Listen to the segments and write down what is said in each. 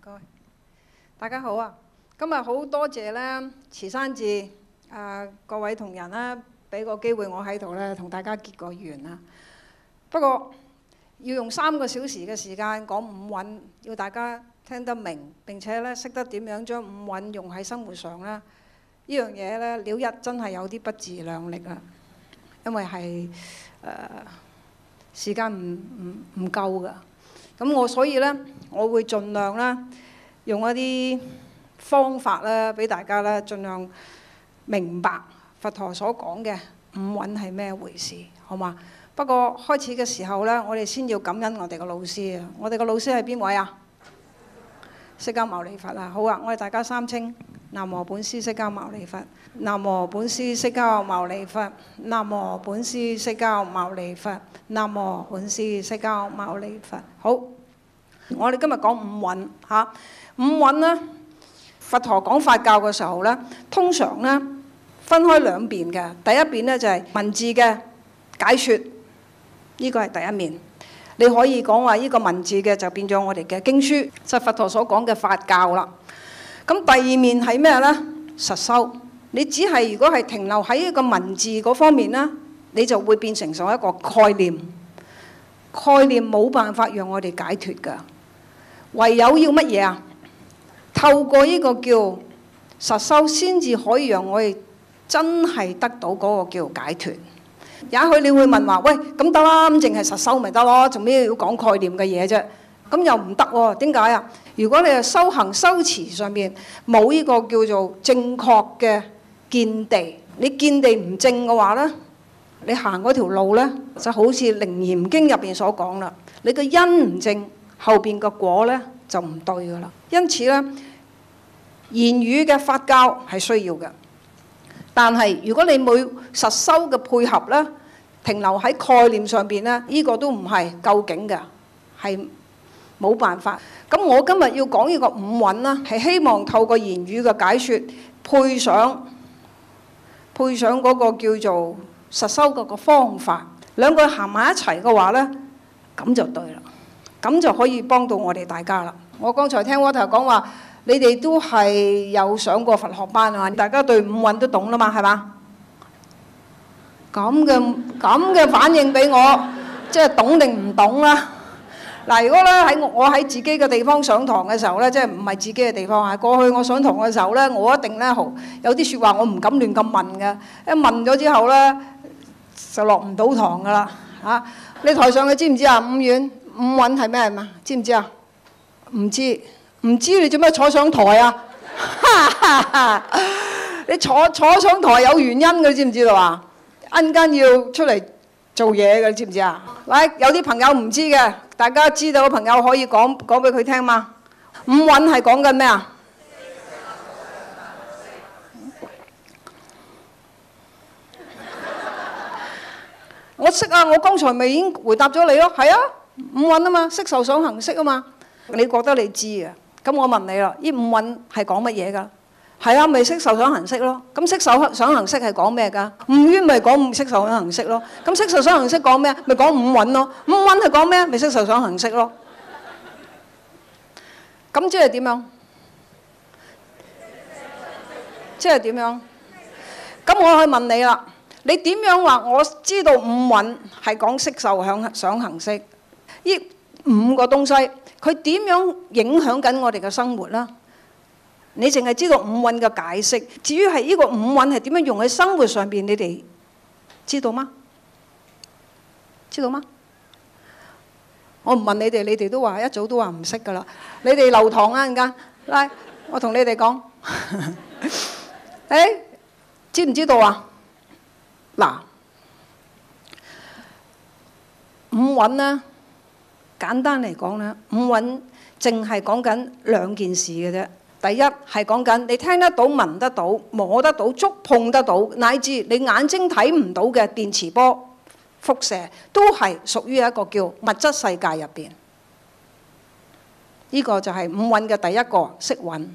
該，大家好啊！今日好多謝咧慈山寺各位同仁啦，俾個機會我喺度咧同大家結個緣啦。不過要用3個小時嘅時間講五蘊，要大家聽得明，並且咧識得點樣將五蘊用喺生活上咧，呢樣嘢咧了一真係有啲不自量力啦，因為係時間唔夠㗎。咁所以咧，我會盡量啦，用一啲方法啦，俾大家啦，盡量明白佛陀所講嘅五蘊係咩回事，好嘛？不過開始嘅時候咧，我哋先要感恩我哋個老師啊！我哋個老師係邊位啊？釋迦牟尼佛啊！好啊！我哋大家三稱：南無本師釋迦牟尼佛，南無本師釋迦牟尼佛，南無本師釋迦牟尼佛，南無本師釋迦牟尼佛。好，我哋今日講五蘊嚇。五蘊咧，佛陀講法教嘅時候咧，通常咧分開兩邊嘅。第一邊咧就係文字嘅解説，呢個係第一面。你可以講話呢個文字嘅就變咗我哋嘅經書，就係佛陀所講嘅法教啦。咁第二面係咩咧？實修。你只係如果係停留喺一個文字嗰方面咧，你就會變成咗一個概念。概念冇辦法讓我哋解脫㗎，唯有要乜嘢啊？透過呢個叫實修，先至可以讓我哋真係得到嗰個叫解脫。也許你會問話，喂，咁得啦，咁淨係實修咪得咯？做咩要講概念嘅嘢啫？咁又唔得喎？點解啊？如果你係修行修持上面冇呢個叫做正確嘅見地，你見地唔正嘅話咧，你行嗰條路咧就好似《楞嚴經》入邊所講啦，你個因唔正，後邊個果咧就唔對噶啦。因此咧，言語嘅法教係需要嘅。但係如果你冇實修嘅配合咧，停留喺概念上邊咧，呢個都唔係究竟嘅，係冇辦法。咁我今日要講呢個五蘊啦，係希望透過言語嘅解説，配上嗰個叫做實修嗰個方法，兩個行埋一齊嘅話咧，咁就對啦，咁就可以幫到我哋大家啦。我剛才聽 Water 講話，你哋都係有上過佛學班啊，大家對五蘊都懂啦嘛，係嘛？咁嘅反應俾我，即係懂定唔懂啦？嗱，如果咧我喺自己嘅地方上堂嘅時候咧，即係唔係自己嘅地方啊？過去我上堂嘅時候咧，我一定咧有啲説話我唔敢亂咁問嘅，一問咗之後咧就落唔到堂噶啦嚇。你台上你知唔知啊？五蘊係咩嘛？知唔知啊？唔知。唔知你做咩坐上台啊？你坐上台有原因嘅，知唔知道啊？陣間要出嚟做嘢嘅，知唔知啊？喂，有啲朋友唔知嘅，大家知道嘅朋友可以講俾佢聽嘛。五蘊係講緊咩啊？我識啊，我剛才咪已經回答咗你咯。係啊，五蘊啊嘛，色受想行識啊嘛。你覺得你知啊？咁我問你啦，呢五蘊係講乜嘢㗎？係啊，咪色受想行識咯。咁色受想行識係講咩㗎？五蘊咪講色受想行識咯。咁色受想行識講咩？咪講五蘊咯。五蘊係講咩？咪色受想行識咯。咁即係點樣？即係點樣？咁我去問你啦，你點樣話我知道五蘊係講色受想行識？呢五個東西。佢點樣影響緊我哋嘅生活啦？你淨係知道五蘊嘅解釋，至於係呢個五蘊係點樣用喺生活上邊，你哋知道嗎？知道嗎？我唔問你哋，你哋都話一早都話唔識㗎啦。你哋留堂啊陣間，嚟我同你哋講，誒知唔知道啊？嗱，五蘊呢？簡單嚟講咧，五蘊淨係講緊兩件事嘅啫。第一係講緊你聽得到、聞得到、摸得到、觸碰得到，乃至你眼睛睇唔到嘅電磁波、輻射，都係屬於一個叫物質世界入邊。呢個就係五蘊嘅第一個色蘊。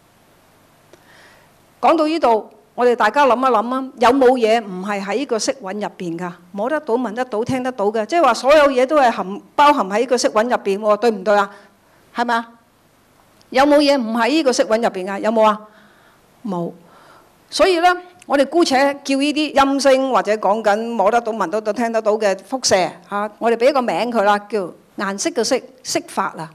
講到呢度，我哋大家諗一諗啊，有冇嘢唔係喺呢個色蘊入邊㗎？摸得到、聞得到、聽得到嘅，即係話所有嘢都係包含喺呢個色蘊入邊喎，對唔對啊？係咪啊？ 有冇嘢唔喺呢個色蘊入邊啊？有冇啊？冇。所以咧，我哋姑且叫呢啲音聲或者講緊摸得到、聞得到、聽得到嘅輻射嚇，我哋俾一個名佢啦，叫顏色嘅色，色法啦。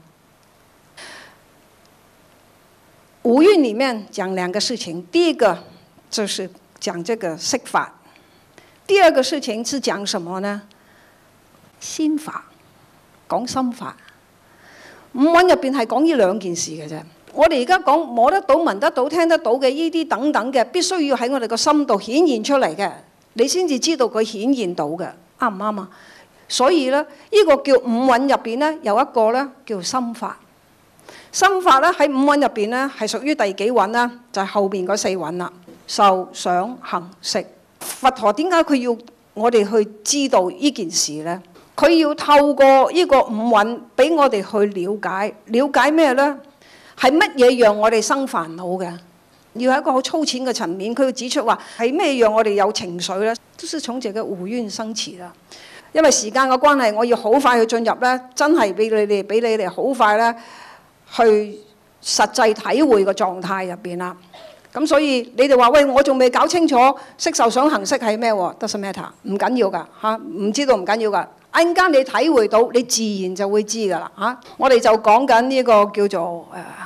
五蘊裡面講兩個事情，第一個就是講這個色法，第二個事情是講什麼呢？心法，講心法。五蘊入邊係講呢兩件事嘅啫。我哋而家講摸得到、聞得到、聽得到嘅呢啲等等嘅，必須要喺我哋個心度顯現出嚟嘅，你先至知道佢顯現到嘅，啱唔啱啊？所以咧，呢個叫五蘊入邊咧，有一個咧叫心法。心法咧喺五蘊入邊咧係屬於第幾蘊咧？就係後邊嗰四蘊啦，受、想、行、識。佛陀點解佢要我哋去知道呢件事咧？佢要透過呢個五蘊俾我哋去了解，了解咩咧？係乜嘢讓我哋生煩惱嘅？要喺一個好粗淺嘅層面，佢要指出話係咩讓我哋有情緒咧？都是從這個五蘊生起啦。因為時間嘅關係，我要好快去進入咧，真係俾你哋好快咧去實際體會個狀態入邊啦。咁所以你哋話喂，我仲未搞清楚色受想行識係咩喎？Doesn't matter，唔緊要㗎嚇，唔知道唔緊要㗎。陣間你體會到，你自然就會知㗎啦嚇。我哋就講緊呢個叫做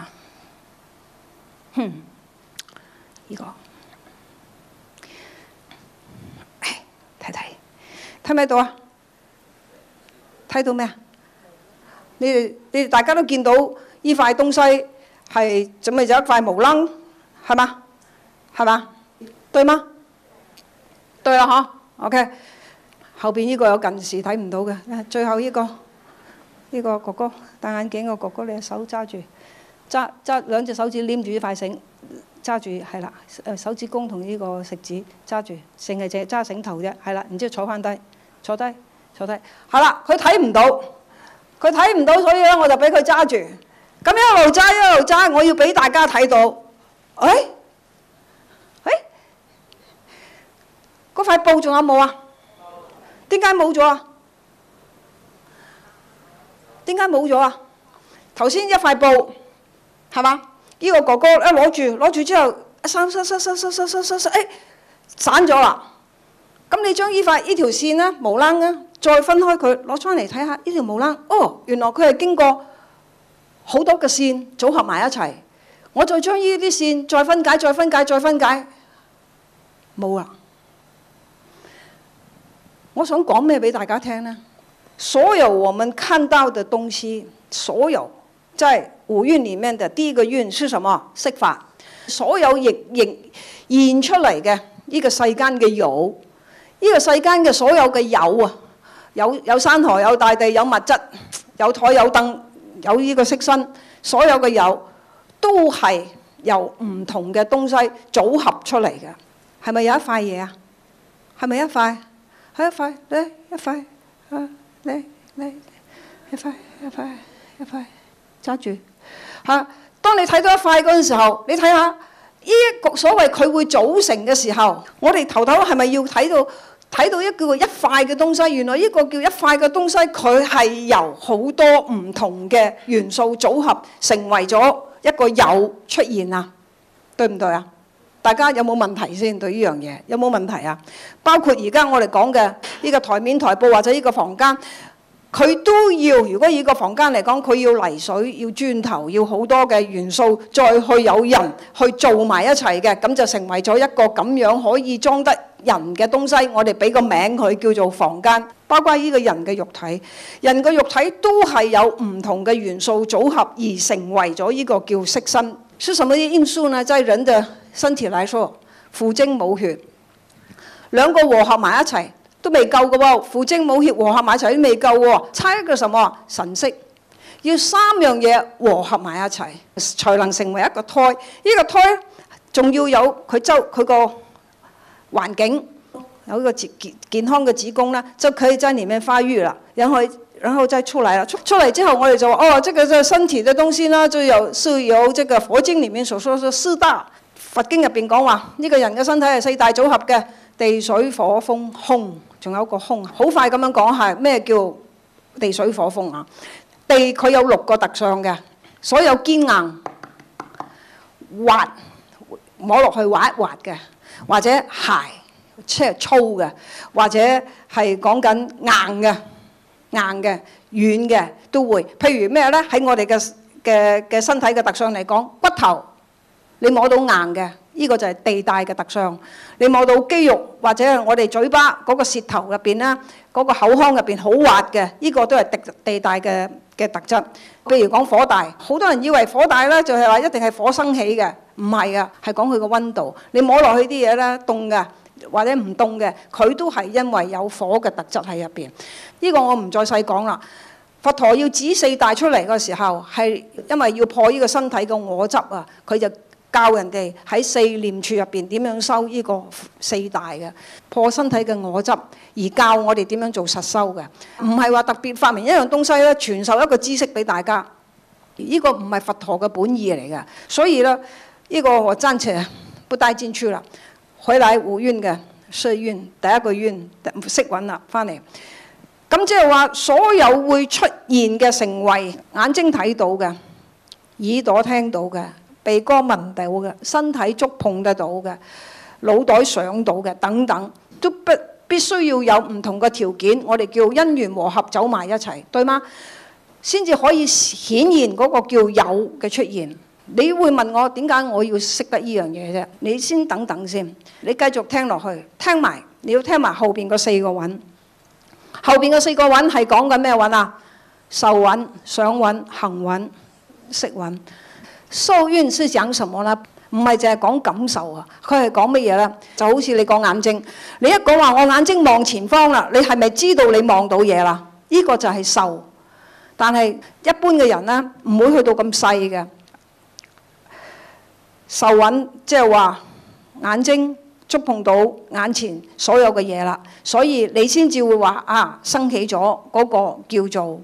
呢個睇唔睇到啊？睇到咩啊？你哋大家都見到呢塊東西係準備咗一塊毛楞，係嘛？係嘛？對嗎？對啦嗬 OK。後邊呢個有近視睇唔到嘅，最後呢個哥哥戴眼鏡個哥哥，你手揸住，揸兩隻手指黏住呢塊繩，揸住係啦，手指公同呢個食指揸住，淨係揸繩頭啫，係啦，然之後坐翻低，坐低，係啦，佢睇唔到，所以咧我就俾佢揸住，咁一路揸，我要俾大家睇到，嗰塊布仲有冇啊？點解冇咗啊？點解冇咗啊？頭先一塊布係嘛？呢個哥哥一攞住之後，散咗啦。咁你將呢條線咧，毛楞咧，再分開佢，攞出嚟睇下呢條毛楞。哦，原來佢係經過好多嘅線組合埋一齊。我再將呢啲線再分解，冇啦。我想講咩俾大家聽呢？所有我們看到的東西，所有在五蘊裡面的第一個蘊是什麼？色法。所有現出嚟嘅呢個世間嘅有，呢個世間嘅所有嘅有啊，有山河，有大地，有物質，有台有凳，有呢個色身，所有嘅有都係由唔同嘅東西組合出嚟嘅。係咪有一塊嘢啊？係咪一塊？係一塊，嚟一塊，嚟一塊，揸住嚇。當你睇到一塊嗰陣時候，你睇下呢一個所謂佢會組成嘅時候，我哋頭係咪要睇到一個一塊嘅東西？原來呢個叫一塊嘅東西，佢係由好多唔同嘅元素組合成為咗一個有出現啊？對唔對啊？大家有冇問題先？對呢樣嘢有冇問題啊？包括而家我哋講嘅呢個台面台布或者呢個房間，佢都要，如果以個房間嚟講，佢要泥水、要磚頭、要好多嘅元素，再去有人去做埋一齊嘅，咁就成為咗一個咁樣可以裝得人嘅東西。我哋俾個名佢叫做房間。包括呢個人嘅肉體，人嘅肉體都係有唔同嘅元素組合而成為咗呢個叫色身。是什麼因素呢？在人的身體來說，父精母血兩個和合埋一齊都未夠嘅喎，父精母血和合埋一齊都未夠喎，差一個什麼神識，要三樣嘢和合埋一齊，才能成為一個胎。呢個胎仲要有佢個環境，有一個健康嘅子宮啦，就可以在裡面發育啦，然後再出來了，出來之後我哋就話這個身體的東西呢，是由這個佛經裡面所說的四大。佛經入邊講話呢個人嘅身體係四大組合嘅，地水火風空，仲有一個空。好快咁樣講下咩叫地水火風啊？地佢有6個特相嘅，所有堅硬滑摸落去滑一滑嘅，或者鞋即係粗嘅，或者係講緊硬嘅、軟嘅都會。譬如咩咧？喺我哋嘅身體嘅特相嚟講，骨頭你摸到硬嘅，呢個就係地帶嘅特相。你摸到肌肉或者係我哋嘴巴嗰個舌頭入邊啦，嗰個口腔入邊好滑嘅，呢個都係地帶嘅特質。譬如講火大，好多人以為火大咧就係話一定係火生起嘅，唔係啊，係講佢個溫度。你摸落去啲嘢咧凍嘅或者唔凍嘅，佢都係因為有火嘅特質喺入邊。呢個我唔再細講啦。佛陀要指四大出嚟嘅時候，係因為要破呢個身體嘅我執啊，佢就教人哋喺四念處入邊點樣修呢個四大嘅，破身體嘅我執，而教我哋點樣做實修嘅，唔係話特別發明一樣東西咧，傳授一個知識俾大家，呢個唔係佛陀嘅本意嚟嘅。所以咧，呢個我暫且不帶進去啦。回來五蘊嘅色蘊，第一個蘊色蘊啦，翻嚟。咁即係話，所有會出現嘅成為眼睛睇到嘅、耳朵聽到嘅、鼻哥聞到嘅、身體觸碰得到嘅、腦袋想到嘅等等，都必須要有唔同嘅條件，我哋叫因緣和合走埋一齊，對嗎？先至可以顯現嗰個叫有嘅出現。你會問我點解我要識得呢樣嘢啫？你先等等先，你繼續聽落去，聽埋你要聽埋後邊嗰四個蘊。後邊嘅四個蘊係講緊咩蘊啊？受蘊、想蘊、行蘊、識蘊。受蘊是講什麼呢？唔係淨係講感受啊，佢係講乜嘢呢？就好似你講眼睛，你一講話我眼睛望前方啦，你係咪知道你望到嘢啦？呢個就係受。但係一般嘅人呢，唔會去到咁細嘅。受蘊即係話眼睛觸碰到眼前所有嘅嘢啦，所以你先至會話啊，生起咗嗰個叫做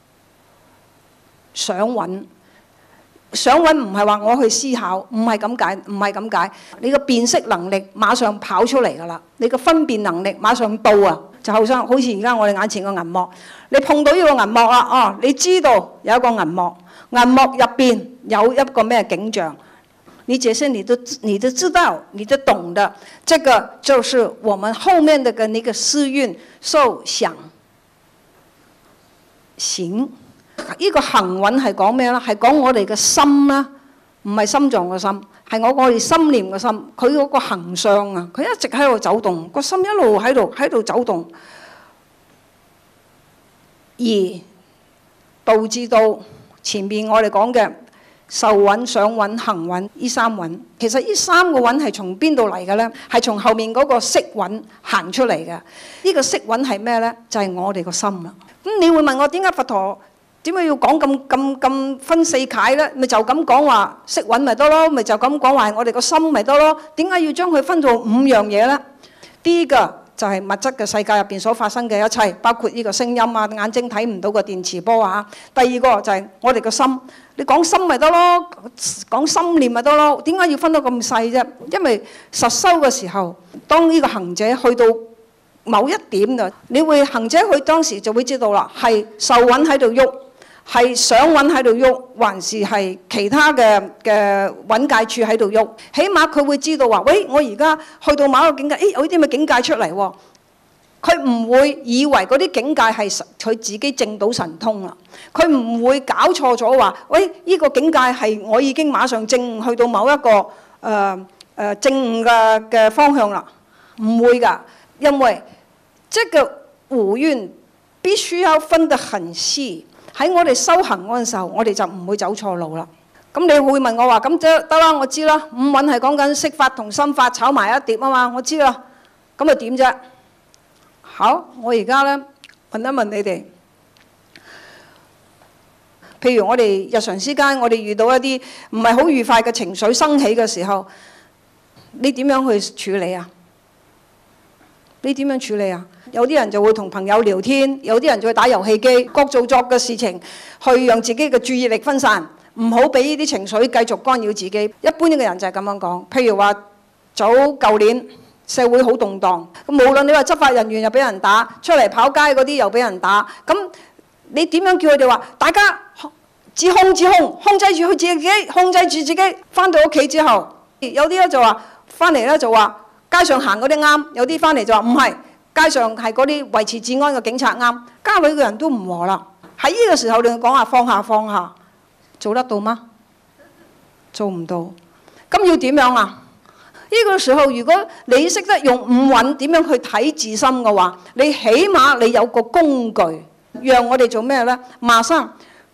想蘊。想蘊唔係話我去思考，唔係咁解，唔係咁解。你個辨識能力馬上跑出嚟㗎啦，你個分辨能力馬上到啊！就好似而家我哋眼前個銀幕，你碰到呢個銀幕啦，哦，你知道有一個銀幕，銀幕入邊有一個咩景象。你這些你都知道，你都懂的，這個就是我們後面的那個思蘊受想行。呢個行蘊係講咩咧？係講我哋嘅心啦，唔係心臟嘅心，係我哋心念嘅心。佢嗰個行相啊，佢一直喺度走動，個心一路喺度走動，而導致到前面我哋講嘅受蘊、想蘊、行蘊呢三蘊。其實呢三個蘊係從邊度嚟嘅呢？係從後面嗰個色蘊行出嚟嘅。呢個色蘊係咩呢？就係我哋個心啦。咁你會問我點解佛陀點解要講咁分四解呢？咪就咁講話色蘊咪得咯，咪就咁講話我哋個心咪得咯？點解要將佢分做五樣嘢呢？第一個就係物質嘅世界入邊所發生嘅一切，包括呢個聲音啊，眼睛睇唔到嘅電磁波啊。第二個就係我哋個心，你講心咪得咯，講心念咪得咯。點解要分到咁細啫？因為實修嘅時候，當呢個行者去到某一點啊，你會行者去當時就會知道啦，係受蘊喺度喐，係想蘊喺度喐，還是係其他嘅蘊界處喺度喐。起碼佢會知道話，喂，我而家去到某一個境界，有啲咩境界出嚟喎？佢唔會以為嗰啲境界係佢自己證到神通啦。佢唔會搞錯咗話，喂，呢個境界係我已經馬上證去到某一個證嘅方向啦。唔會㗎，因為這個五蘊必須要分得很細。喺我哋修行嗰陣時候，我哋就唔會走錯路啦。咁你會問我話，咁即得啦，我知啦。五蘊係講緊色法同心法炒埋一碟啊嘛，我知啦。咁啊點啫？好，我而家咧問一問你哋，譬如我哋日常之間，我哋遇到一啲唔係好愉快嘅情緒生起嘅時候，你點樣去處理啊？你點樣處理啊？有啲人就會同朋友聊天，有啲人就會打遊戲機，各做作嘅事情，去讓自己嘅注意力分散，唔好俾呢啲情緒繼續干擾自己。一般嘅人就係咁樣講。譬如話舊年社會好動盪，無論你話執法人員又俾人打，出嚟跑街嗰啲又俾人打，咁你點樣叫佢哋話大家自控，控制住佢自己，控制住自己。翻到屋企之後，有啲咧就話翻嚟咧就話街上行嗰啲啱，有啲翻嚟就話唔係，街上係嗰啲維持治安嘅警察啱。家裏嘅人都唔和啦。喺呢個時候你講下放下，做得到嗎？做唔到。咁要點樣啊？呢個時候如果你識得用五蘊點樣去睇自心嘅話，你起碼你有個工具，讓我哋做咩呢？馬生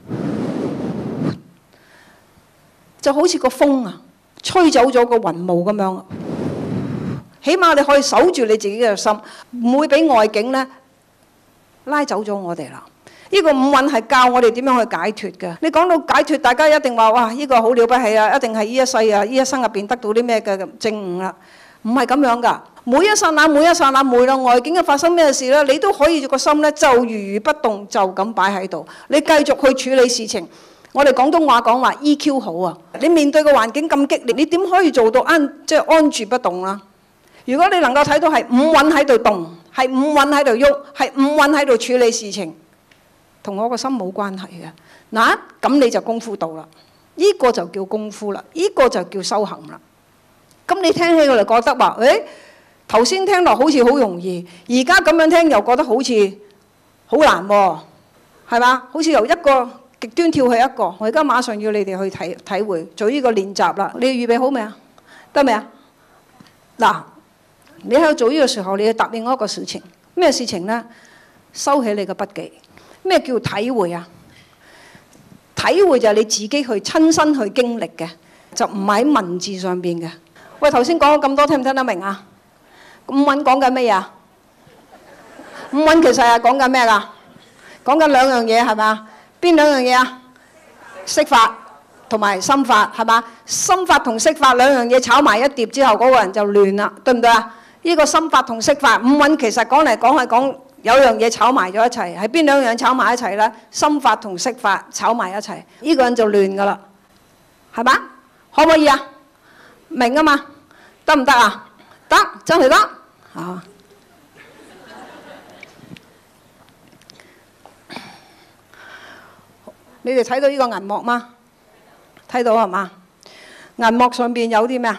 就好似個風啊，吹走咗個雲霧咁樣。起碼你可以守住你自己嘅心，唔會俾外境呢拉走咗我哋啦。呢個五蘊係教我哋點樣去解脫嘅。你講到解脫，大家一定話哇，呢個好了不起啊！一定係呢一世啊，呢一生入邊得到啲咩嘅證悟啦？唔係咁樣噶。每一剎那，無論外境嘅發生咩事咧，你都可以個心咧就如不動，就咁擺喺度。你繼續去處理事情。我哋廣東話講話 EQ 好啊。你面對個環境咁激烈，你點可以做到即係安住不動啦？如果你能夠睇到係五蘊喺度動，係五蘊喺度喐，係五蘊喺度處理事情。同我個心冇關係嘅，嗱咁你就功夫到啦，呢個就叫功夫啦，呢個就叫修行啦。咁你聽起嚟覺得話，誒頭先聽落好似好容易，而家咁樣聽又覺得好似好難喎，係嘛？好似由一個極端跳去一個。我而家馬上要你哋去體會，做呢個練習啦。你預備好未啊？得未啊？嗱，你喺度做呢個時候，你要答應一個事情，咩事情呢？收起你嘅筆記。咩叫體會啊？體會就係你自己去親身去經歷嘅，就唔係喺文字上邊嘅。喂，頭先講咗咁多，聽唔聽得明啊？五蘊講緊咩啊？五蘊其實係講緊咩㗎？講緊兩樣嘢係嘛？邊兩樣嘢啊？色法同埋心法係嘛？心法同色法兩樣嘢炒埋一碟之後，嗰個人就亂啦，對唔對啊？呢個心法同色法，五蘊其實講嚟講去講。有樣嘢炒埋咗一齊，係邊兩樣炒埋一齊呢？心法同色法炒埋一齊，呢個人就亂噶啦，係嘛？可唔可以啊？明啊嘛？得唔得啊？得，真係得啊！你哋睇到呢個銀幕嗎？睇到係嘛？銀幕上邊有啲咩啊？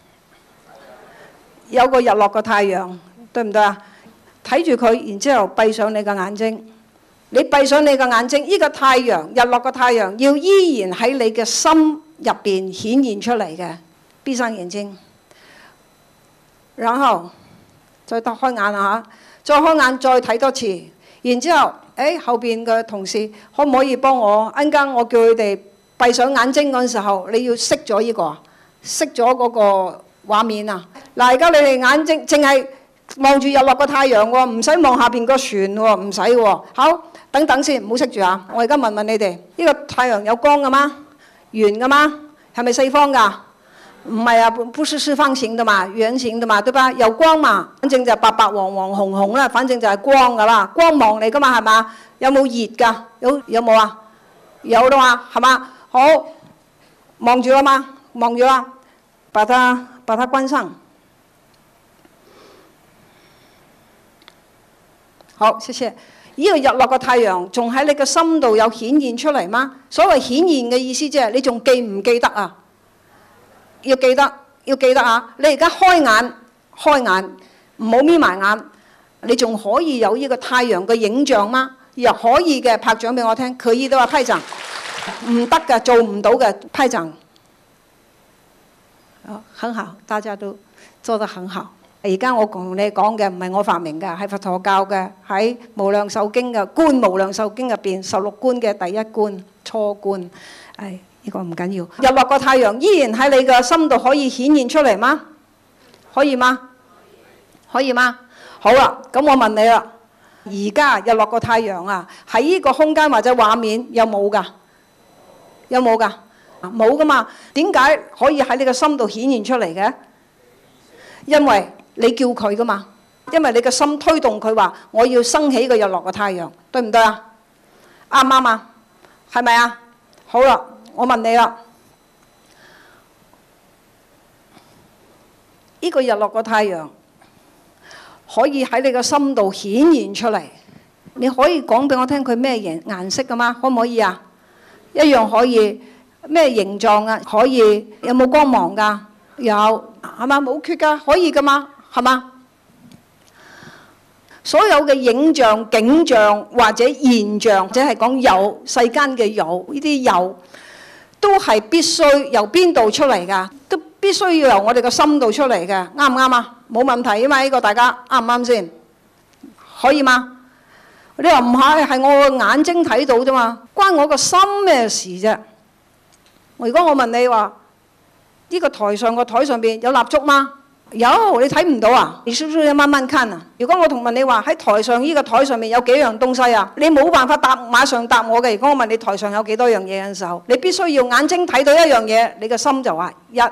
有個日落個太陽，對唔對啊？睇住佢，然之後閉上你嘅眼睛。你閉上你嘅眼睛，呢個太陽，日落嘅太陽，要依然喺你嘅心入邊顯現出嚟嘅。閉上眼睛，然後再打開眼啦嚇，再開眼再睇多次。然之後，後邊嘅同事可唔可以幫我？陣間我叫佢哋閉上眼睛嗰陣時候，你要熄咗呢個，熄咗嗰個畫面啊！嗱，而家你哋眼睛淨係望住日落個太陽喎，唔使望下邊個船喎，唔使喎。好，等等先，唔好熄住啊！我而家問問你哋，呢個太陽有光㗎嗎？圓㗎嗎？係咪四方㗎？唔係啊，不是四方形的嘛，圓形的嘛，對吧？有光嘛，反正就白白黃黃紅紅啦，反正就係光㗎啦，光芒嚟㗎嘛，係嘛？有冇熱㗎？有冇啊？有啦嘛，係嘛？好，望住啦嘛，望住啦，把它關上。好，謝謝。呢個日落嘅太陽仲喺你嘅心度有顯現出嚟嗎？所謂顯現嘅意思即係你仲記唔記得啊？要記得，要記得啊！你而家開眼，唔好眯埋眼，你仲可以有呢個太陽嘅影像嗎？又可以嘅，拍掌俾我聽。可以的話，拍掌。唔得嘅，做唔到嘅，拍掌。很好，大家都做得很好。而家我同你講嘅唔係我發明嘅，係佛陀教嘅，喺無量壽經嘅觀無量壽經入邊16觀嘅第一觀初觀。呢個唔緊要。日落個太陽依然喺你嘅心度可以顯現出嚟嗎？可以嗎？可以嗎？好啦，咁我問你啦，而家日落個太陽啊，喺呢個空間或者畫面有冇㗎？有冇㗎？冇㗎嘛？點解可以喺你嘅心度顯現出嚟嘅？因為你叫佢㗎嘛，因為你嘅心推動佢話我要升起個日落個太陽，對唔對啊？啱唔啱啊？係咪啊？好啦。我問你啦，呢個日落個太陽可以喺你個心度顯現出嚟，你可以講俾我聽佢咩顏色㗎嘛？可唔可以啊？ 一樣可以咩形狀啊？可以有冇光芒㗎？有，係嘛？冇缺㗎，可以㗎嘛？係嘛？所有嘅影像、景象或者現象，即係講有世間嘅有，呢啲有都係必須由邊度出嚟㗎？都必須要由我哋個心度出嚟嘅，啱唔啱啊？冇問題啊嘛，呢個大家啱唔啱先？可以嗎？你話唔係，係我個眼睛睇到啫嘛，關我個心咩事啫？如果我問你話，呢個台上個台上邊有蠟燭嗎？有，你睇唔到啊？你需唔需要慢慢看啊？如果我問你話喺台上呢個台上面有幾樣東西啊？你冇辦法馬上答我嘅。如果我問你台上有幾多樣嘢嘅時候，你必須要眼睛睇到一樣嘢，你個心就話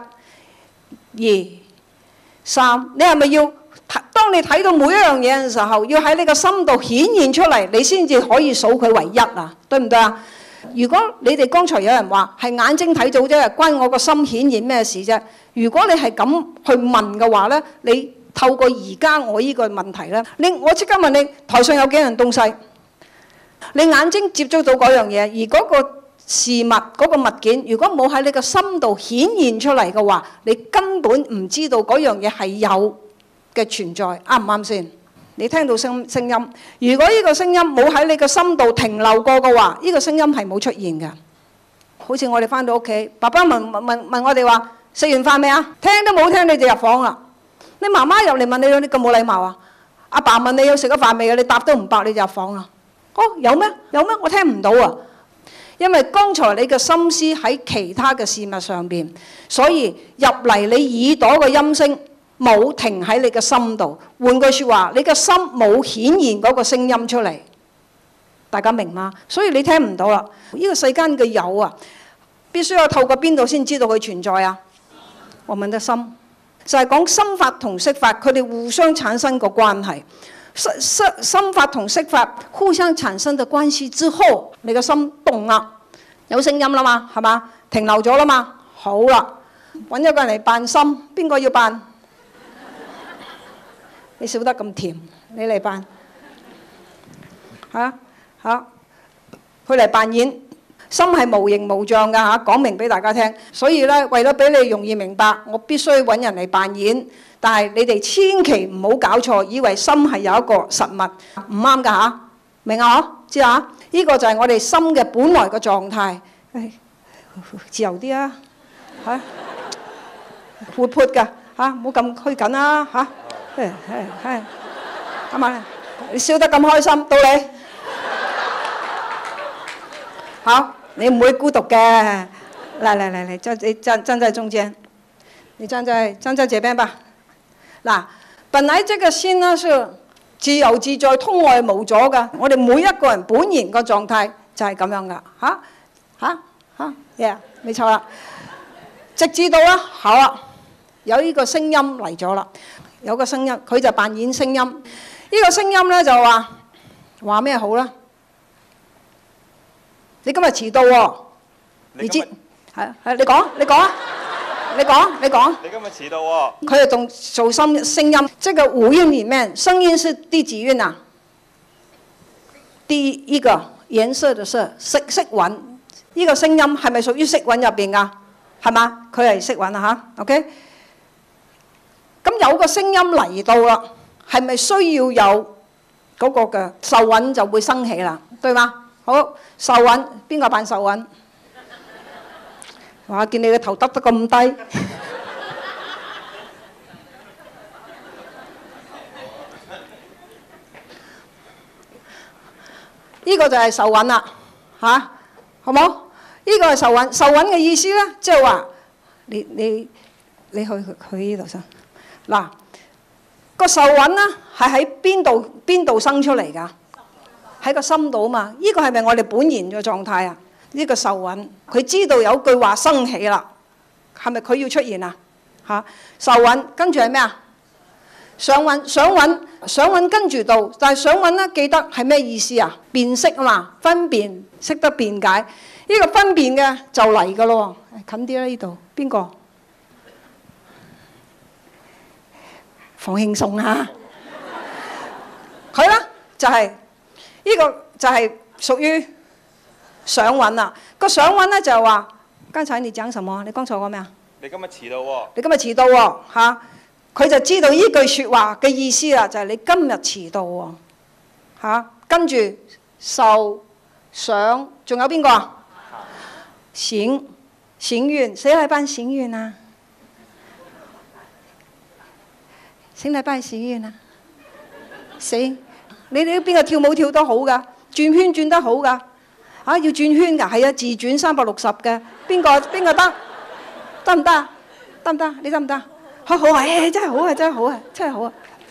1、2、3。你係咪要當你睇到每一樣嘢嘅時候，要喺你個心度顯現出嚟，你先至可以數佢為1啊？對唔對啊？如果你哋剛才有人話係眼睛睇到啫，關我個心顯現咩事啫？如果你係咁去問嘅話呢，你透過而家我呢個問題呢，我即刻問你台上有幾樣東西？你眼睛接觸到嗰樣嘢，而嗰個事物嗰個物件，如果冇喺你個心度顯現出嚟嘅話，你根本唔知道嗰樣嘢係有嘅存在，啱唔啱先？你聽到聲音，如果呢個聲音冇喺你個心度停留過嘅話，呢個聲音係冇出現嘅。好似我哋翻到屋企，爸爸問我哋話食完飯未啊？聽都冇聽你就入房啦。你媽媽入嚟問你，你咁冇禮貌啊？阿爸問你有食咗飯未啊？你答都唔答你就入房啦。哦，有咩？有咩？我聽唔到啊。因為剛才你嘅心思喺其他嘅事物上邊，所以入嚟你耳朵嘅音聲冇停喺你嘅心度，換句説話，你嘅心冇顯現嗰個聲音出嚟，大家明嗎？所以你聽唔到啦。呢個世間嘅有啊，必須要透過邊度先知道佢存在啊？我問得心，就係講心法同色法，佢哋互相產生個關係。心法同色法互相產生嘅關係之後，你個心動啦，有聲音啦嘛，係嘛？停留咗啦嘛，好啦，揾一個人嚟扮心，邊個要扮？你笑得咁甜，你嚟扮佢嚟扮演。心係無形無象㗎嚇，講明俾大家聽。所以咧，為咗俾你容易明白，我必須揾人嚟扮演。但係你哋千祈唔好搞錯，以為心係有一個實物，唔啱㗎嚇，明啊？嗬，知啊？呢個就係我哋心嘅本來嘅狀態。自由啲啊，嚇，活潑㗎嚇，唔好咁拘謹啦嚇。係，啱嘛？你笑得咁開心，到你。好，你唔會孤獨嘅。嚟，站在中間，你站在這邊吧。嗱，本來這個心呢是自由自在、通外無阻嘅。我哋每一個人本然個狀態就係咁樣噶。冇錯啦。直至到啦，好啦，有呢個聲音嚟咗啦，有個聲音，佢就扮演聲音。呢個聲音咧就話咩好啦？你今日遲到喎，你知係你講啊，你講。 你今日遲到喎。 佢就仲做聲音，這個五音裡面，聲音是第幾韻啊？第一個顏色的色，色韻。呢個聲音係咪屬於色韻入邊㗎？係嘛？佢係色韻啊嚇。OK。咁有個聲音嚟到啦，係咪需要有嗰個嘅受韻就會生起啦？對嗎？好，受韻，邊個扮受韻？哇！見你個頭耷得咁低，呢個就係受韻啦，嚇，好冇？呢個係受韻，受韻嘅意思咧，即係話你去呢度先。嗱，個受韻咧係喺邊度生出嚟㗎？喺個心度啊嘛，呢個係咪我哋本然嘅狀態啊？呢個受韻，佢知道有句話生起啦，係咪佢要出現啊？嚇，受韻跟住係咩啊？上韻跟住到，但係上韻咧記得係咩意思啊？辨識啊嘛，分辨，識得辨解。呢個分辨嘅就嚟㗎咯喎，近啲啦呢度，邊個？放輕鬆啊！佢咧就係。呢個就係屬於想揾啦。個想揾咧就係話，剛才你講什麼？你剛才講咩啊？ 你今日遲到喎。 你今日遲到喎嚇，佢就知道呢句説話嘅意思啦，就係你今日遲到喎嚇。跟住受想，仲有邊個啊？行運，誰來辦行運啊？誰來辦行運啊？誰？你哋邊個跳舞跳得好㗎？轉圈轉得好㗎？要轉圈㗎？係啊，自轉360嘅。邊個得？得唔得啊？得唔得？你得唔得？好啊！真係好啊！真係好啊！真係好啊！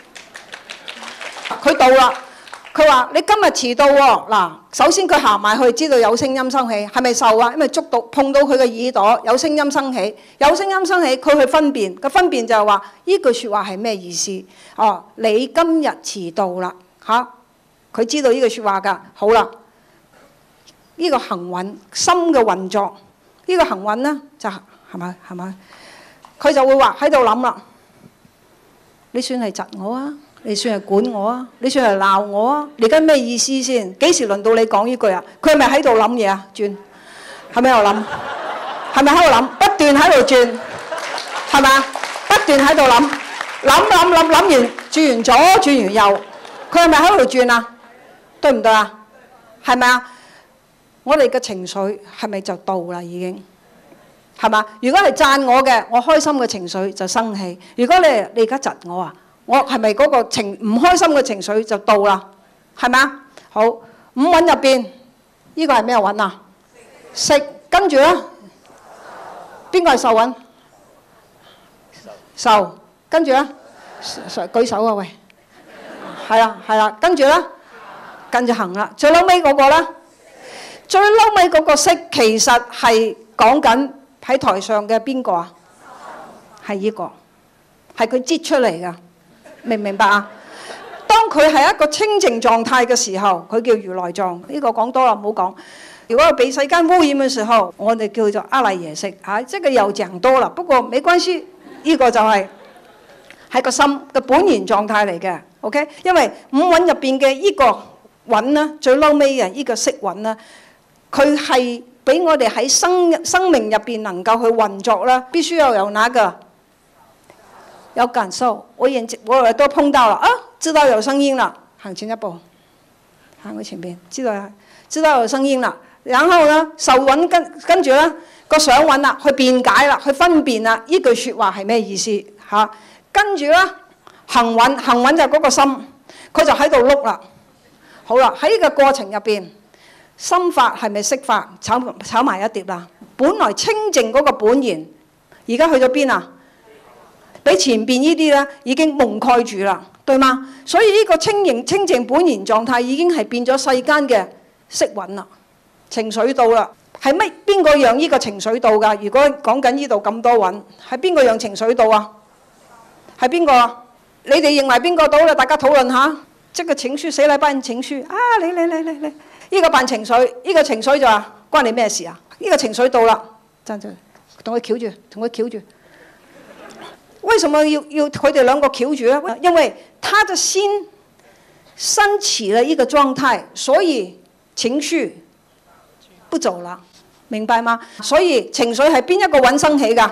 佢到啦。佢話：你今日遲到喎！嗱，首先佢行埋去，知道有聲音生起，係咪受啊？因為捉到碰到佢嘅耳朵，有聲音生起，有聲音生起，佢去分辨，個分辨就係話：呢句説話係咩意思？哦，你今日遲到啦嚇！佢知道呢句説話㗎。好啦，呢個行運心嘅運作，呢個行運呢，就係咪？佢就會話喺度諗啦，你算係窒我啊？你算係管我啊？你算係鬧我啊？你而家咩意思先？幾時輪到你講呢句啊？佢係咪喺度諗嘢啊？轉係咪喺度諗？係咪喺度諗？不斷喺度轉，係咪？不斷喺度諗完，轉完左，轉完右，佢係咪喺度轉啊？對唔對啊？係咪啊？我哋嘅情緒係咪就到啦？已經係嘛？如果係讚我嘅，我開心嘅情緒就生氣；如果你而家窒我啊？我係咪嗰個唔開心嘅情緒就到啦？係咪啊？好，五蘊入邊，呢個係咩蘊啊？識。跟住咧，邊個係受蘊？受。跟住咧，舉手啊喂！係啦，跟住咧，跟住行啦。最嬲尾嗰個咧，最嬲尾嗰個識其實係講緊喺台上嘅邊個啊？係呢個，係佢擠出嚟㗎。明唔明白啊？當佢係一個清淨狀態嘅時候，佢叫如來藏。呢個講多啦，唔好講。如果被世間污染嘅時候，我哋叫做阿賴耶識嚇，即係又講多啦。不過沒關係，呢個就係個心嘅本然狀態嚟嘅。OK， 因為五蘊入邊嘅呢個蘊呢，最嬲尾嘅呢個識蘊呢，佢係俾我哋喺生命入邊能夠去運作啦，必須要有那個。有感受，我耳朵碰到了啊，知道有聲音了，行前一步，行去前邊，知道有聲音了，然後呢，受蘊跟住呢個想蘊啦，去辯解啦，去分辨啦，呢句説話係咩意思嚇？跟住呢，行蘊就係嗰個心，佢就喺度碌啦。好啦，喺呢個過程入邊，心法係咪識法炒埋一碟啦？本來清淨嗰個本然，而家去咗邊啊？俾前邊呢啲咧已經蒙蓋住啦，對嗎？所以呢個清淨本然狀態已經係變咗世間嘅識蘊啦，情緒到啦。係邊個讓呢個情緒到㗎？如果講緊呢度咁多蘊，係邊個讓情緒到啊？係邊個啊？你哋認為邊個到啦？大家討論下。即係情緒，誰來辦情緒啊？你，呢個辦情緒，呢個情緒就話關你咩事啊？呢個情緒到啦，真同佢翹住。為什麼要佢哋兩個翹住呢？因為他的心升起了一個狀態，所以情緒不走了，明白嗎？所以情緒係邊一個蘊生起㗎？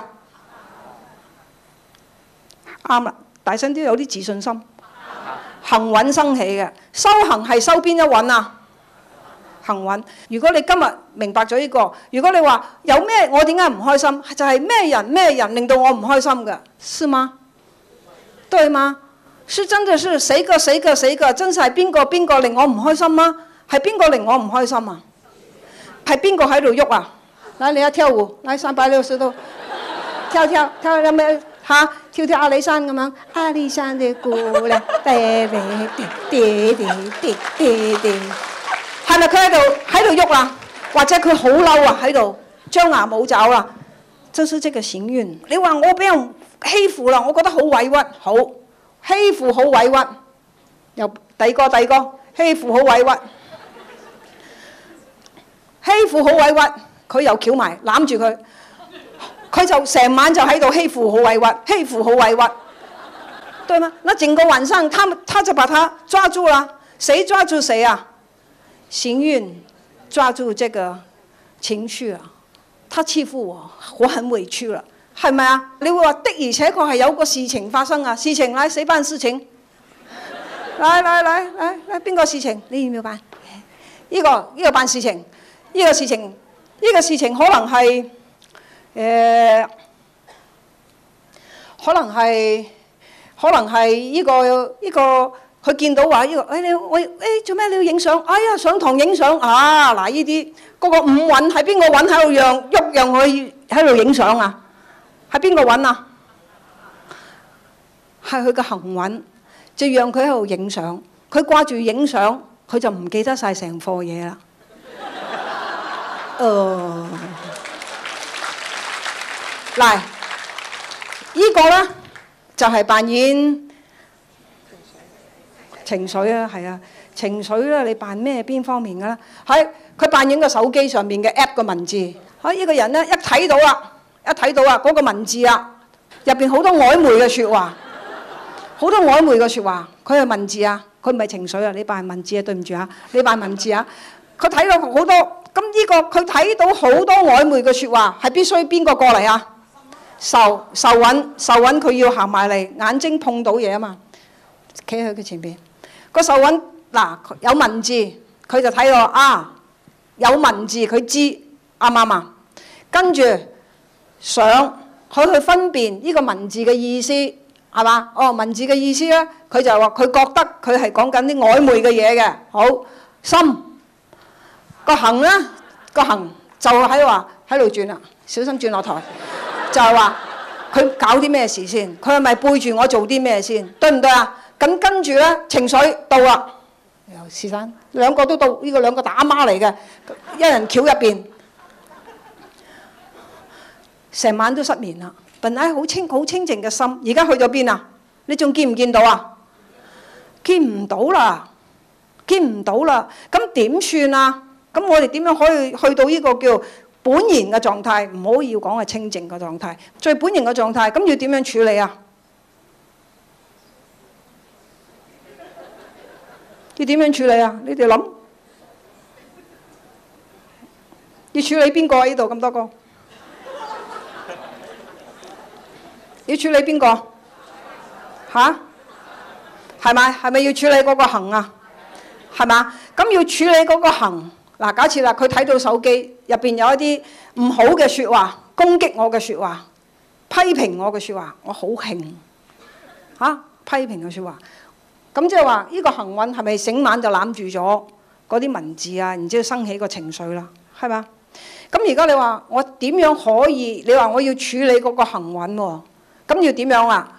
啱啦，大聲啲，有啲自信心。行蘊生起嘅，修行係修邊一蘊啊？行蘊。如果你今日明白咗呢個，如果你話有咩我點解唔開心，就係咩人令到我唔開心嘅，是嗎？對嗎？是真的是誰個，真係邊個令我唔開心嗎？係邊個令我唔開心啊？係邊個喺度喐啊？來，你要跳舞，來360度，跳有咩嚇？跳阿里山咁樣，阿里山的姑娘，係咪佢喺度喐啦？或者佢好嬲啊，喺度張牙舞爪啦？就是這個行運。你話我俾人欺負啦，我覺得好委屈，好欺負好委屈。又第二個欺負好委屈，佢又翹埋攬住佢。佢就成晚就喺度欺負好委屈，對嗎？那整個晚上，他就把他抓住了，誰抓住誰啊？行運抓住這個情緒啊，他欺負我很委屈了，係咪啊？你會話的而且確係有個事情發生啊，事情嚟誰辦事情？嚟，邊個事情？你要唔要辦？呢個辦事情，呢個事情可能係可能係呢個佢見到話呢個做咩你要影相？哎呀上堂影相啊！嗱呢啲嗰個五蘊係邊個蘊喺度讓佢喺度影相啊？係邊個蘊啊？係佢嘅行蘊，就讓佢喺度影相。佢掛住影相，佢就唔記得晒成課嘢啦。嗱，呢個咧就係扮演情緒啊，係啊，情緒咧你扮咩邊方面嘅咧？喺佢扮演個手機上面嘅 app 個文字，呢個人咧一睇到啊嗰個文字啊，入邊好多曖昧嘅説話，佢係文字啊，佢唔係情緒啊，你扮文字啊，對唔住啊，你扮文字啊，佢睇到好多，咁呢個佢睇到好多曖昧嘅説話，係必須邊個過嚟啊？受蘊佢要行埋嚟，眼睛碰到嘢啊嘛，企喺佢前邊。個受蘊嗱有文字，佢就睇到啊，有文字佢知啱唔啱啊？跟住想佢去分辨呢個文字嘅意思係嘛？文字嘅意思咧，佢就話佢覺得佢係講緊啲曖昧嘅嘢嘅。好，心個行咧，個行就喺度轉啦，小心轉落台。就係話佢搞啲咩事先？佢係咪背住我做啲咩先？對唔對啊？咁跟住咧情緒到啦，又是但兩個都到，呢個兩個打孖嚟嘅，一人橋入邊，成晚都失眠啦。本來好清靜嘅心，而家去咗邊啊？你仲見唔見到啊？見唔到啦，咁點算啊？咁我哋點樣可以去到呢個叫本然嘅狀態？唔好要講係清靜嘅狀態，最本然嘅狀態，咁要點樣處理啊？要點樣處理啊？你哋諗要處理邊個啊？呢度咁多個，要處理邊個嚇？係咪要處理嗰個行啊？係嘛？咁要處理嗰個行嗱，假設啦，佢睇到手機入邊有一啲唔好嘅説話，攻擊我嘅説話，批評我嘅説話，我好興批評嘅説話。咁即係話呢個行運係咪醒晚就攬住咗嗰啲文字啊？然之後生起個情緒啦，係嘛？咁而家你話我點樣可以？你話我要處理嗰個行運喎，咁要點樣啊？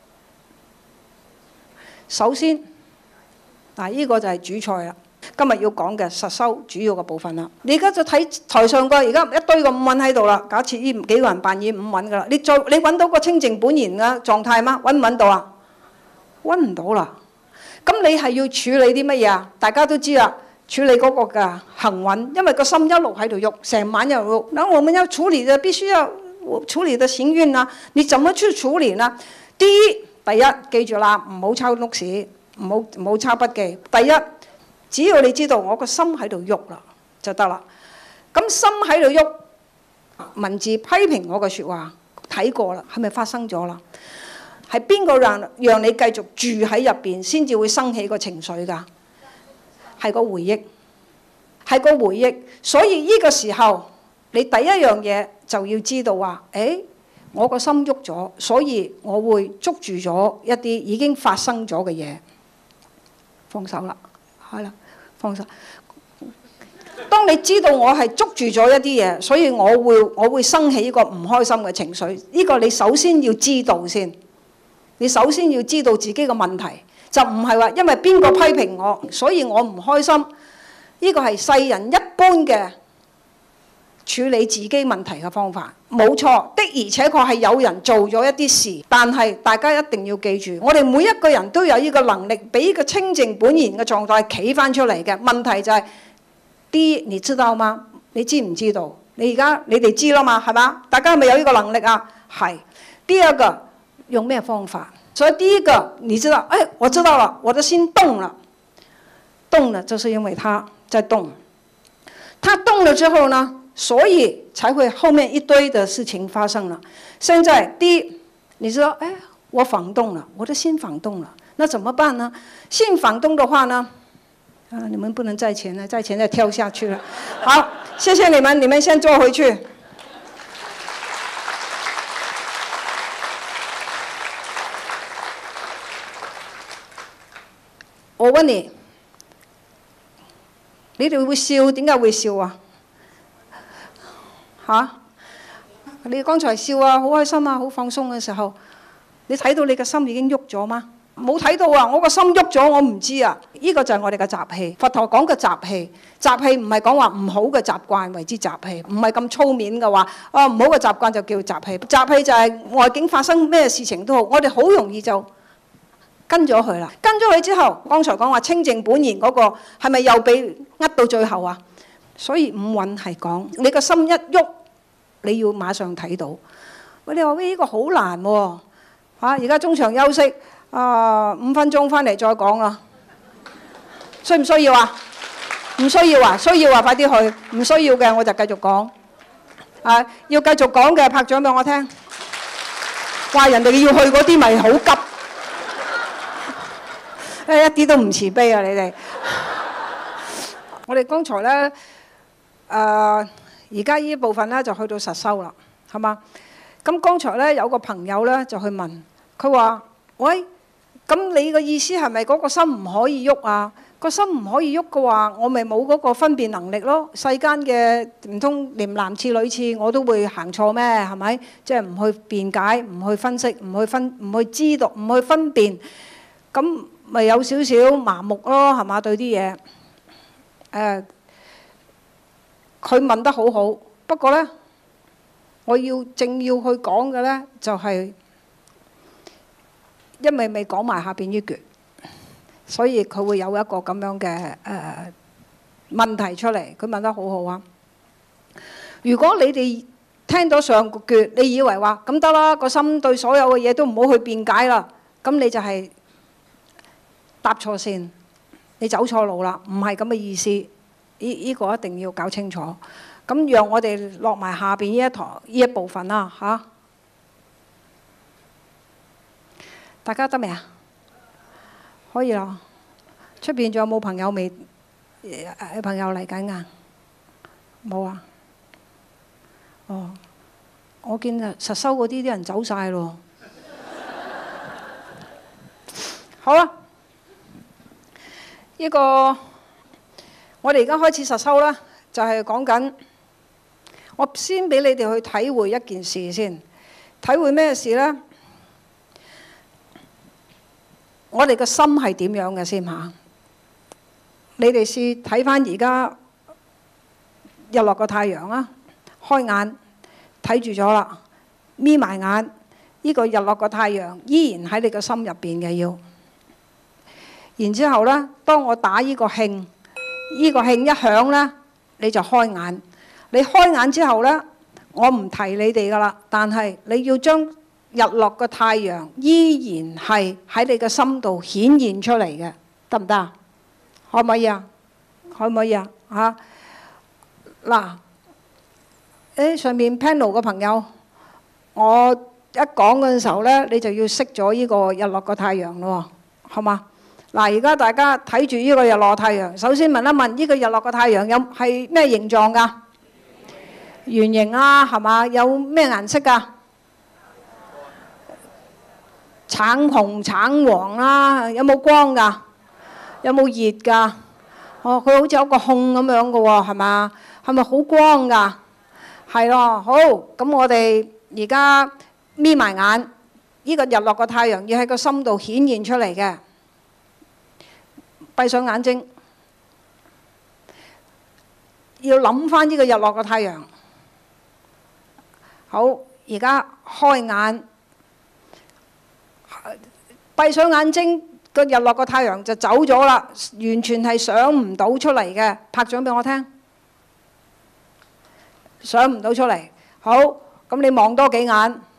首先嗱，呢個就係主菜啦。今日要講嘅實修主要嘅部分啦。你而家就睇台上個而家一堆個五蘊喺度啦。假設呢幾個人扮演五蘊噶啦，你揾到個清淨本然嘅狀態嗎？揾唔揾到啊？揾唔到啦。咁你係要處理啲乜嘢啊？大家都知啦，處理嗰個嘅行蘊，因為個心一路喺度喐，成晚又喐。那我們要處理嘅必須要處理嘅行運啊！你怎麼去處理呢？第一記住啦，唔好抄 notes，唔好抄筆記。第一，只要你知道我個心喺度喐啦，就得啦。咁心喺度喐，文字批評我嘅説話睇過啦，係咪發生咗啦？係邊個讓你繼續住喺入邊，先至會生起個情緒㗎？係個回憶，係個回憶。所以呢個時候，你第一樣嘢就要知道話，我個心喐咗，所以我會捉住咗一啲已經發生咗嘅嘢，放手啦，係啦，放手。當你知道我係捉住咗一啲嘢，所以我會生起一個唔開心嘅情緒。呢個你首先要知道先。你首先要知道自己嘅問題，就唔係話因為邊個批評我，所以我唔開心。呢個係世人一般嘅處理自己問題嘅方法，冇錯的，而且確係有人做咗一啲事，但係大家一定要記住，我哋每一個人都有呢個能力，俾呢個清淨本然嘅狀態企翻出嚟嘅。問題就係啲，你知道嗎？你知唔知道？你哋知啦嘛，係嘛？大家係咪有呢個能力啊？係。第二個用咩方法？所以第一個你知道，我知道了，我的心動了，動了就是因為它在動，它動了之後呢， 所以才會後面一堆的事情發生了。現在第一，你說，哎，我房東了，我的新房東了，那怎麼辦呢？新房東的話呢，你們不能再錢了，再錢就跳下去了。好，謝謝你們，你們先坐回去。我問你，你哋會笑，點解會笑啊？你剛才笑啊，好開心啊，好放鬆嘅時候，你睇到你嘅心已經喐咗嗎？冇睇到啊！我個心喐咗，我唔知啊。呢個就係我哋嘅習氣。佛陀講嘅習氣，習氣唔係講話唔好嘅習慣為之習氣，唔係咁粗面嘅話，唔好嘅習慣就叫習氣。習氣就係外境發生咩事情都好，我哋好容易就跟咗佢啦。跟咗佢之後，剛才講話清淨本然嗰個係咪又被呃到最後啊？所以五蘊係講你個心一喐，你要馬上睇到。喂，你話呢個好難喎，而家中場休息5分鐘，翻嚟再講啦。需唔需要啊？唔需要啊？需要啊，快啲去。唔需要嘅我就繼續講。要繼續講嘅拍掌俾我聽。話人哋要去嗰啲咪好急。一啲都唔慈悲啊！你哋。我哋剛才呢，而家呢部分呢就去到實修啦，係嘛？咁剛才呢有個朋友呢就去問，佢話：喂，咁你嘅意思係咪嗰個心唔可以喐啊？個心唔可以喐嘅話，我咪冇嗰個分辨能力咯。世間嘅唔通連男廁女廁我都會行錯咩？係咪？即係唔去辯解，唔去分析，唔去知道，唔去分辨，咁咪有少少麻木咯，係嘛？對啲嘢。佢問得好好，不過呢，我正要去講嘅呢，就係因為未講埋下邊呢橛，所以佢會有一個咁樣嘅問題出嚟。佢問得好好啊！如果你哋聽到上個橛，你以為話咁得啦，個心對所有嘅嘢都唔好去辯解啦，咁你就係搭錯線。你走錯路啦，唔係咁嘅意思，呢個一定要搞清楚。咁讓我哋落埋下邊呢一部分啦嚇。大家得未啊？可以啦。出邊仲有冇朋友未？朋友嚟緊啊？冇啊？哦，我見實修嗰啲人走晒咯。好啦。呢個我哋而家開始實修啦，就係講緊，我先俾你哋去體會一件事先。體會咩事呢？我哋個心係點樣嘅先嚇？你哋試睇翻而家日落個太陽啦，開眼睇住咗啦，眯埋眼，呢個日落個太陽依然喺你個心入邊嘅要。然之後呢，當我打呢個磬，呢個磬一響呢，你就開眼。你開眼之後呢，我唔提你哋噶啦，但係你要將日落嘅太陽依然係喺你嘅心度顯現出嚟嘅，得唔得啊？可唔可以啊？可唔可以啊？嚇！嗱，上面 panel 嘅朋友，我一講嗰陣時候呢，你就要熄咗呢個日落個太陽咯，好嘛？嗱，而家大家睇住呢個日落太陽，首先問一問呢個日落個太陽有係咩形狀㗎？圓形啊，係嘛？有咩顏色㗎？橙紅、橙黃啦，有冇光㗎？有冇熱㗎？哦，佢好似有個控咁樣嘅喎，係嘛？係咪好光㗎？係咯，好，咁我哋而家眯埋眼，呢個日落個太陽要喺個心度顯現出嚟嘅。閉上眼睛，要諗翻呢個日落個太陽。好，而家開眼，閉上眼睛，個日落個太陽就走咗啦，完全係想唔到出嚟嘅。拍掌俾我聽，想唔到出嚟。好，咁你望多幾眼。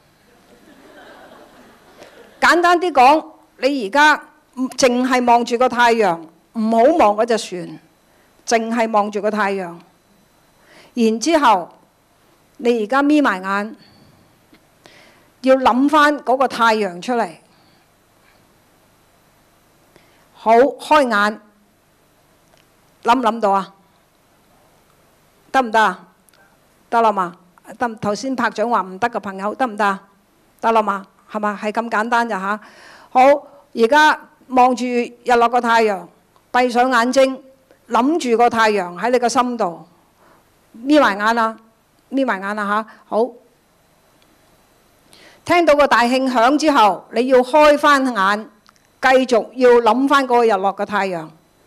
簡單啲講，你而家淨係望住個太陽，唔好望嗰隻船，淨係望住個太陽。 然之後你而家眯埋眼，要諗翻嗰個太陽出嚟。好，開眼，諗唔諗到啊？得唔得啊？得啦嘛？得，頭先拍掌話唔得嘅朋友得唔得啊？得啦嘛？係嘛？係咁簡單咋嚇？好，而家望住日落個太陽，閉上眼睛，諗住個太陽喺你個心度，眯埋眼啦，眯埋眼啦嚇。好，聽到個大慶響之後，你要開翻眼，繼續要諗翻嗰個日落嘅太陽。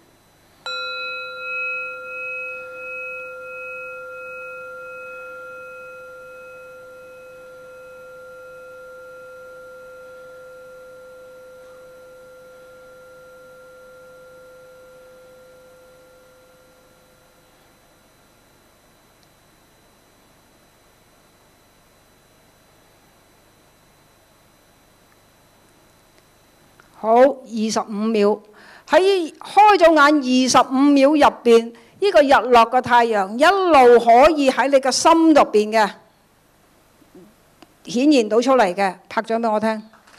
好，25秒，喺開咗眼25秒入邊，呢個日落嘅太陽一路可以喺你嘅心入邊嘅顯現到出嚟嘅，拍掌俾我聽。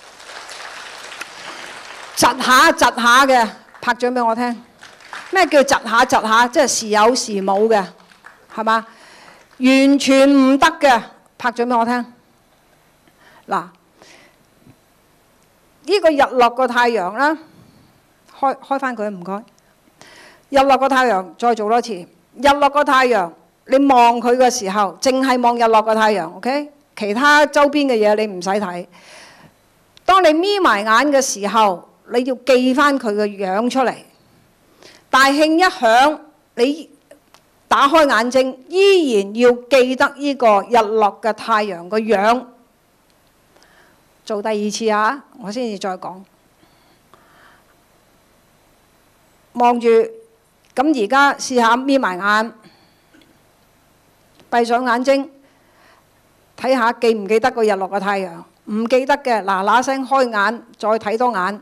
窒下窒下嘅，拍掌俾我聽。咩叫窒下窒下？即係時有時冇嘅，係嘛？完全唔得嘅，拍掌俾我聽。嗱。呢個日落個太陽啦，開翻佢唔該。日落個太陽，再做多次。日落個太陽，你望佢嘅時候，淨係望日落個太陽 ，OK？ 其他周邊嘅嘢你唔使睇。當你眯埋眼嘅時候，你要記翻佢嘅樣出嚟。大慶一響，你打開眼睛，依然要記得呢個日落嘅太陽個樣。做第二次啊，我先至再講。望住，咁而家試下眯埋眼，閉上眼睛，睇下記唔記得個日落嘅太陽。唔記得嘅，嗱嗱聲開眼，再睇多眼。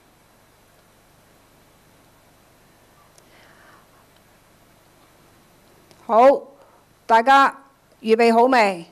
好，大家預備好未？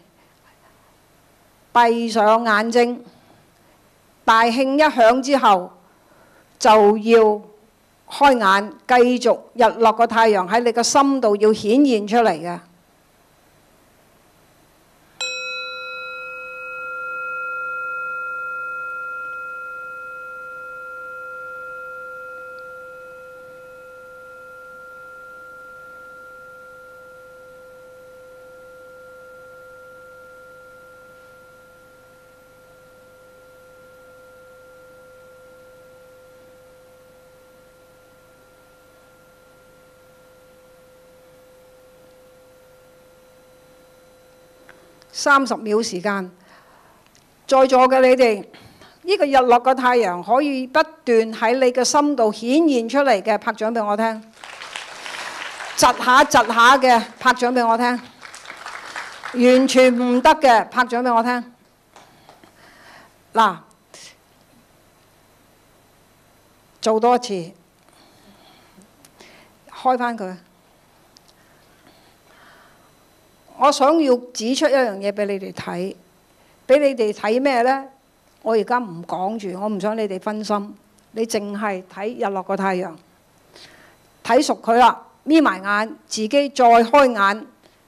閉上眼睛。大慶一響之後，就要開眼，繼續日落個太陽喺你個心度要顯現出嚟嘅。30秒時間，在座嘅你哋，呢個日落嘅太陽可以不斷喺你嘅心度顯現出嚟嘅，拍掌俾我聽。窒下窒下嘅，拍掌俾我聽。完全唔得嘅，拍掌俾我聽。嗱，做多次，開返佢。我想要指出一樣嘢俾你哋睇，俾你哋睇咩呢？我而家唔講住，我唔想你哋分心，你淨係睇日落個太陽，睇熟佢啦，眯埋眼，自己再開眼。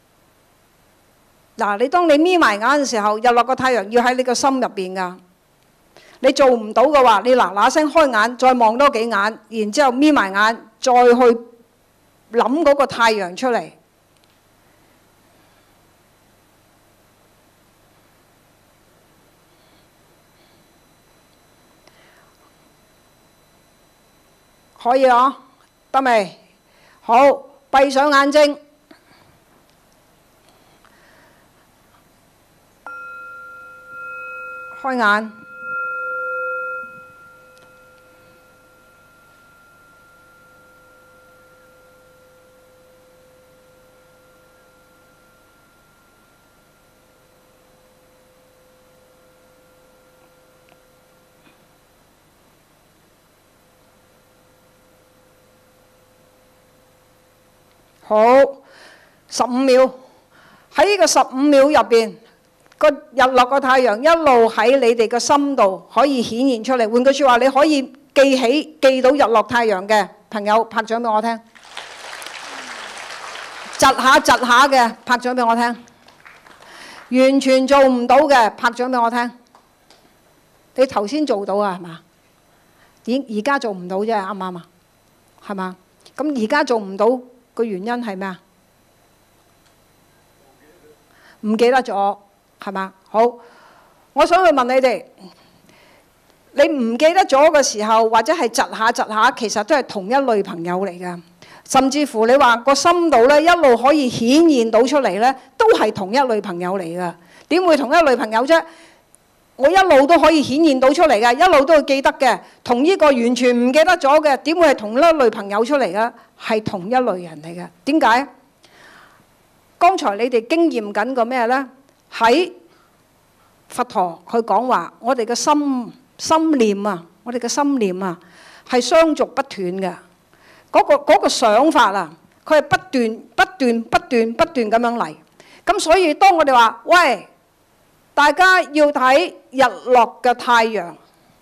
嗱，你當你眯埋眼嘅時候，日落個太陽要喺你個心入邊㗎。你做唔到嘅話，你嗱嗱聲開眼，再望多幾眼，然之後眯埋眼，再去諗嗰個太陽出嚟。可以啊，得未？好，閉上眼睛，開眼。好，15秒。 喺呢個15秒入邊，個日落個太陽一路喺你哋個心度可以顯現出嚟。換句説話，你可以記到日落太陽嘅朋友，拍掌俾我聽。窒下嘅，拍掌俾我聽。完全做唔到嘅，拍掌俾我聽。你頭先做到啊，係嘛？而家做唔到啫，啱唔啱啊？係嘛？咁而家做唔到個原因係咩啊？唔記得咗，係嘛？好，我想去問你哋，你唔記得咗嘅時候，或者係窒下，其實都係同一類朋友嚟㗎。甚至乎你話個心度咧，一路可以顯現到出嚟咧，都係同一類朋友嚟㗎。點會同一類朋友啫？我一路都可以顯現到出嚟嘅，一路都會記得嘅。同呢個完全唔記得咗嘅，點會係同一類朋友出嚟㗎？係同一類人嚟嘅。點解？剛才你哋經驗緊個咩呢？喺佛陀佢講話，我哋嘅心念啊，我哋嘅心念啊，係相續不斷嘅。嗰個想法啊，佢係不斷咁樣嚟。咁所以當我哋話，喂，大家要睇日落嘅太陽，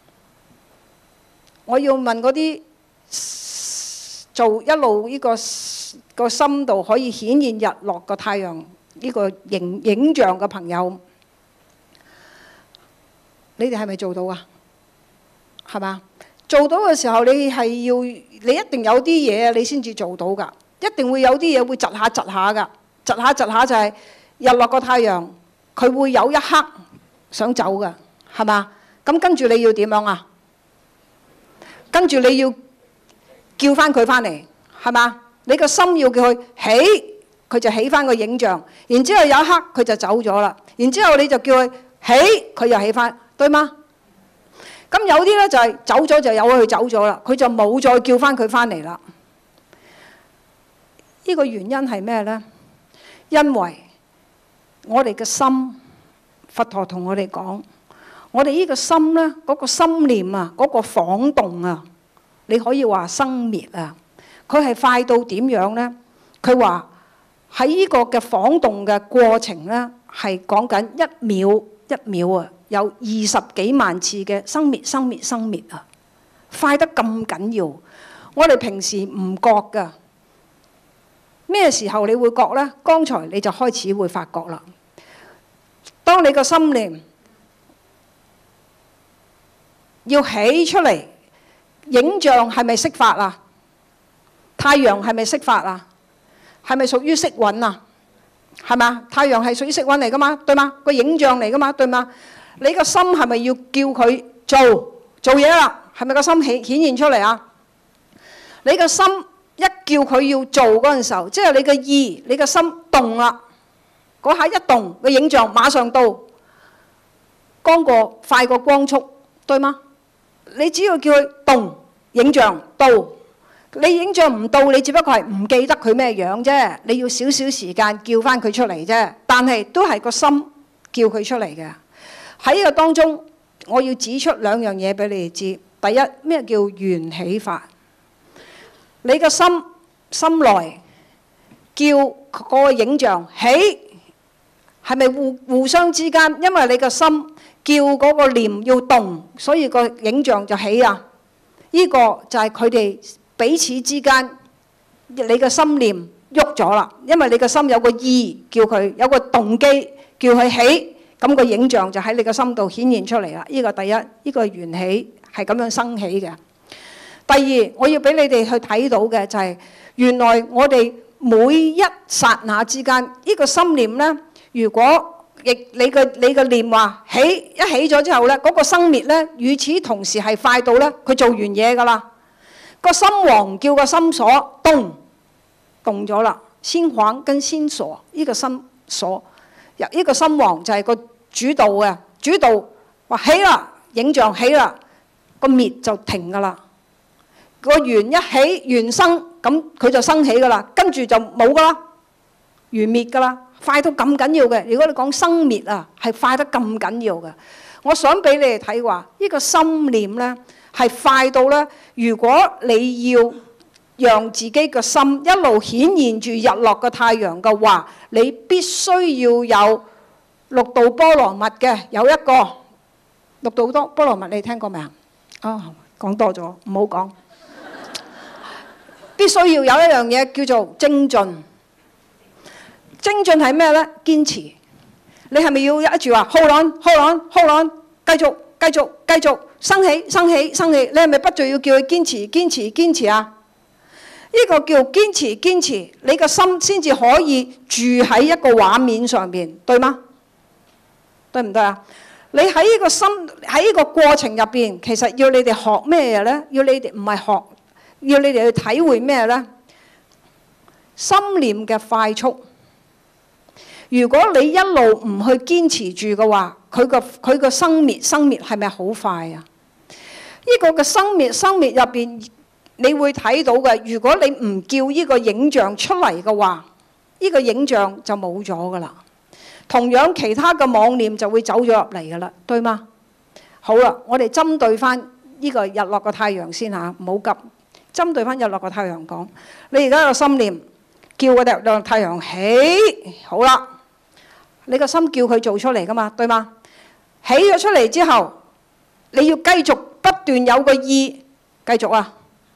我要問嗰啲做一路呢個心度可以顯現日落嘅太陽呢個影像嘅朋友，你哋係咪做到啊？係嘛？做到嘅時候，你一定有啲嘢你先至做到㗎，一定會有啲嘢會窒下㗎，窒下就係日落個太陽，佢會有一刻想走㗎，係嘛？咁跟住你要點樣啊？跟住你要叫翻佢翻嚟，係嘛？你個心要叫佢起，佢就起翻個影像，然之後有一刻佢就走咗啦，然之後你就叫佢起，佢又起翻，對嗎？咁有啲咧就係走咗就由佢走咗啦，佢就冇再叫翻佢翻嚟啦。呢個原因係咩呢？因為我哋嘅心，佛陀同我哋講，我哋呢個心呢，嗰個心念啊，嗰個晃動啊，你可以話生滅啊，佢係快到點樣呢？佢話喺呢個嘅晃動嘅過程呢，係講緊一秒啊，有20幾萬次嘅生滅啊，快得咁緊要。我哋平時唔覺㗎，咩時候你會覺呢？剛才你就開始會發覺啦。當你個心念要起出嚟，影像係咪色法啊？太陽係咪色法啊？係咪屬於色蘊啊？係嘛？太陽係屬於色蘊嚟噶嘛？對嗎？個影像嚟噶嘛？對嗎？你個心係咪要叫佢做嘢啦？係咪個心顯現出嚟啊？你個心一叫佢要做嗰陣時候，即係你個意，你個心動啦，嗰下一動，個影像馬上到，快過光速，對嗎？你只要叫佢動，影像到。你影像唔到，你只不過係唔記得佢咩樣啫。你要少少時間叫翻佢出嚟啫。但係都係個心叫佢出嚟嘅。喺呢個當中，我要指出2樣嘢俾你哋知。第一，咩叫緣起法？你個心來叫嗰個影像起，係咪互相之間？因為你個心叫嗰個念要動，所以個影像就起啊。呢個就係佢哋彼此之間，你個心念喐咗啦，因為你個心有個意叫佢，有個動機叫佢起，咁個影像就喺你個心度顯現出嚟啦。呢個第一，呢個緣起係咁樣生起嘅。第二，我要俾你哋去睇到嘅就係，原來我哋每一剎那之間，呢個心念呢，如果你個念話起，一起咗之後呢，嗰個生滅呢，與此同時係快到呢，佢做完嘢噶啦。個心王叫個心所動咗啦，心王跟心所呢個心所，呢個心王就係個主導嘅，主導話起啦，影像起啦，個滅就停噶啦。個緣一起，緣生，咁佢就生起噶啦，跟住就冇噶啦，緣滅噶啦，快到咁緊要嘅。如果你講生滅啊，係快得咁緊要嘅。我想俾你哋睇話，呢個心念呢，係快到咧，如果你要讓自己個心一路顯現住日落嘅太陽嘅話，你必須要有六度波羅蜜嘅，有一個六度波羅蜜，你聽過未啊？哦，講多咗，唔好講。必須要有一樣嘢叫做精進。精進係咩呢？堅持。你係咪要一住話 hold on，繼續生起？你係咪不斷要叫佢堅持啊？呢個叫堅持，你個心先至可以住喺一個畫面上邊，對嗎？對唔對啊？你喺呢個心喺呢個過程入邊，其實要你哋學咩嘢呢？要你哋唔係學，要你哋去體會咩呢？心念嘅快速。如果你一路唔去堅持住嘅話，佢個生滅係咪好快啊？呢個嘅生滅入邊，你會睇到嘅。如果你唔叫呢個影像出嚟嘅話，呢個影像就冇咗噶啦。同樣其他嘅妄念就會走咗入嚟噶啦，對嗎？好啦，我哋針對翻呢個日落嘅太陽先嚇，唔好急。針對翻日落嘅太陽講，你而家個心念叫個日落太陽起，好啦。你個心叫佢做出嚟噶嘛，對嗎？起咗出嚟之後，你要繼續不斷有個意，繼續啊，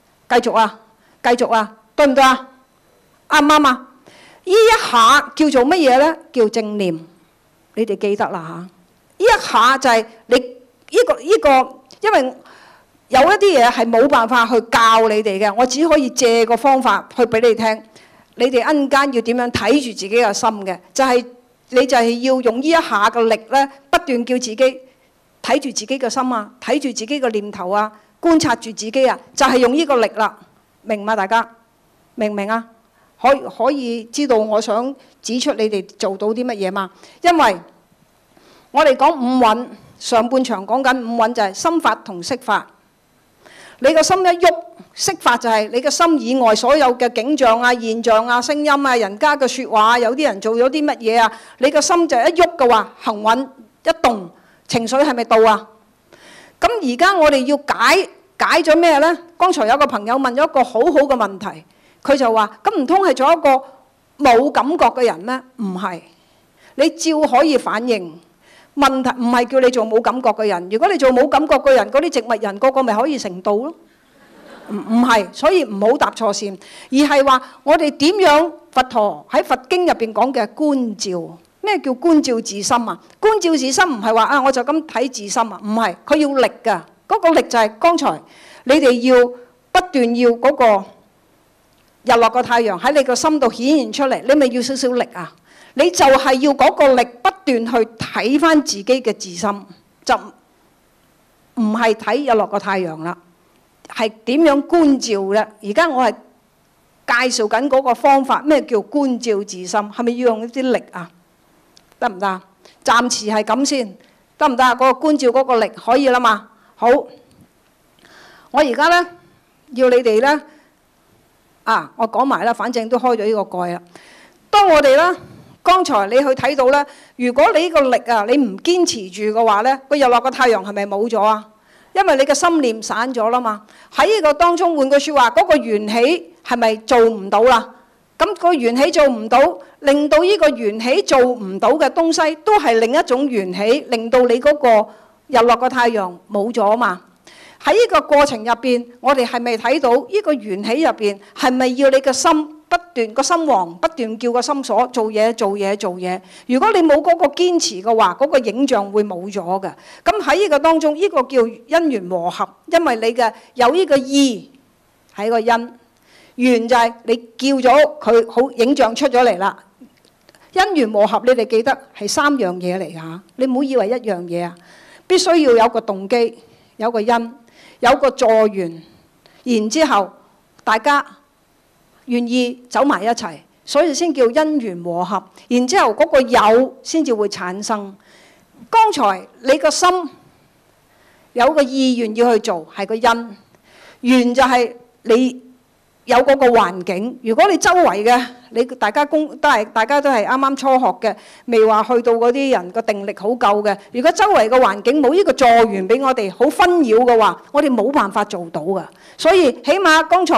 對唔對啊？啱唔啱啊？呢一下叫做乜嘢呢？叫正念，你哋記得啦嚇。呢一下就係你呢個，因為有一啲嘢係冇辦法去教你哋嘅，我只可以借個方法去俾你聽。你哋陣間要點樣睇住自己嘅心嘅，你就係要用呢一下嘅力咧，不斷叫自己睇住自己嘅心啊，睇住自己嘅念頭啊，觀察住自己啊，就係用呢個力啦，明嘛？大家明唔明啊？可以知道我想指出你哋做到啲乜嘢嘛？因為我哋講五蘊，上半場講緊五蘊就係心法同色法。你個心一喐，色法就係你個心以外所有嘅景象啊、現象啊、聲音啊、人家嘅説話啊，有啲人做咗啲乜嘢啊，你個心就一喐嘅話，行運一動，情緒係咪到啊？咁而家我哋要解咗咩呢？剛才有個朋友問咗一個好好嘅問題，佢就話：咁唔通係做一個冇感覺嘅人咩？唔係，你照可以反應。問題唔係叫你做冇感覺嘅人，如果你做冇感覺嘅人，嗰啲植物人個個咪可以成道咯？唔係，所以唔好搭錯線，而係話我哋點樣佛陀喺佛經入邊講嘅觀照。咩叫觀照自心啊？觀照自心唔係話啊我就咁睇自心啊，唔係，佢要力㗎。嗰個力就係剛才你哋要不斷要嗰個日落個太陽喺你個心度顯現出嚟，你咪要少少力啊！你就係要嗰個力不斷去睇翻自己嘅自心，就唔係睇日落個太陽啦，係點樣觀照咧？而家我係介紹緊嗰個方法，咩叫觀照自心？係咪要用一啲力啊？得唔得？暫時係咁先，得唔得？嗰個觀照嗰個力可以啦嘛？好，我而家咧要你哋咧我講埋啦，反正都開咗呢個蓋啦。當我哋咧。剛才你去睇到咧，如果你呢個力啊，你唔堅持住嘅話咧，個日落個太陽係咪冇咗啊？因為你嘅心念散咗啦嘛。喺呢個當中換句説話，嗰個緣起係咪做唔到啦？咁個緣起做唔到，令到呢個緣起做唔到嘅東西，都係另一種緣起，令到你嗰個日落個太陽冇咗嘛。喺呢個過程入邊，我哋係咪睇到呢個緣起入邊係咪要你嘅心？不斷個心王不斷叫個心所做嘢。如果你冇嗰個堅持嘅話，嗰個影像會冇咗嘅。咁喺呢個當中，呢個叫因緣和合，因為你嘅有呢個意係個因，緣就係你叫咗佢好影像出咗嚟啦。因緣和合，你哋記得係三樣嘢嚟㗎，你唔好以為一樣嘢啊，必須要有個動機，有個因，有個助緣，然之後大家願意走埋一齊，所以先叫因緣和合。然之後嗰個有先至會產生。剛才你個心有個意願要去做，係個因。緣就係你有嗰個環境。如果你周圍嘅，大家都係啱啱初學嘅，未話去到嗰啲人個定力好夠嘅。如果周圍個環境冇呢個助緣俾我哋，好紛擾嘅話，我哋冇辦法做到㗎。所以起碼剛才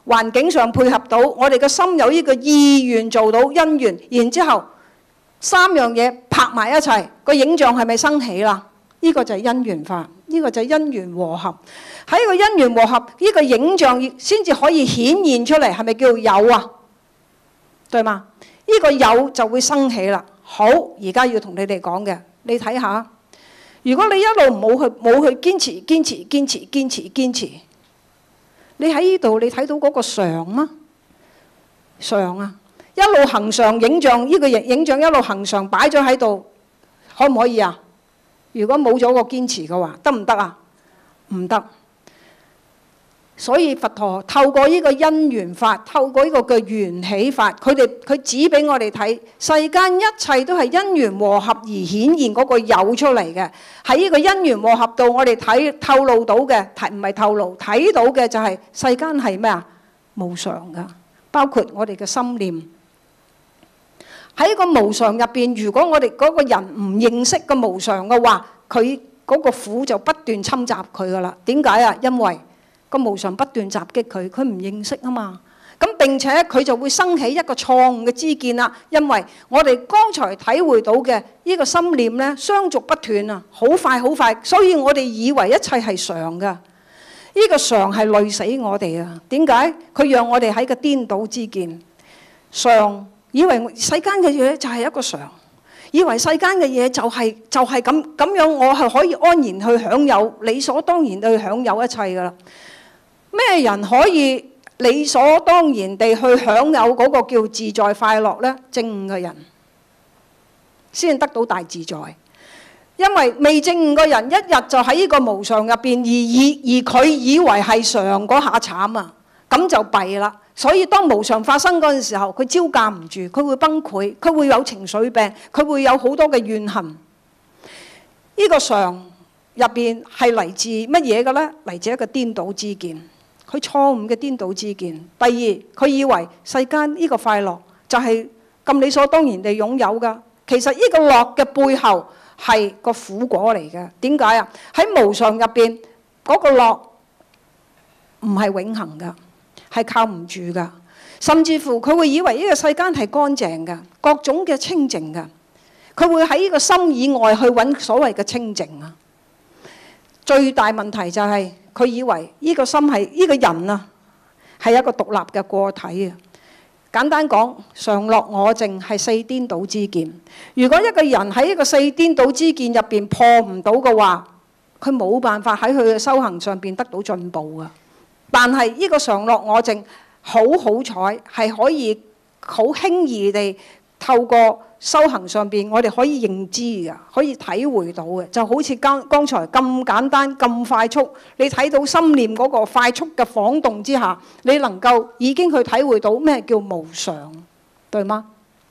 環境上配合到，我哋嘅心有呢個意願做到因緣，然之後三樣嘢拍埋一齊，個影像係咪生起啦？呢個就係因緣法，呢個就係因緣和合。喺個因緣和合，呢個影像先至可以顯現出嚟，係咪叫有啊？對嘛？呢個有就會生起啦。好，而家要同你哋講嘅，你睇下，如果你一路冇去堅持，你喺呢度你睇到嗰個常嗎？常啊，一路恆常影像，呢個影像一路恆常擺咗喺度，可唔可以啊？如果冇咗個堅持嘅話，得唔得啊？唔得。所以佛陀透過呢個因緣法，透過呢個嘅緣起法，佢指俾我哋睇，世間一切都係因緣和合而顯現嗰個有出嚟嘅。喺呢個因緣和合度，我哋透露到嘅，唔係透露，睇到嘅就係世間係咩啊？無常噶，包括我哋嘅心念。喺個無常入邊，如果我哋嗰個人唔認識個無常嘅話，佢嗰個苦就不斷侵襲佢噶啦。點解啊？因為個無常不斷襲擊佢，佢唔認識啊嘛。咁並且佢就會生起一個錯誤嘅知見啦。因為我哋剛才體會到嘅呢個心念呢，相續不斷啊，好快好快，所以我哋以為一切係常噶。呢個常係累死我哋啊！點解？佢讓我哋喺個顛倒之見，常以為世間嘅嘢就係一個常，以為世間嘅嘢就係咁樣，我係可以安然去享有，理所當然地去享有一切噶啦。咩人可以理所當然地去享有嗰個叫自在快樂呢？證悟嘅人先得到大自在。因為未證悟嘅人，一日就喺呢個無常入邊，而佢以為係常嗰下慘啊，咁就弊啦。所以當無常發生嗰陣時候，佢招架唔住，佢會崩潰，佢會有情緒病，佢會有好多嘅怨恨。呢個常入邊係嚟自乜嘢嘅呢？嚟自一個顛倒之見。佢錯誤嘅顛倒之見。第二，佢以為世間呢個快樂就係咁理所當然地擁有㗎。其實呢個樂嘅背後係個苦果嚟嘅。點解啊？喺無常入邊嗰個樂唔係永恆㗎，係靠唔住㗎。甚至乎佢會以為呢個世間係乾淨㗎，各種嘅清淨㗎。佢會喺呢個心以外去揾所謂嘅清淨啊。最大問題就係佢以為呢個心係呢個人啊，係一個獨立嘅個體啊。簡單講，常樂我淨係四顛倒之見。如果一個人喺呢個四顛倒之見入邊破唔到嘅話，佢冇辦法喺佢嘅修行上邊得到進步啊。但係呢個常樂我淨好彩係可以好輕易地透過修行上邊，我哋可以認知嘅，可以體會到嘅，就好似剛才咁簡單咁快速，你睇到心念嗰個快速嘅晃動之下，你能夠已經去體會到咩叫無常，對嗎？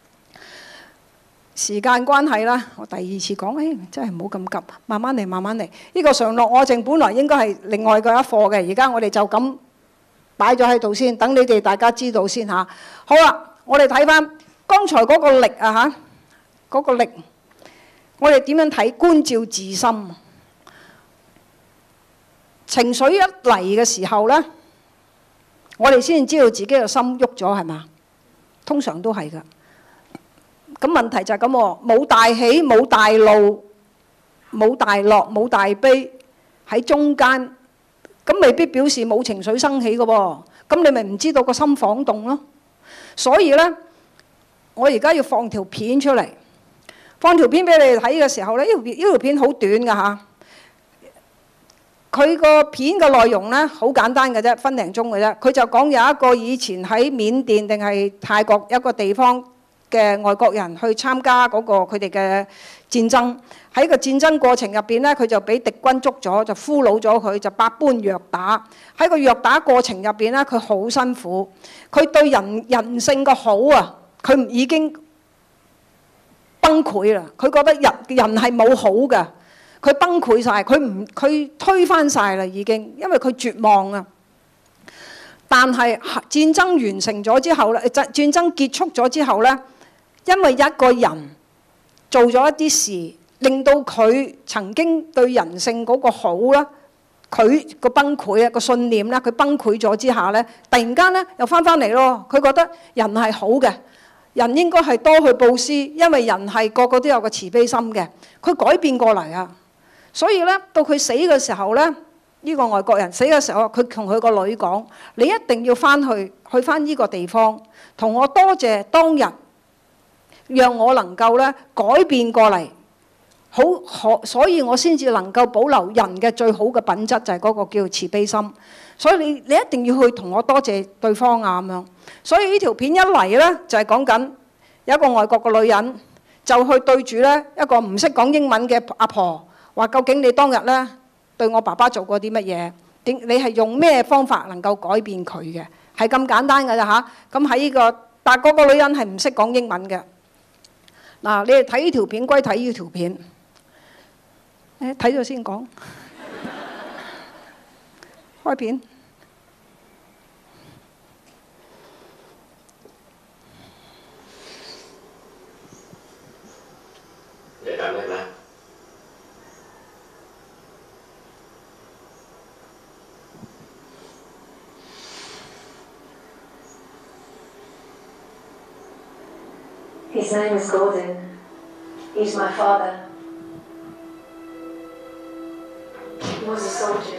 時間關係啦，我第二次講，真係唔好咁急，慢慢嚟，慢慢嚟。呢個常樂我淨本來應該係另外嘅一課嘅，而家我哋就咁擺咗喺度先，等你哋大家知道先嚇。好啦，我哋睇翻剛才嗰個力啊嚇，嗰個力，我哋點樣睇？觀照自心，情緒一嚟嘅時候呢，我哋先知道自己嘅心喐咗係嘛？通常都係㗎。咁問題就係咁喎，冇大喜，冇大怒，冇大樂，冇大悲喺中間，咁未必表示冇情緒生起嘅喎。咁你咪唔知道個心晃動咯。所以呢，我而家要放條片出嚟，放條片俾你哋睇嘅時候呢，呢條片好短㗎嚇。佢個片嘅內容呢，好簡單嘅啫，分零鐘嘅啫。佢就講有一個以前喺緬甸定係泰國一個地方嘅外國人去參加嗰個佢哋嘅戰爭，喺個戰爭過程入邊呢，佢就俾敵軍捉咗，就俘虜咗佢，就百般虐打。喺個虐打過程入邊呢，佢好辛苦，佢對人性嘅好啊，佢已經崩潰啦。佢覺得人係冇好嘅，佢崩潰晒，佢推翻晒啦已經，因為佢絕望啊。但係戰爭完成咗之後咧，戰爭結束咗之後呢，因為一個人做咗一啲事，令到佢曾經對人性嗰個好啦， 佢個崩潰啊，個信念咧，佢崩潰咗之下咧，突然間咧又翻嚟咯。佢覺得人係好嘅，人應該係多去佈施，因為人係個個都有個慈悲心嘅。佢改變過嚟啊！所以咧，到佢死嘅時候咧，呢個外國人死嘅時候，佢同佢個女講：你一定要翻去翻呢個地方，同我多謝當日，讓我能夠咧改變過嚟。所以我先至能夠保留人嘅最好嘅品質，就係嗰個叫慈悲心。所以你一定要去同我多謝對方啊咁樣。所以呢條片一嚟咧，就係講緊有一個外國嘅女人，就去對住咧一個唔識講英文嘅阿婆，話究竟你當日咧對我爸爸做過啲乜嘢？你係用咩方法能夠改變佢嘅？係咁簡單㗎咋嚇？咁喺呢個，但係嗰個女人係唔識講英文嘅。嗱，你哋睇呢條片歸睇呢條片。睇咗先講，開片。 你等你啦。 His name is Gordon. He's my father. He was a soldier.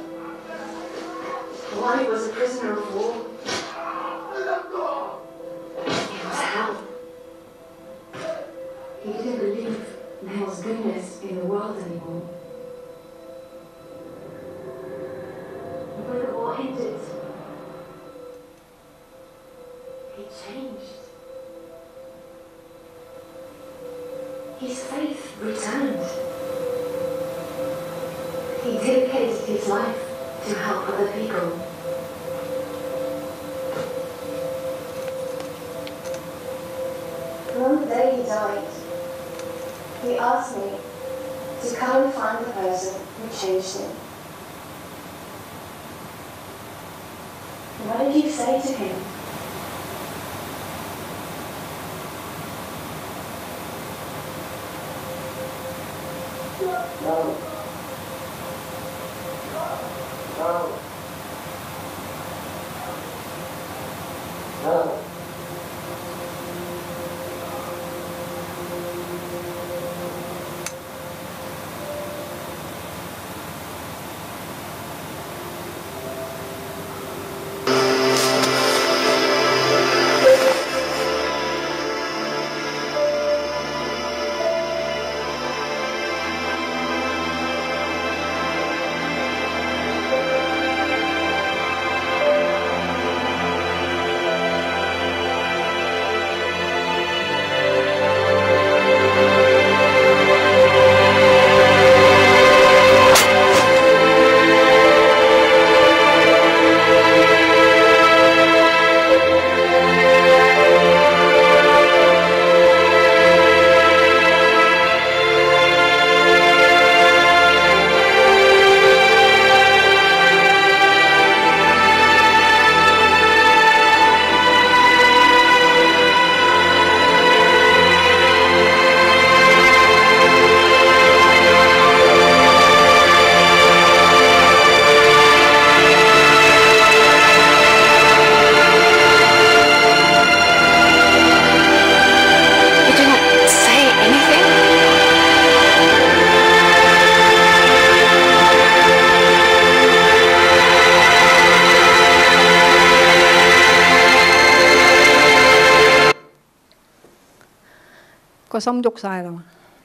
While he was a prisoner of war, it was hell. He didn't believe there was goodness in the world anymore. When the war ended, he changed. His faith returned. He dedicated his life to help other people. On the day he died, he asked me to come and find the person who changed him. What did you say to him? No. 個心喐晒啦嘛！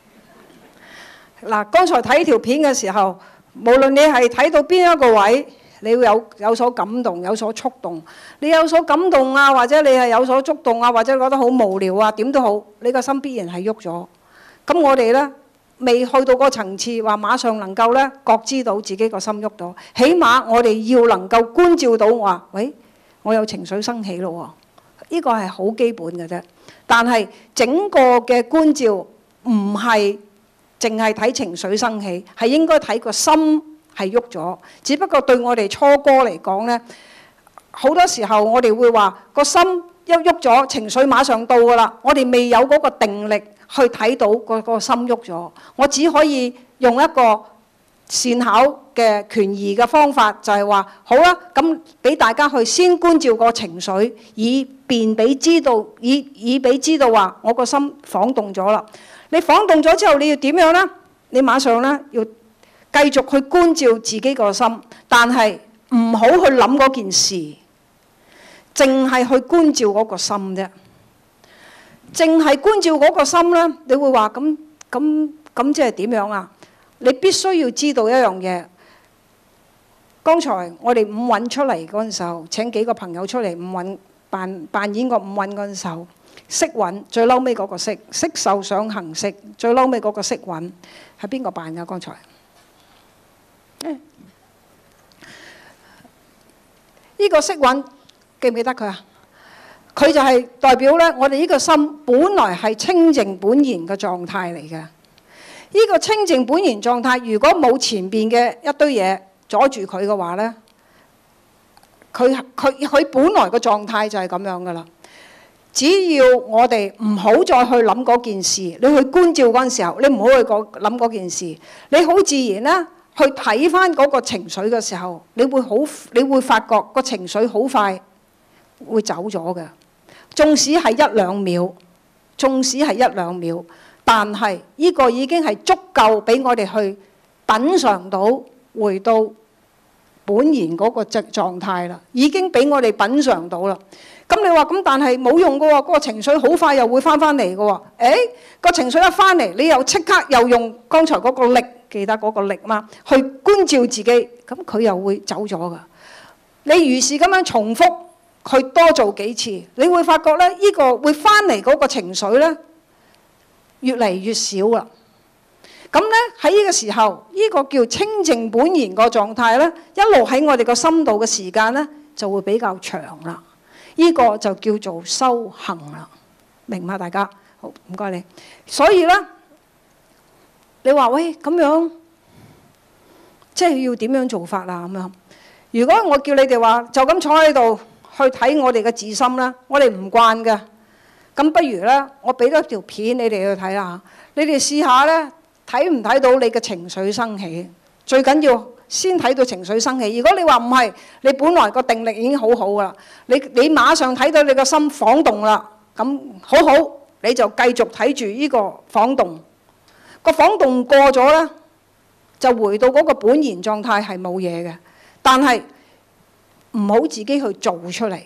嗱，剛才睇條片嘅時候，無論你係睇到邊一個位，你會有所感動，有所觸動。你有所感動啊，或者你係有所觸動啊，或者覺得好無聊啊，點都好，你個心必然係喐咗。咁我哋呢，未去到個層次，話馬上能夠呢覺知到自己個心喐到，起碼我哋要能夠觀照到話，喂，我有情緒生起咯喎，呢個係好基本嘅啫。但係整個嘅觀照唔係淨係睇情緒生起，係應該睇個心係喐咗。只不過對我哋初哥嚟講呢，好多時候我哋會話個心一喐咗，情緒馬上到㗎啦。我哋未有嗰個定力去睇到個心喐咗，我只可以用一個善巧嘅權宜嘅方法，就係話好啦，咁俾大家去先觀照個情緒，以便俾知道，以俾知道話我個心晃動咗啦。你晃動咗之後，你要點樣呢？你馬上呢要繼續去觀照自己個心，但係唔好去諗嗰件事，淨係去觀照嗰個心啫。淨係觀照嗰個心呢，你會話咁即係點樣啊？你必須要知道一樣嘢。剛才我哋五蘊出嚟嗰陣時候，請幾個朋友出嚟五蘊扮演個五蘊嗰陣時候，色蘊最嬲尾嗰個色，色受想行識最嬲尾嗰個色蘊係邊個扮㗎？剛才呢個色蘊記唔記得佢啊？佢就係代表呢，我哋呢個心本來係清淨本然嘅狀態嚟嘅。呢個清淨本然狀態，如果冇前邊嘅一堆嘢阻住佢嘅話呢，佢本來個狀態就係咁樣噶啦。只要我哋唔好再去諗嗰件事，你去觀照嗰陣時候，你唔好去諗嗰件事，你好自然啦，去睇翻嗰個情緒嘅時候，你會發覺個情緒好快會走咗嘅。縱使係一兩秒，但係呢個已經係足夠俾我哋去品嚐到回到本然嗰個狀態啦，已經俾我哋品嚐到啦。咁你話咁，但係冇用嘅喎，嗰個情緒好快又會翻嚟嘅喎。個情緒一翻嚟，你又即刻又用剛才嗰個力，記得嗰個力嘛，去觀照自己，咁佢又會走咗噶。你如是咁樣重複去多做幾次，你會發覺咧，呢個會翻嚟嗰個情緒咧，越嚟越少啦。咁咧喺呢個時候，呢個叫清淨本然個狀態咧，一路喺我哋個心度嘅時間咧，就會比較長啦。呢個就叫做修行啦，明嘛？大家好，唔該你。所以咧，你話喂咁樣，即係要點樣做法啊？咁樣，如果我叫你哋話就咁坐喺度去睇我哋嘅自心啦，我哋唔慣嘅。咁不如咧，我俾多條片你哋去睇下，你哋試下咧，睇唔睇到你嘅情緒生起？最緊要先睇到情緒生起。如果你話唔係，你本來個定力已經好好噶啦，你馬上睇到你個心晃動啦，咁好，你就繼續睇住呢個晃動。個晃動過咗咧，就回到嗰個本然狀態係冇嘢嘅。但係唔好自己去做出嚟。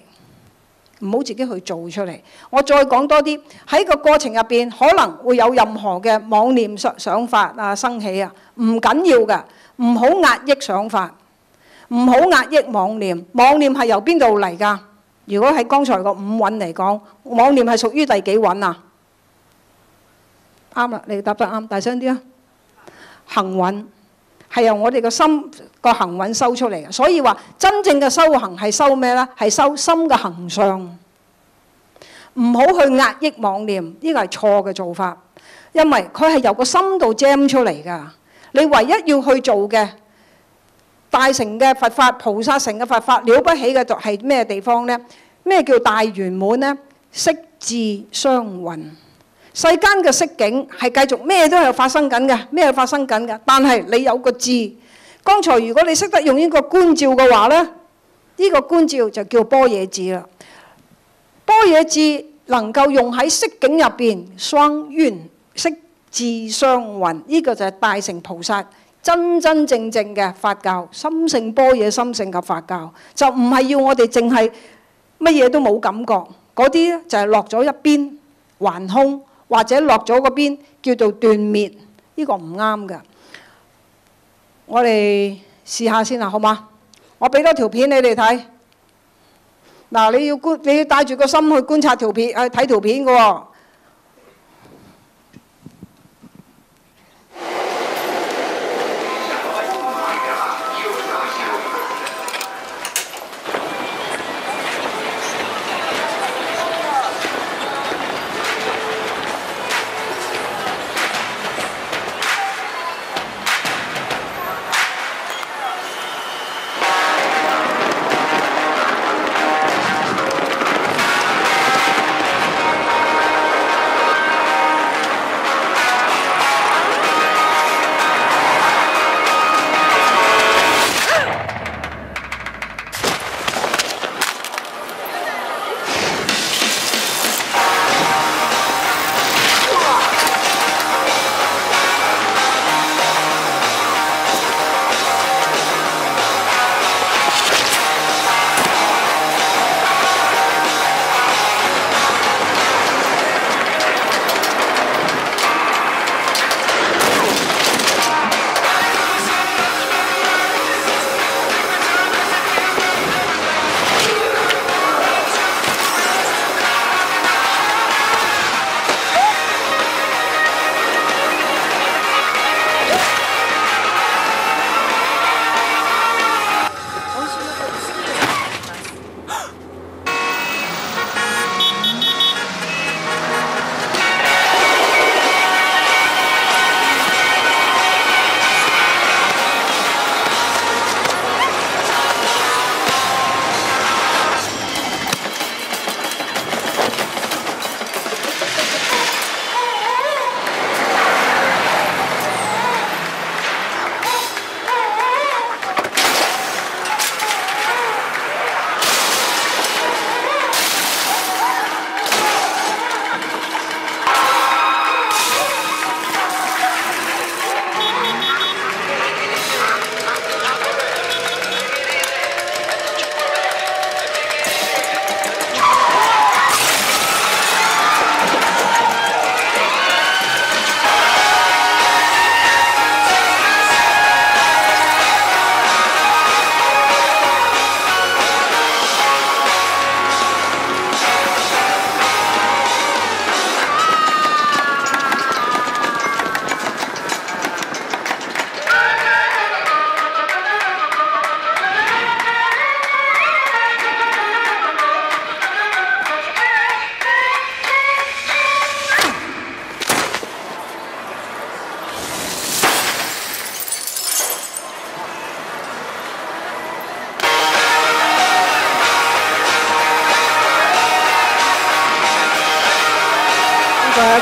我再講多啲，喺個過程入邊可能會有任何嘅妄念想法啊生起啊，唔緊要嘅，唔好壓抑想法，唔好壓抑妄念。妄念係由邊度嚟㗎？如果喺剛才個五蘊嚟講，妄念係屬於第幾蘊啊？啱啦，你答得啱，大聲啲啊！行蘊係由我哋個心個行蘊修出嚟嘅，所以話真正嘅修行係修咩呢？係修心嘅行相，唔好去壓抑妄念，呢個係錯嘅做法，因為佢係由個心度 jam 出嚟㗎。你唯一要去做嘅大乘嘅佛法、菩薩乘嘅佛法了不起嘅就係咩地方呢？咩叫大圓滿呢？色智雙運。世間嘅色境係繼續咩都係發生緊嘅，但係你有個智。剛才如果你識得用呢個觀照嘅話呢，呢個觀照就叫般若智啦。般若智能夠用喺色境入邊，雙淵色智雙運，呢個就係大乘菩薩真正嘅法教，心性般若心性嘅法教，就唔係要我哋淨係乜嘢都冇感覺，嗰啲就係落咗一邊還空。或者落咗嗰邊叫做斷滅，呢個唔啱㗎。我哋試下先啦，好嗎？我俾多條片你哋睇。嗱，你要帶住個心去觀察條片，睇條片㗎喎。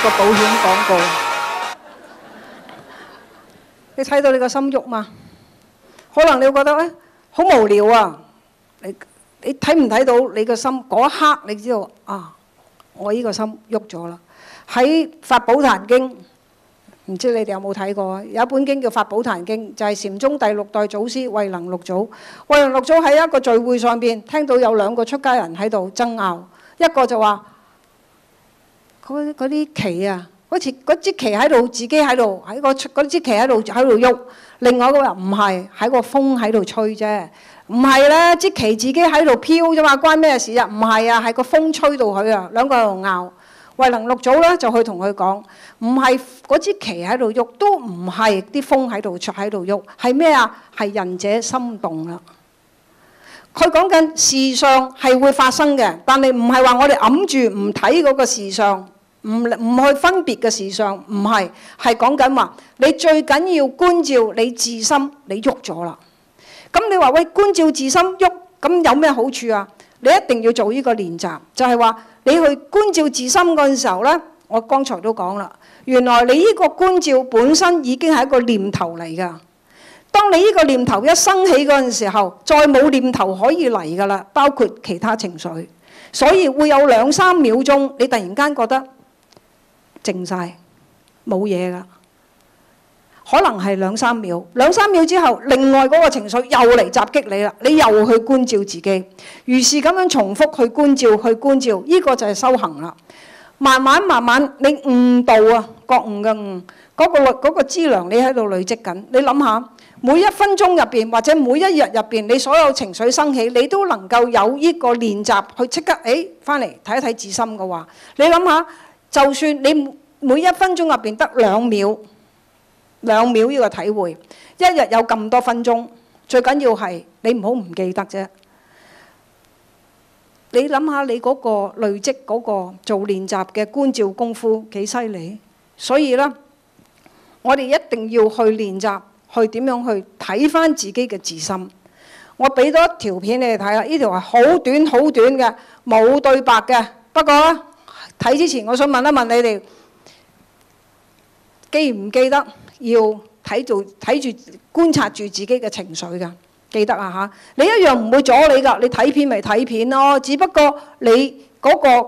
個保險廣告。你睇到你個心喐嘛？可能你會覺得好無聊啊！你睇唔睇到你個心嗰一刻，你知道啊，我呢個心喐咗啦。喺《法寶壇經》，唔知你哋有冇睇過啊？有一本經叫《法寶壇經》，就係禪宗第6代祖師慧能六祖。慧能六祖喺一個聚會上邊聽到有2個出家人喺度爭拗，一個就話嗰啲旗啊，嗰支旗喺度，自己喺度喺嗰支旗喺度喐。另外一個話唔係，喺個風喺度吹啫。唔係咧，支旗自己喺度飄啫嘛，關咩事啊？唔係啊，係個風吹到佢啊。2個喺度拗。慧能六祖咧就去同佢講，唔係嗰支旗喺度喐，都唔係啲風喺度喐，係咩啊？係仁者心動啦。佢講緊事上係會發生嘅，但係唔係話我哋揞住唔睇嗰個事上，唔去分別嘅事上，唔係，係講緊話你最緊要觀照你自心，你喐咗啦。咁你話喂，觀照自心喐，咁有咩好處啊？你一定要做呢個練習，就係話你去觀照自心嗰陣時候呢，我剛才都講啦，原來你呢個觀照本身已經係一個念頭嚟㗎。當你呢個念頭一生起嗰陣時候，再冇念頭可以嚟㗎啦，包括其他情緒，所以會有2-3秒鐘，你突然間覺得靜晒，冇嘢㗎。可能係2-3秒，2-3秒之後，另外嗰個情緒又嚟襲擊你啦，你又去觀照自己，如是咁樣重複去觀照，呢個就係修行啦。慢慢你悟道啊，覺悟嘅悟，嗰個資糧你喺度累積緊。你諗下，每1分鐘入邊或者每1日入邊，你所有情緒生起，你都能夠有呢個練習去即刻翻嚟睇一睇自心嘅話，你諗下，就算你每1分鐘入邊得2秒呢個體會，一日有咁多分鐘，最緊要係你唔好唔記得啫。你諗下你嗰個累積嗰個做練習嘅觀照功夫幾犀利，所以呢，我哋一定要去練習，去點樣去睇翻自己嘅自心。我俾多一條片你哋睇啦，呢條係好短嘅，冇對白嘅。不過呢，睇之前我想問一問你哋，記唔記得要睇住觀察住自己嘅情緒㗎？記得啊嚇！你一樣唔會阻你㗎，你睇片咪睇片咯。只不過你嗰個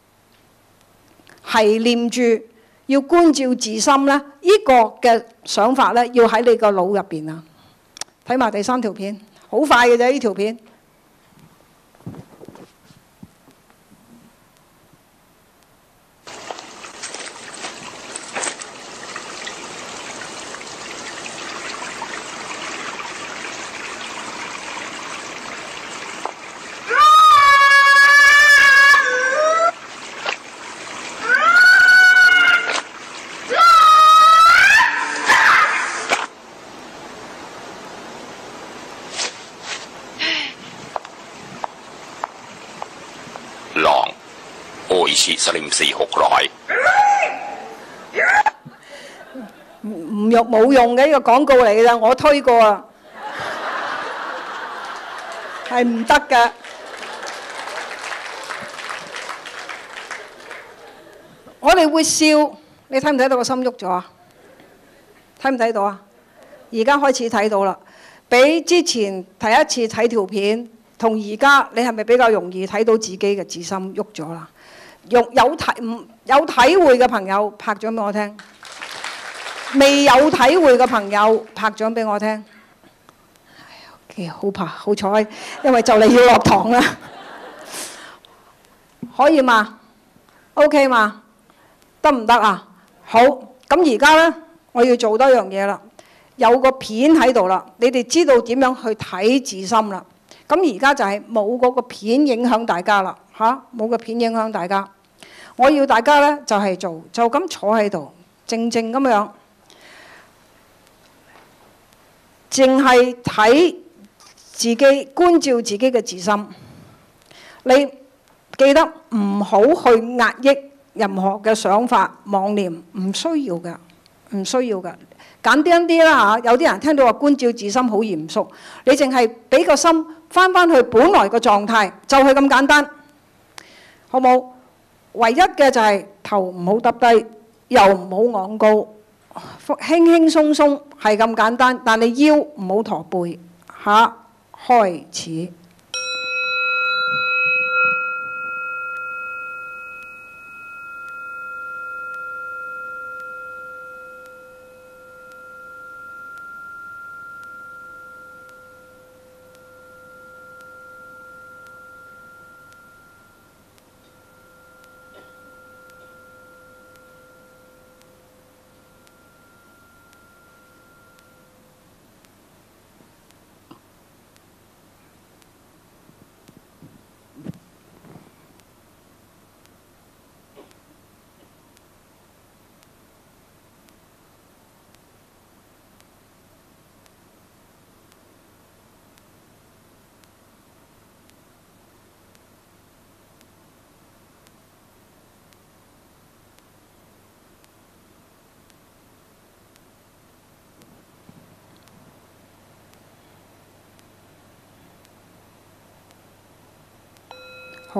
係念住要觀照自心咧，呢個嘅想法咧，要喺你個腦入邊啊。睇埋第3條片，好快嘅啫，呢條片。冇用嘅，呢個廣告嚟嘅，我推過啊，係唔得㗎。我哋會笑，你睇唔睇到個心喐咗啊？睇唔睇到啊？而家開始睇到啦，比之前第一次睇條片同而家，你係咪比較容易睇到自己嘅自心喐咗啦？有體會嘅朋友拍掌俾我聽，未有體會嘅朋友拍掌俾我聽。好彩，因為就嚟要落堂啦。可以嘛 ？OK 嘛？得唔得啊？好，咁而家呢，我要做多樣嘢啦。有個片喺度啦，你哋知道點樣去睇自心啦。咁而家就係冇嗰個片影響大家啦，冇個片影響大家。我要大家呢，就係就咁坐喺度，靜靜咁樣，淨係睇自己，觀照自己嘅自心。你記得唔好去壓抑任何嘅想法、妄念，唔需要㗎，唔需要㗎。簡單啲啦嚇，有啲人聽到話觀照自心好嚴肅，你淨係俾個心翻去本來個狀態，就係咁簡單，好冇？唯一嘅就係頭唔好耷低， 又唔好昂高，輕輕鬆鬆係咁簡單，但你腰唔好駝背。嚇，開始。好，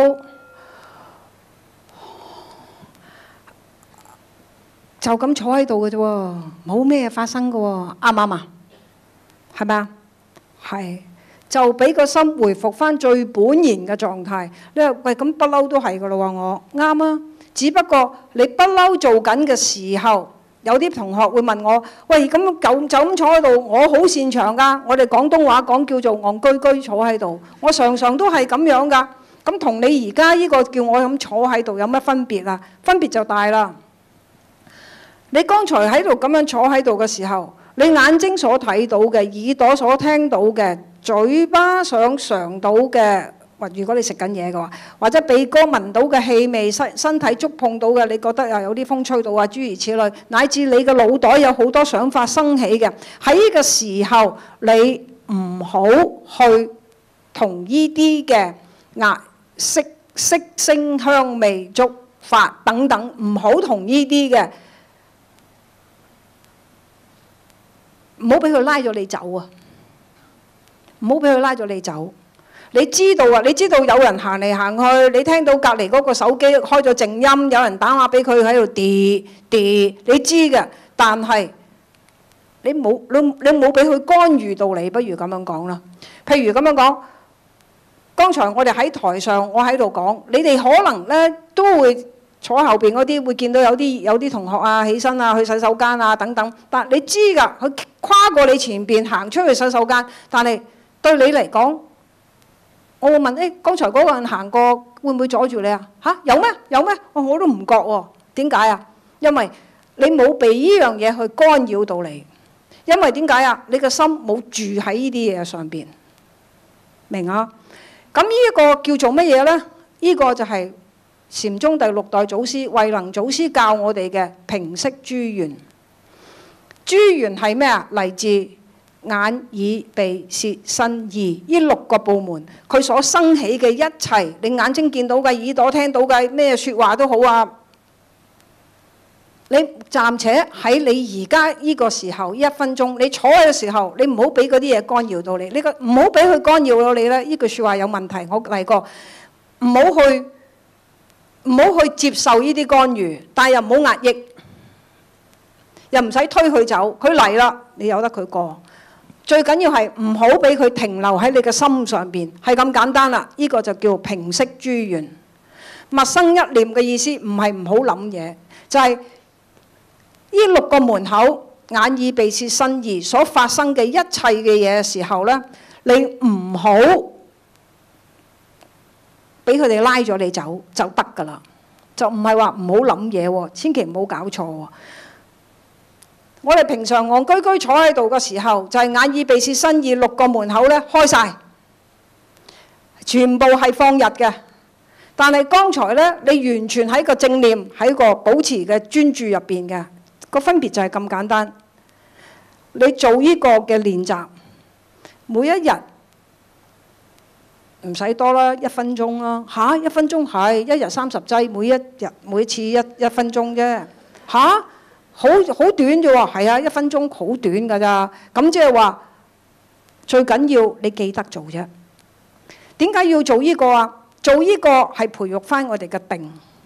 就咁坐喺度嘅啫喎，冇咩發生嘅喎，啱唔啱啊？係咪啊？係，就俾個心回復翻最本然嘅狀態。你話喂，咁不嬲都係嘅咯喎，我啱啊。只不過你不嬲做緊嘅時候，有啲同學會問我：喂，咁就咁坐喺度，我好擅長㗎。我哋廣東話講叫做戇居居坐喺度，我常常都係咁樣㗎。咁同你而家呢個叫我咁坐喺度有乜分別啊？分別就大啦。你剛才喺度咁樣坐喺度嘅時候，你眼睛所睇到嘅、耳朵所聽到嘅、嘴巴想嘗到嘅，或如果你食緊嘢嘅話，或者鼻哥聞到嘅氣味、身體觸碰到嘅，你覺得又有啲風吹到啊，諸如此類，乃至你嘅腦袋有好多想法生起嘅，喺呢個時候你唔好去同呢啲嘅色聲香味觸法等等，唔好同呢啲嘅，唔好俾佢拉咗你走啊！唔好俾佢拉咗你走。你知道啊？你知道有人行嚟行去，你聽到隔離嗰個手機開咗靜音，有人打話俾佢喺度跌，你知嘅。但係你冇俾佢干預到你，不如咁樣講啦。譬如咁樣講。剛才我哋喺台上，我喺度講，你哋可能咧都會坐後邊嗰啲會見到有啲同學啊起身啊去洗手間啊等等，但你知㗎，佢跨過你前邊行出去洗手間，但係對你嚟講，我會問：誒，剛才嗰個人行過會唔會阻住你啊？嚇，有咩？我都唔覺喎。點解啊？因為你冇被呢樣嘢去干擾到你，因為點解啊？你個心冇住喺呢啲嘢上邊，明啊？咁呢一個叫做乜嘢呢？呢個就係禪宗第六代祖師慧能祖師教我哋嘅平息諸緣。諸緣係咩啊？嚟自眼耳鼻舌身意呢6個部門，佢所生起嘅一切，你眼睛見到嘅、耳朵聽到嘅咩説話都好啊。你暫且喺你而家呢個時候1分鐘，你坐喺嘅時候，你唔好俾嗰啲嘢干擾到你。唔好俾佢干擾到你咧。呢句説話有問題，我嚟過，唔好去接受呢啲干預，但係又唔好壓抑，又唔使推佢走。佢嚟啦，你由得佢過。最緊要係唔好俾佢停留喺你嘅心上邊，係咁簡單啦。呢個就叫平息諸緣。默生一念嘅意思唔係唔好諗嘢，就係呢6個門口，眼耳鼻舌身意所發生嘅一切嘅嘢嘅時候呢，你唔好俾佢哋拉咗你走就得㗎啦。就唔係話唔好諗嘢喎，千祈唔好搞錯喎。我哋平常戇居居坐喺度嘅時候，就係眼耳鼻舌身意6個門口呢開晒，全部係放日嘅。但係剛才呢，你完全喺個正念喺個保持嘅專注入邊嘅。個分別就係咁簡單。你做呢個嘅練習，每一日唔使多啦，1分鐘啦。嚇，1分鐘係1日30劑，每次一分鐘啫。嚇，好短啫喎。係啊，1分鐘好短㗎咋。咁即係話最緊要你記得做啫。點解要做呢個啊？做呢個係培育翻我哋嘅定。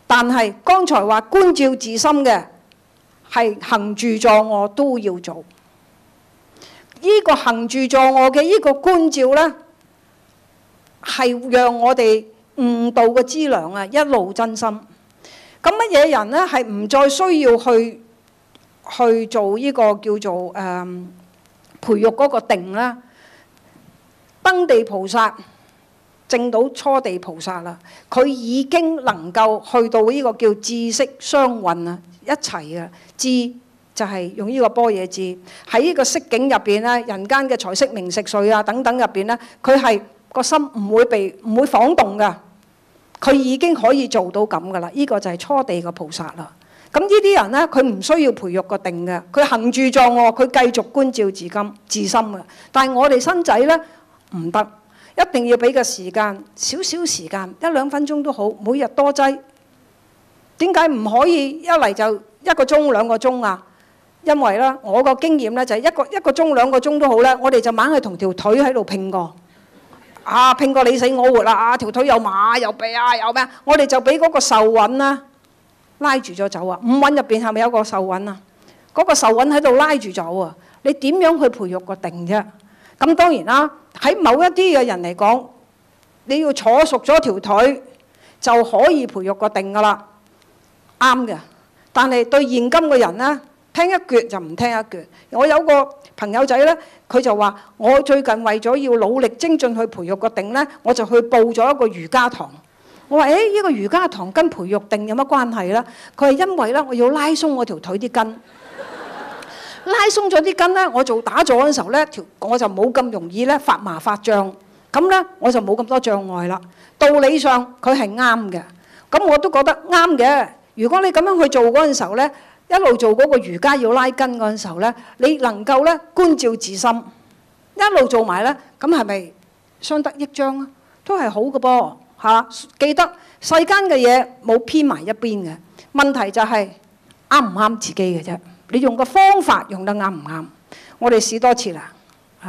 但係剛才話觀照自心嘅係行住坐臥都要做。呢個行住坐臥嘅呢個觀照呢，係讓我哋悟道嘅資糧啊，一路真心。咁乜嘢人呢？係唔再需要去做呢個叫做培育嗰個定啦。登地菩薩證到初地菩薩啦，佢已經能夠去到呢個叫智識雙運啊，一齊啊。智就係用呢個般若智喺呢個色境入邊咧，人間嘅財色名食睡啊等等入邊咧，佢係個心唔會晃動噶，佢已經可以做到咁噶啦。呢個就係初地嘅菩薩啦。咁呢啲人咧，佢唔需要培育個定嘅，佢行住坐臥，佢繼續觀照自心嘅。但係我哋新仔咧唔得，一定要俾個時間，少少時間，1-2分鐘都好，每日多劑。點解唔可以一嚟就1個鐘2個鐘啊？因為咧，我個經驗咧就係一個鐘2個鐘都好咧，我哋就猛係同條腿喺度拼過，拼過你死我活啦，條腿又馬又臂啊又咩，我哋就俾嗰個受韻啦拉住咗走啊。五韻入邊係咪有個受韻啊？嗰個受韻喺度拉住走啊！你點樣去培育個定啫？咁當然啦，喺某一啲嘅人嚟講，你要坐熟咗條腿就可以培育個定噶啦，啱嘅。但係對現今嘅人咧，聽一橛就唔聽一橛。我有個朋友仔咧，佢就話：我最近為咗要努力精進去培育個定咧，我就去報咗一個瑜伽堂。我話：呢個瑜伽堂跟培育定有乜關係咧？佢係因為咧，我要拉鬆我條腿啲筋。拉鬆咗啲筋咧，我做打坐嗰陣時候咧，我就冇咁容易咧發麻發脹，咁咧我就冇咁多障礙啦。道理上佢係啱嘅，咁我都覺得啱嘅。如果你咁樣去做嗰陣時候咧，一路做嗰個瑜伽要拉筋嗰陣時候咧，你能夠咧觀照自心，一路做埋咧，咁係咪相得益彰啊？都係好嘅噃嚇。記得世間嘅嘢冇偏埋一邊嘅，問題就係啱唔啱自己嘅啫。你用個方法用得啱唔啱？我哋試多次啦。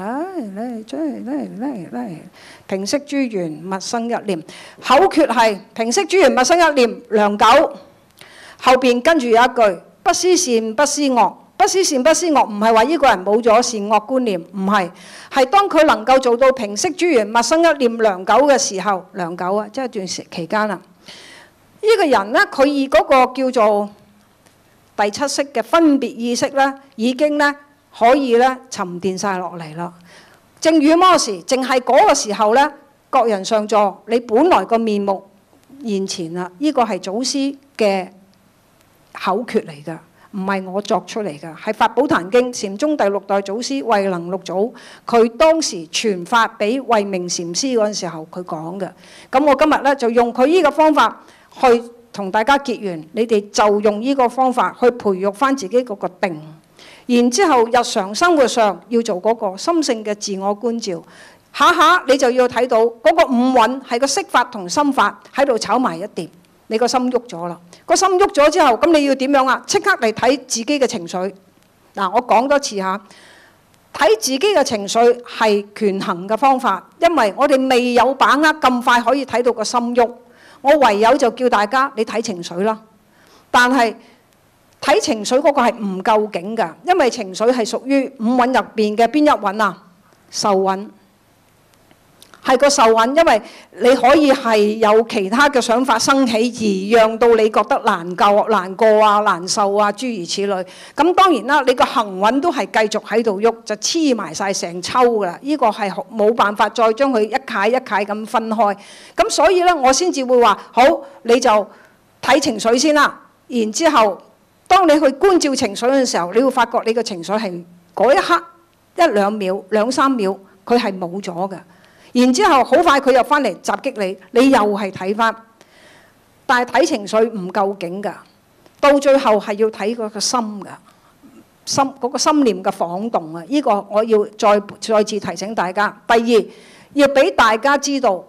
平息諸緣，勿生一念。口訣係平息諸緣，勿生一念，良久。後邊跟住有一句：不思善，不思惡。不思善，不思惡，唔係話呢個人冇咗善惡觀念，唔係，係當佢能夠做到平息諸緣，勿生一念，良久嘅時候，良久啊，即係一段期間啦。呢個人呢，佢以嗰個叫做第7識嘅分別意識咧，已經咧可以咧沉澱晒落嚟啦。正與麼時，淨係嗰個時候咧，各人上座，你本來個面目現前啦。呢個係祖師嘅口訣嚟㗎，唔係我作出嚟㗎，係《法寶壇經》禪宗第6代祖師慧能六祖，佢當時傳法俾慧明禪師嗰陣時候，佢講嘅。咁我今日咧就用佢呢個方法去同大家結緣，你哋就用呢個方法去培育翻自己嗰個定，然之後日常生活上要做嗰個心性嘅自我觀照，下下你就要睇到嗰個五蘊係個色法同心法喺度炒埋一碟，你個心喐咗啦。個心喐咗之後，咁你要點樣啊？即刻嚟睇自己嘅情緒。嗱，我講多次下，睇自己嘅情緒係權衡嘅方法，因為我哋未有把握咁快可以睇到個心喐。我唯有就叫大家你睇情緒啦，但係睇情緒嗰個係唔夠勁㗎，因為情緒係屬於五蘊入邊嘅邊一蘊啊？受蘊，係個受蘊，因為你可以係有其他嘅想法生起，而讓到你覺得難過啊、難受啊，諸如此類。咁當然啦，你個行蘊都係繼續喺度喐，就黐埋晒成抽㗎啦。呢個係冇辦法再將佢一塊一塊咁分開。咁所以咧，我先至會話好，你就睇情緒先啦。然之後，當你去觀照情緒嘅時候，你會發覺你個情緒係嗰一刻1-2秒、2-3秒，佢係冇咗嘅。然之後好快佢又翻嚟襲擊你，你又係睇翻，但係睇情緒唔夠勁㗎，到最後係要睇嗰個心㗎，心嗰個心念嘅晃動啊！呢個我要再次提醒大家。第二，要俾大家知道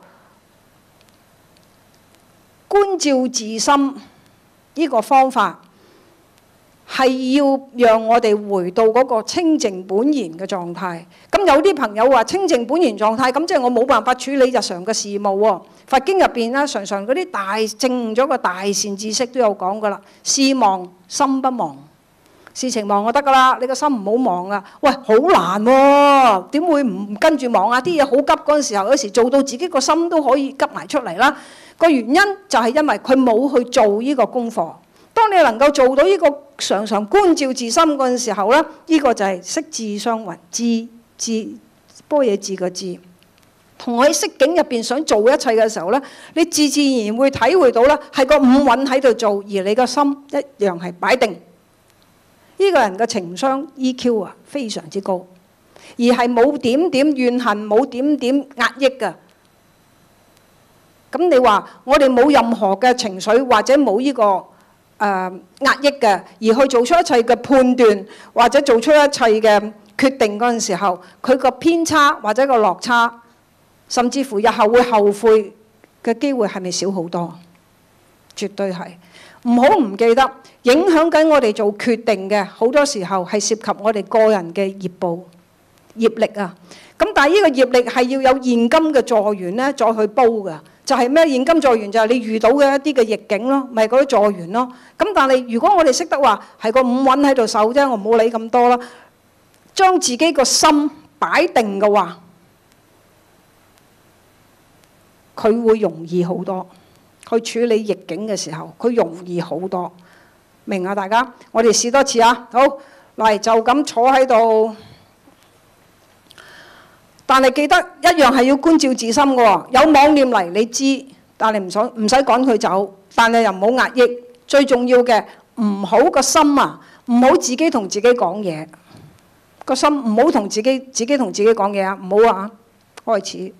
觀照自心呢個方法係要讓我哋回到嗰個清淨本然嘅狀態。咁有啲朋友話清淨本然狀態，咁即係我冇辦法處理日常嘅事務喎。佛經入邊咧，常常嗰啲大證咗個大善知識都有講噶啦，事忘心不忘，事情忘就得噶啦，你個心唔好忘啊。喂，好難喎，點會唔跟住忘啊？啲嘢好急嗰陣時候，有時做到自己個心都可以急埋出嚟啦。個原因就係因為佢冇去做呢個功課。當你能夠做到呢個常常觀照自心嗰陣時候咧，呢個就係識智雙運，智般若智個智，同我喺色境入邊想做一切嘅時候咧，你自然會體會到啦，係個五蘊喺度做，而你個心一樣係擺定。呢個人嘅情商 EQ 啊，非常之高，而係冇點點怨恨，冇點點壓抑㗎。咁你話我哋冇任何嘅情緒或者冇呢個壓抑嘅，而去做出一切嘅判斷或者做出一切嘅決定嗰陣時候，佢個偏差或者個落差，甚至乎日後會後悔嘅機會係咪少好多？絕對係。唔好唔記得，影響緊我哋做決定嘅好多時候係涉及我哋個人嘅業報、業力啊。咁但係呢個業力係要有現今嘅助緣咧，再去煲㗎。就係咩現金助緣？就係你遇到嘅一啲嘅逆境咯，咪嗰啲助緣咯。咁但係如果我哋識得話係個五蘊喺度受啫，我唔好理咁多啦。將自己個心擺定嘅話，佢會容易好多。去處理逆境嘅時候，佢容易好多。明啊，大家？我哋試多次啊！好，嚟就咁坐喺度。但係記得一樣係要觀照自心嘅喎，有妄念嚟你知，但係唔使趕佢走，但係又唔好壓抑。最重要嘅唔好個心啊，唔好自己同自己講嘢。個心唔好同自己同自己講嘢啊，唔好啊！開始。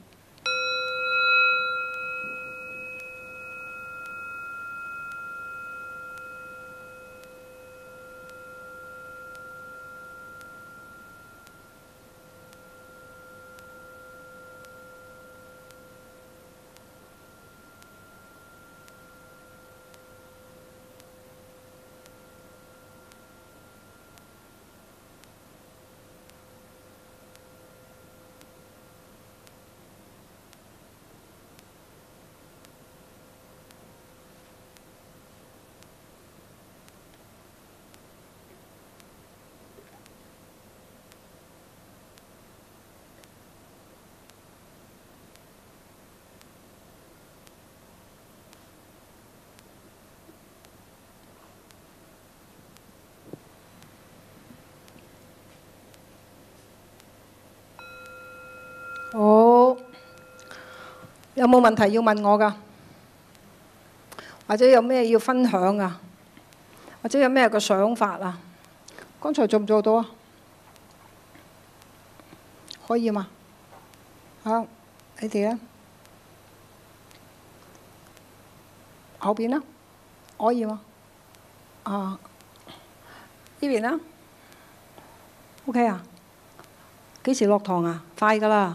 好，有冇問題要問我㗎？或者有咩要分享啊？或者有咩個想法啊？剛才做唔做到啊？可以嘛？好，你哋咧？後邊啦，可以嘛？啊，呢邊啦 ？OK 啊？幾時落堂啊？快㗎啦！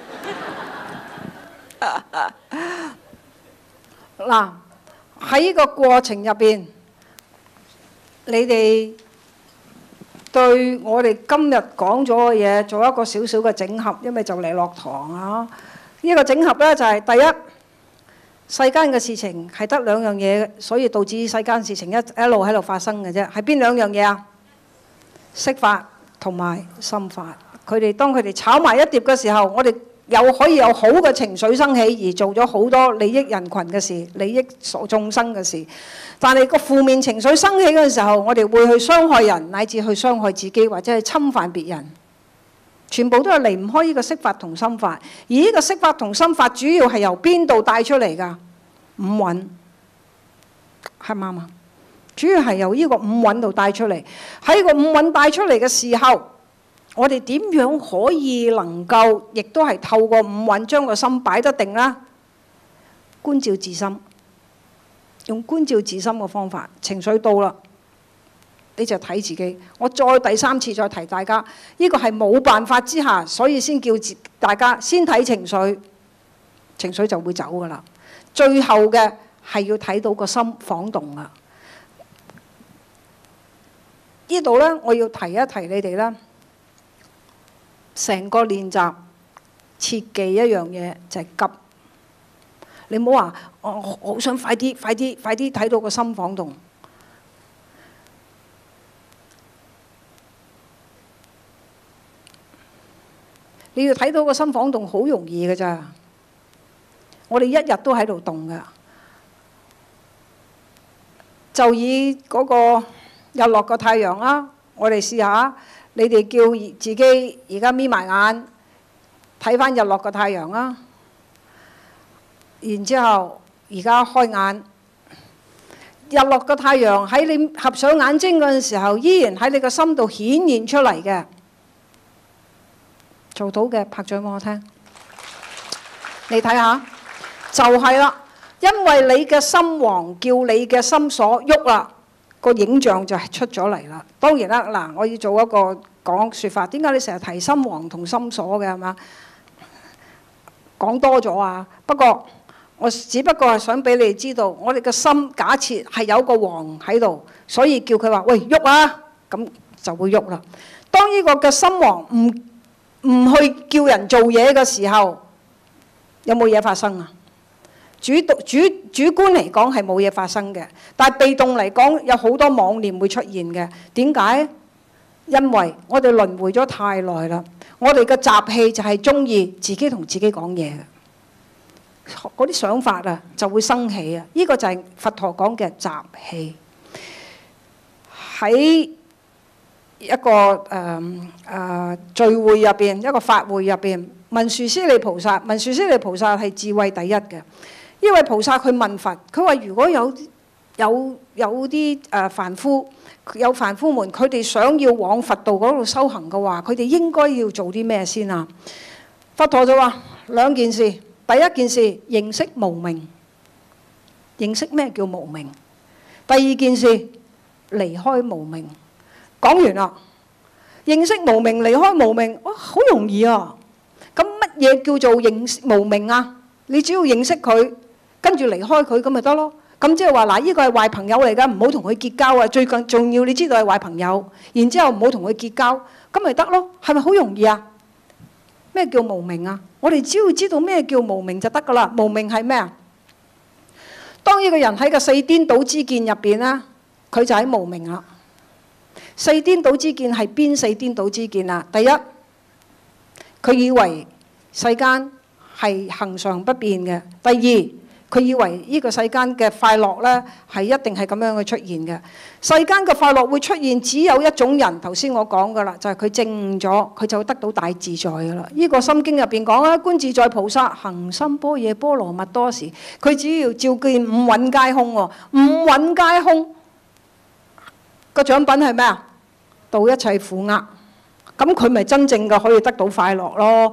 嗱，喺呢個過程入邊，你哋對我哋今日講咗嘅嘢做一個少少嘅整合，因為就嚟落堂啊！呢個整合咧就係第一，世間嘅事情係得兩樣嘢，所以導致世間事情一路喺度發生嘅啫。係邊兩樣嘢啊？色法同埋心法。佢哋當佢哋炒埋一碟嘅時候，我哋又可以有好嘅情緒生起，而做咗好多利益人群嘅事、利益眾生嘅事。但係個負面情緒生起嗰陣時候，我哋會去傷害人，乃至去傷害自己，或者係侵犯別人。全部都係離唔開呢個色法同心法。而呢個色法同心法主要係由邊度帶出嚟㗎？五蘊，係咪啊？主要係由呢個五蘊度帶出嚟。喺個五蘊帶出嚟嘅時候，我哋點樣可以能夠，亦都係透過五蘊將個心擺得定啦？觀照自心，用觀照自心嘅方法，情緒到啦，你就睇自己。我再第三次再提大家，呢個係冇辦法之下，所以先叫大家先睇情緒，情緒就會走噶啦。最後嘅係要睇到個心晃動啊！ 呢度咧，我要提一提你哋啦。成個練習切記一樣嘢就係急。你唔好話我好想快啲睇到個心房度。你要睇到個心房動好容易嘅咋，我哋一日都喺度動㗎。就以嗰個日落個太陽啦，我哋試下，你哋叫自己而家眯埋眼睇返日落個太陽啦，然之後而家開眼，日落個太陽喺你合上眼睛嗰陣時候，依然喺你個心度顯現出嚟嘅。做到嘅拍掌俾我聽，你睇下就係啦，因為你嘅心王叫你嘅心所喐啦，個影像就係出咗嚟啦。當然啦，嗱，我要做一個講説法，點解你成日提心王同心所嘅係嘛？講多咗啊！不過我只不過係想俾你哋知道，我哋嘅心假設係有個王喺度，所以叫佢話喂喐啊，咁就會喐啦。當呢個嘅心王唔去叫人做嘢嘅時候，有冇嘢發生啊？主觀嚟講係冇嘢發生嘅，但係被動嚟講有好多妄念會出現嘅。點解？因為我哋輪迴咗太耐啦，我哋嘅習氣就係中意自己同自己講嘢嘅，嗰啲想法啊就會生起啊。呢個就係佛陀講嘅習氣。喺一個聚會入邊，一個法會入邊，文殊師利菩薩係智慧第一嘅。呢位菩薩佢問佛，佢話如果有啲凡夫們，佢哋想要往佛道嗰度修行嘅話，佢哋應該要做啲咩先啊？佛陀就話兩件事，第一件事認識無明，認識咩叫無明；第二件事離開無明。講完啦，認識無明，離開無明，哇，好容易啊！咁乜嘢叫做認識無明啊？你只要認識佢，跟住離開佢咁咪得咯。咁即係話嗱，呢個係壞朋友嚟㗎，唔好同佢結交啊！最緊重要，你知道係壞朋友，然之後唔好同佢結交，咁咪得咯。係咪好容易啊？咩叫無明啊？我哋只要知道咩叫無明就得㗎啦。無明係咩啊？當呢個人喺個四顛倒之見入邊咧，佢就喺無明啦。四顛倒之見係邊四顛倒之見啊？第一，佢以為世間係恆常不變嘅；第二，佢以為呢個世間嘅快樂呢係一定係咁樣去出現嘅。世間嘅快樂會出現，只有一種人，頭先我講㗎啦，就係佢證咗，佢就會得到大自在㗎啦。呢個心經入邊講啦，觀自在菩薩行深般若波羅蜜多時，佢只要照見五蘊皆空喎，五蘊皆空。個獎品係咩啊？度一切苦厄，咁佢咪真正嘅可以得到快樂咯。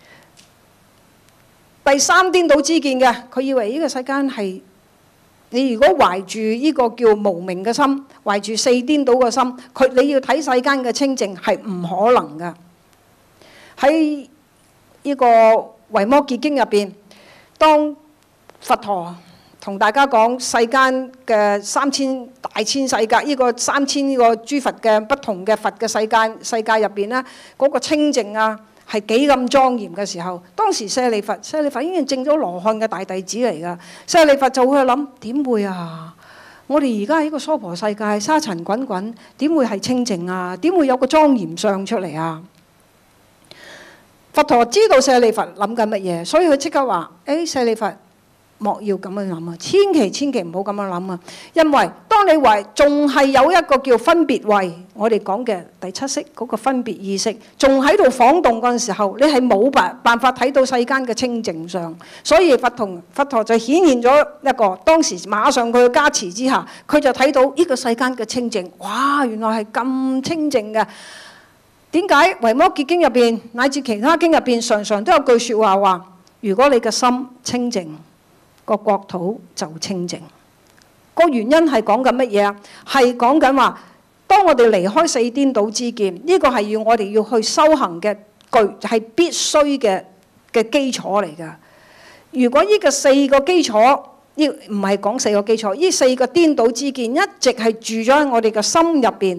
第三顛倒之見嘅，佢以為呢個世間係你如果懷住呢個叫無明嘅心，懷住四顛倒嘅心，你要睇世間嘅清淨係唔可能噶。喺呢個維摩詰經入邊，當佛陀同大家講世間嘅3000大千世界，呢個3000個諸佛嘅不同嘅佛嘅世界入邊咧，嗰個清淨啊係幾咁莊嚴嘅時候，當時舍利弗已經證咗羅漢嘅大弟子嚟噶，舍利弗就會去諗點會啊？我哋而家喺個娑婆世界沙塵滾滾，點會係清淨啊？點會有個莊嚴相出嚟啊？佛陀知道舍利弗諗緊乜嘢，所以佢即刻話：舍利弗，莫要咁樣諗啊！千祈唔好咁樣諗啊！因為當你為仲係有一個叫分別慧，我哋講嘅第七識嗰個分別意識，仲喺度晃動嗰陣時候，你係冇辦法睇到世間嘅清淨相。所以佛陀就顯現咗一個，當時馬上佢嘅加持之下，佢就睇到呢個世間嘅清淨。哇！原來係咁清淨嘅。點解維摩詰經入邊乃至其他經入邊常常都有句説話話：如果你嘅心清淨，個國土就清淨。個原因係講緊乜嘢啊？係講緊話，當我哋離開四顛倒之見，呢個係我哋要去修行嘅係必須嘅基礎嚟㗎。如果呢個四個基礎，呢唔係講四個基礎，呢四個顛倒之見一直係住咗喺我哋嘅心入邊，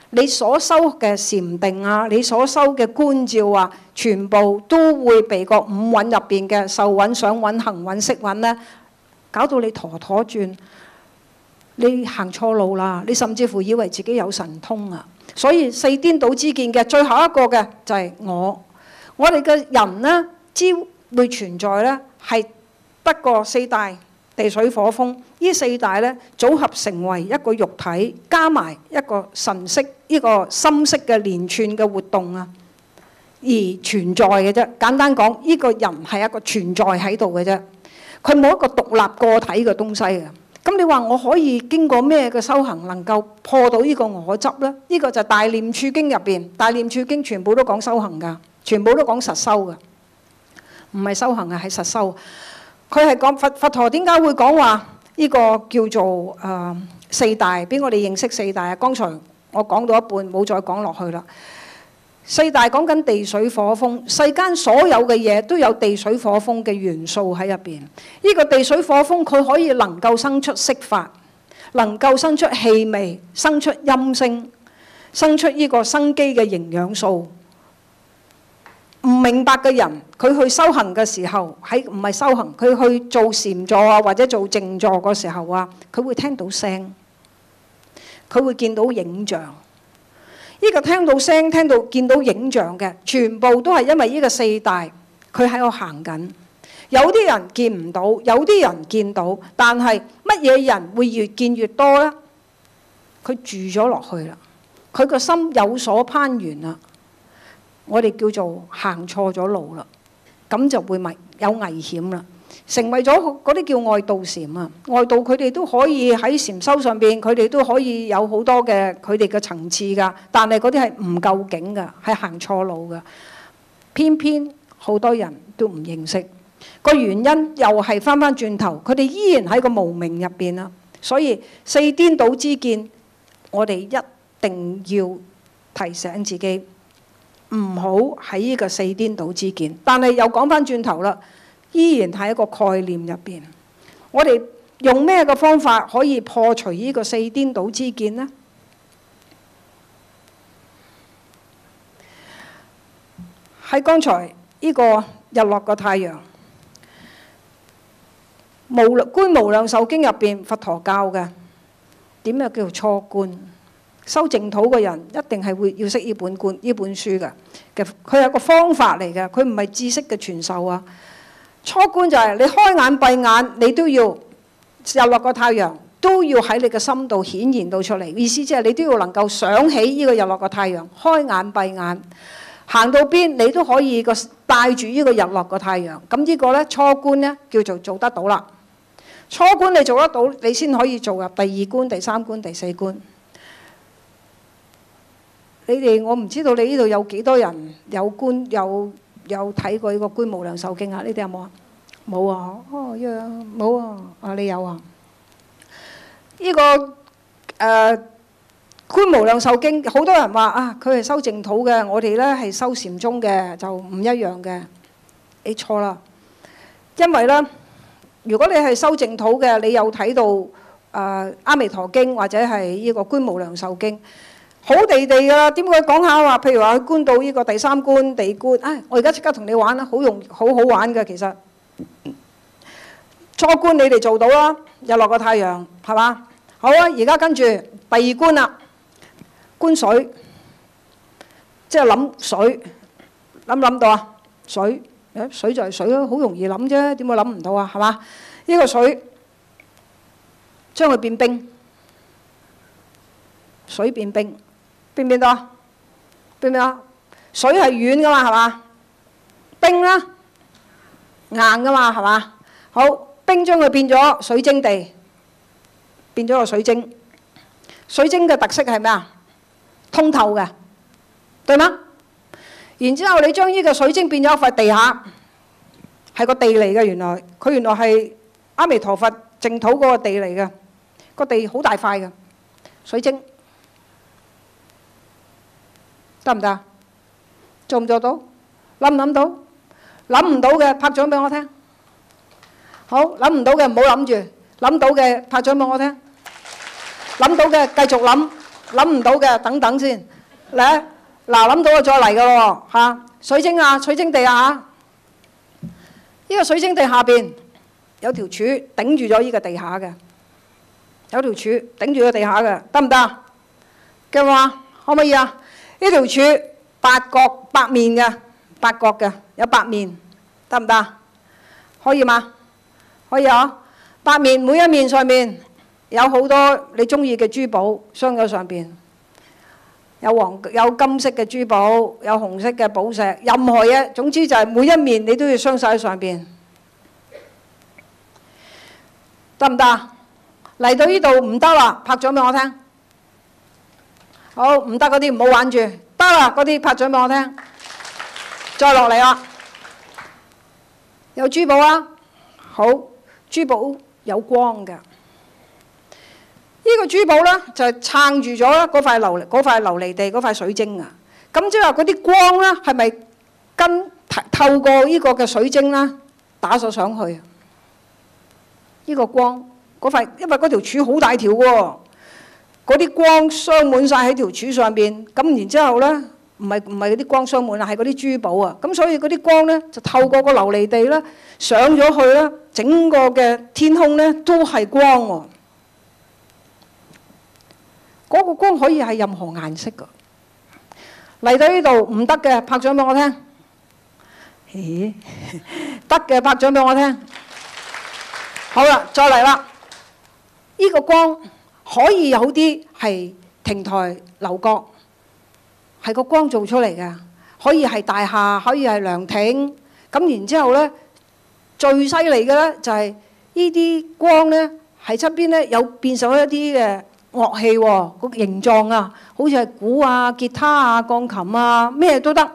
你所修嘅禪定啊，你所修嘅觀照啊，全部都會被個五蘊入邊嘅受蘊、想蘊、行蘊、識蘊咧，搞到你陀陀轉，你行錯路啦！你甚至乎以為自己有神通啊！所以四顛倒之見嘅最後一個嘅就係我哋嘅人呢，之會存在呢，係得個四大地水火風，呢四大呢組合成為一個肉體，加埋一個神識，呢個心識嘅連串嘅活動啊，而存在嘅啫。簡單講，呢個人係一個存在喺度嘅啫，佢冇一個獨立個體嘅東西嘅。咁你話我可以經過咩嘅修行能夠破到呢個我執呢？呢個就係大念處經入邊，大念處經全部都講修行㗎，全部都講實修㗎，唔係修行啊，係實修。佢係講佛陀點解會講話呢個叫做四大？俾我哋認識四大啊！剛才我講到一半，冇再講落去啦。四大講緊地水火風，世間所有嘅嘢都有地水火風嘅元素喺入邊。呢個地水火風佢可以能夠生出色法，能夠生出氣味，生出音聲，生出呢個生機嘅營養素。唔明白嘅人，佢去修行嘅時候，唔係修行，佢去做禪坐啊，或者做靜坐嘅時候啊，佢會聽到聲，佢會見到影像。呢個聽到聲、聽到見到影像嘅，全部都係因為呢個四大，佢喺度行緊。有啲人見唔到，有啲人見到，但係乜嘢人會越見越多呢？佢住咗落去啦，佢個心有所攀緣啦。我哋叫做行錯咗路啦，咁就會有危險啦。成為咗嗰啲叫外道禪啊，外道佢哋都可以喺禪修上邊，佢哋都可以有好多嘅佢哋嘅層次㗎，但係嗰啲係唔夠境㗎，係行錯路㗎。偏偏好多人都唔認識個原因，又係翻轉頭，佢哋依然喺個無明入邊啦。所以四顛倒之見，我哋一定要提醒自己，唔好喺呢個四顛倒之見。但係又講翻轉頭啦。依然係一個概念入邊，我哋用咩嘅方法可以破除呢個四顛倒之見呢？喺剛才呢個日落個太陽，觀無量壽經入邊，佛陀教嘅點樣叫做初觀？修淨土嘅人一定係會要識呢本書嘅，佢係個方法嚟嘅，佢唔係知識嘅傳授啊。初觀就係你開眼閉眼，你都要日落個太陽，都要喺你嘅心度顯現到出嚟。意思即係你都要能夠想起呢個日落個太陽，開眼閉眼，行到邊你都可以帶住呢個日落個太陽。咁呢個呢，初觀呢叫做做得到啦。初觀你做得到，你先可以做入第二觀、第三觀、第四觀。你哋我唔知道你呢度有幾多人有睇過呢個觀無量壽經啊？你哋有冇啊？冇啊！哦，冇啊！啊，你有啊？呢個觀無量壽經，好多人話啊，佢係修淨土嘅，我哋呢係修禪宗嘅，就唔一樣嘅。你錯啦，因為呢，如果你係修淨土嘅，你有睇到阿彌陀經或者係呢個觀無量壽經。好地地㗎啦，點解講下話？譬如話觀到呢個第三觀、地觀，我而家即刻同你玩啦，好好玩嘅其實。初觀你哋做到啦，日落個太陽係嘛？好啊，而家跟住第二觀啦，觀水，即係諗水，諗唔諗到啊？水，水就係水咯，好容易諗啫，點會諗唔到啊？係嘛？呢個水將佢變冰，水變冰。變唔變到啊？變唔變啊？水係軟噶嘛，係嘛？冰啦，硬噶嘛，係嘛？好，冰將佢變咗水晶地，變咗個水晶。水晶嘅特色係咩啊？通透嘅，對嗎？然之後你將呢個水晶變咗一塊地下，係個地嚟嘅。原來佢原來係阿彌陀佛淨土嗰個地嚟嘅，個地好大塊嘅水晶。得唔得？做唔做到？諗唔諗到？諗唔到嘅拍掌俾我聽。好，諗唔到嘅唔好諗住，諗到嘅拍掌俾我聽。諗到嘅繼續諗， 諗唔到嘅等等先。嚟嗱，諗到就再嚟㗎咯嚇。水晶啊，水晶地啊，呢個水晶地下邊有條柱頂住咗呢個地下嘅，有條柱頂住個地下嘅，得唔得嘅話，可唔可以啊？呢條柱八面嘅，八角嘅，有8面，得唔得？可以嗎？可以啊！8面，每一面上面有好多你中意嘅珠寶鑲咗上邊，有金色嘅珠寶，有紅色嘅寶石，任何嘢，總之就係每一面你都要鑲晒喺上邊，得唔得？嚟到呢度唔得啦，拍掌俾我聽。好，唔得嗰啲唔好玩住，得啦嗰啲拍掌俾我聽。再落嚟啦，有珠寶啊，好，珠寶有光嘅。呢個珠寶呢，就係撐住咗嗰塊琉璃地嗰塊水晶啊。咁即係話嗰啲光呢，係咪透過呢個嘅水晶啦打咗上去？呢個光嗰塊，因為嗰條柱好大條喎，嗰啲光鑲滿晒喺條柱上邊。咁然之後呢，唔係嗰啲光鑲滿啦，係嗰啲珠寶啊。咁所以嗰啲光呢，就透過個琉璃地啦上咗去啦，整個嘅天空呢，都係光喎。嗰個光可以係任何顏色㗎。嚟到呢度唔得嘅，拍掌俾我聽。咦，得嘅，拍掌俾我聽。好啦，再嚟啦。呢個光可以有啲係亭台樓閣，係個光做出嚟嘅。可以係大廈，可以係涼亭。咁然之後呢，最犀利嘅呢就係呢啲光呢，喺側邊呢有變成一啲嘅樂器喎，個形狀啊，好似係鼓啊、吉他啊、鋼琴啊，咩都得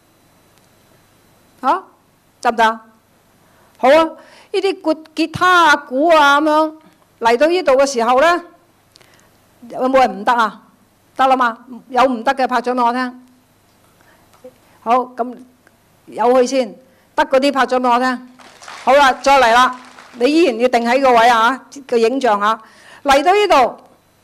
嚇，得唔得？好啊，呢啲吉他啊、鼓啊咁樣嚟到呢度嘅時候呢，有冇人唔得啊？得啦嘛，有唔得嘅拍掌俾我聽。好，咁有去先，得嗰啲拍掌俾我聽。好啦，再嚟啦，你依然要定喺個位啊，個影像啊，嚟到呢度。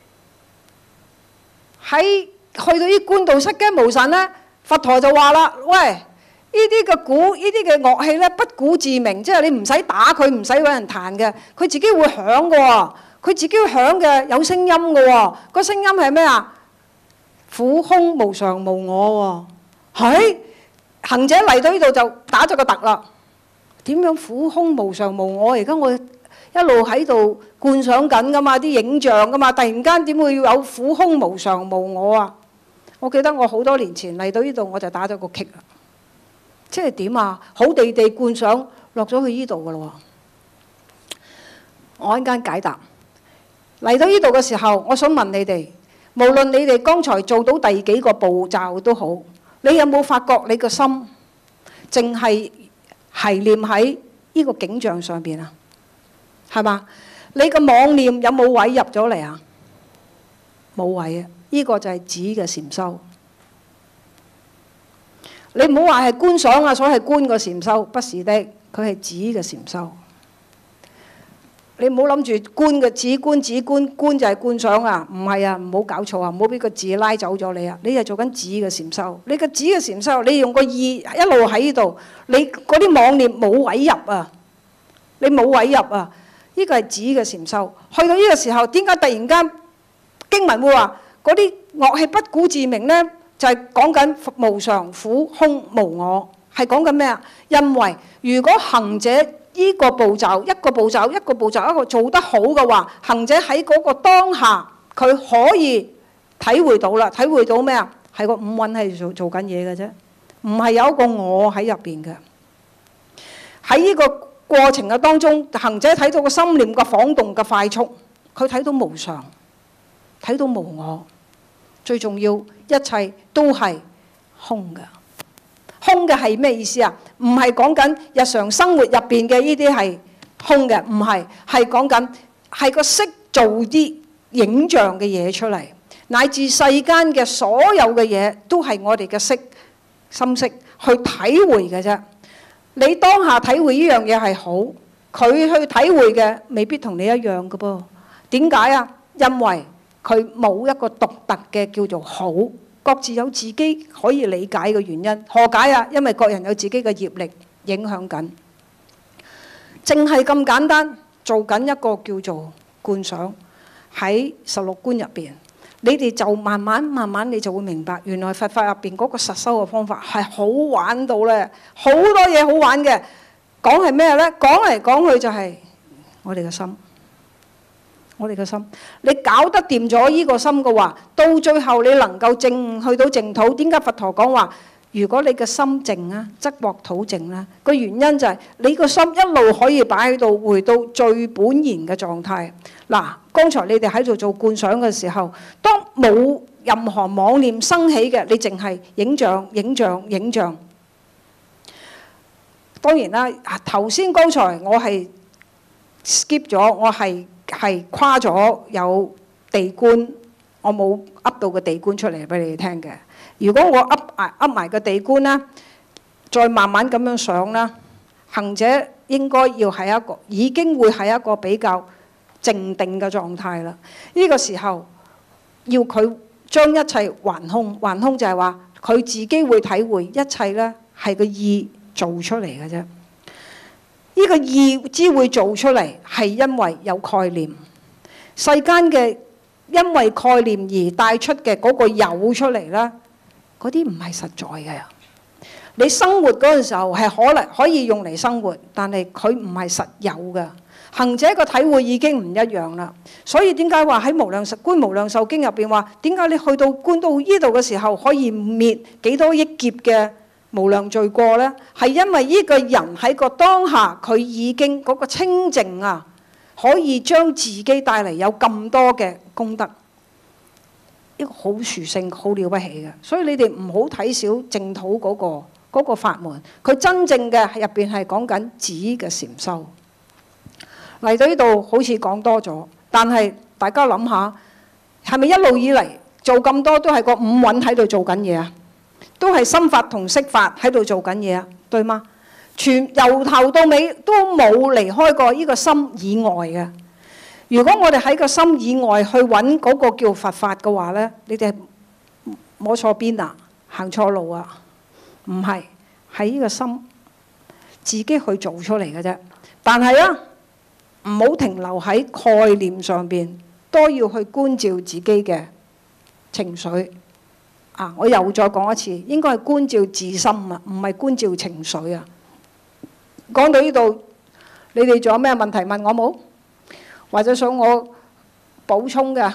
喺去到啲觀道室嘅無神呢，佛陀就話啦：喂，呢啲嘅鼓、呢啲嘅樂器呢，不鼓自鳴，即係你唔使打佢，唔使揾人彈嘅，佢自己會響嘅喎，佢自己會響嘅，有聲音嘅喎。個聲音係咩啊？苦空無常無我喎。係行者嚟到呢度就打咗個突啦。點樣苦空無常無我？而家我一路喺度觀想緊噶嘛，啲影像噶嘛，突然間點會有苦空無常無我啊？我記得我好多年前嚟到呢度，我就打咗個棘啦。即係點啊？好地地觀想落咗去呢度噶咯喎。我一陣間解答。嚟到呢度嘅時候，我想問你哋，無論你哋剛才做到第幾個步驟都好，你有冇發覺你個心淨係念喺呢個景象上邊啊？係嘛？你個妄念有冇位入咗嚟啊？冇位啊！呢個就係止嘅禪修。你唔好話係觀想啊，所謂觀個禪修，不是的，佢係止嘅禪修。你唔好諗住觀嘅止觀觀就係觀想啊！唔係啊，唔好搞錯啊！唔好俾個字拉走咗你啊！你係做緊止嘅禪修。你個止嘅禪修，你用個意一路喺呢度，你嗰啲妄念冇位入啊！你冇位入啊！呢個係止嘅禪修。去到呢個時候，點解突然間經文會話嗰啲樂器不鼓自鳴呢？就係講緊無常、苦、空、無我，係講緊咩啊？因為如果行者呢個步驟一個步驟一個步驟一個做得好嘅話，行者喺嗰個當下，佢可以體會到啦。體會到咩啊？係個五蘊係做緊嘢嘅啫，唔係有一個我喺入邊嘅。喺呢個過程嘅當中，行者睇到個心念嘅晃動嘅快速，佢睇到無常，睇到無我，最重要一切都係空嘅。空嘅係咩意思啊？唔係講緊日常生活入邊嘅呢啲係空嘅，唔係，係講緊係個識做啲影像嘅嘢出嚟，乃至世間嘅所有嘅嘢都係我哋嘅識心識去體會嘅啫。你當下體會呢樣嘢係好，佢去體會嘅未必同你一樣嘅噃。點解啊？因為佢冇一個獨特嘅叫做好，各自有自己可以理解嘅原因。何解啊？因為各人有自己嘅業力影響緊。淨係咁簡單，做緊一個叫做觀想喺16觀入邊，你哋就慢慢你就會明白，原來佛法入邊嗰個實修嘅方法係好玩到咧，好多嘢好玩嘅。講係咩咧？講嚟講去就係我哋嘅心。我哋嘅心，你搞得掂咗依個心嘅話，到最後你能夠去到淨土。點解佛陀講話？如果你嘅心靜啊，則國土靜啦。個原因就係你個心一路可以擺喺度，回到最本然嘅狀態。嗱，剛才你哋喺度做觀想嘅時候，當冇任何妄念生起嘅，你淨係影像、影像、影像。當然啦，頭先剛才我係 skip 咗，我係跨咗有地觀，我冇噏到個地觀出嚟俾你哋聽嘅。如果我噏埋個地觀啦，再慢慢咁樣想啦，行者應該要係一個已經會係一個比較靜定嘅狀態啦。呢個時候要佢將一切還空，還空就係話佢自己會體會一切咧係個意做出嚟嘅啫。呢個意之會做出嚟係因為有概念，世間嘅因為概念而帶出嘅嗰個有出嚟啦，嗰啲唔係實在嘅。你生活嗰陣時候係可以用嚟生活，但係佢唔係實有嘅。行者個體會已經唔一樣啦。所以點解話喺觀無量壽經入邊話，點解你去到觀到呢度嘅時候可以滅幾多億劫嘅無量罪過呢？係因為呢個人喺個當下，佢已經嗰個清淨啊，可以將自己帶嚟有咁多嘅功德，一個好殊勝、好了不起嘅。所以你哋唔好睇小淨土嗰個法門，佢真正嘅入邊係講緊止嘅禪修。嚟到呢度好似講多咗，但係大家諗下，係咪一路以嚟做咁多都係個五蘊喺度做緊嘢啊？都係心法同色法喺度做緊嘢啊，對嗎？由頭到尾都冇離開過呢個心以外嘅。如果我哋喺個心以外去揾嗰個叫佛法嘅話呢，你哋摸錯邊啊，行錯路啊？唔係，喺呢個心自己去做出嚟嘅啫。但係啊，唔好停留喺概念上邊，都要去觀照自己嘅情緒。我又再講一次，應該係觀照自心啊，唔係觀照情緒啊。講到呢度，你哋仲有咩問題問我冇？或者想我補充嘅？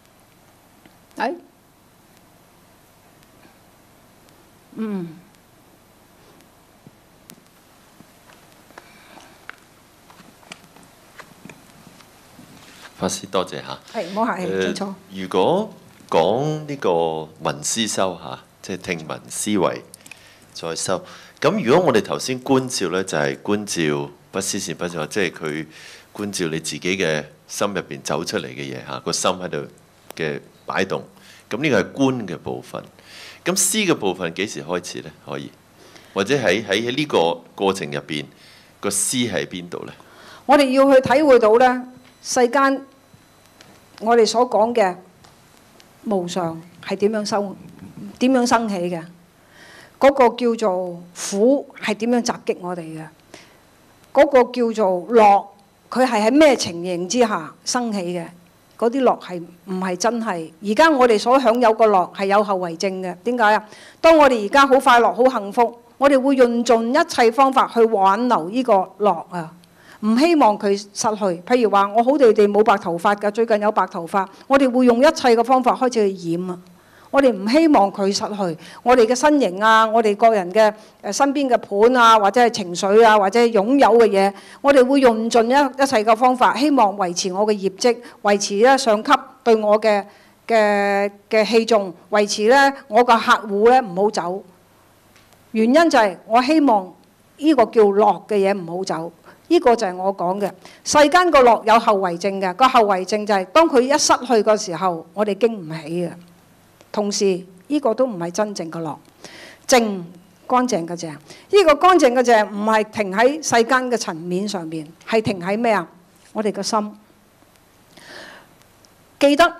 法師多謝嚇。 唔好客氣，唔錯。 如果講呢個聞思修嚇，即係聽聞思維再修。咁如果我哋頭先觀照呢，就係觀照不思善不善，即係佢觀照你自己嘅心入邊走出嚟嘅嘢嚇，個心喺度嘅擺動。咁呢個係觀嘅部分。咁思嘅部分幾時開始呢？可以，或者喺呢個過程入邊，個思喺邊度呢？ 我哋要去體會到呢，世間我哋所講嘅無常係點樣生起嘅？嗰個叫做苦係點樣襲擊我哋嘅？嗰個叫做樂，佢係喺咩情形之下生起嘅？嗰啲樂係唔係真係？而家我哋所享有個樂係有後遺症嘅。點解啊？當我哋而家好快樂、好幸福，我哋會用盡一切方法去挽留呢個樂啊！唔希望佢失去。譬如話，我好地冇白頭髮㗎，最近有白頭髮，我哋會用一切嘅方法開始去染啊！我哋唔希望佢失去我哋嘅身形啊，我哋個人嘅身邊嘅伴啊，或者係情緒啊，或者係擁有嘅嘢，我哋會用盡一切嘅方法，希望維持我嘅業績，維持咧上級對我嘅器重，維持咧我個客戶咧唔好走。原因就係我希望呢個叫樂嘅嘢唔好走。呢個就係我講嘅，世間個樂有後遺症嘅，個後遺症就係當佢一失去嘅時候，我哋經唔起嘅。同時，呢個都唔係真正嘅樂，淨乾淨嘅淨。呢個乾淨嘅淨唔係停喺世間嘅層面上邊，係停喺咩啊？我哋嘅心。記得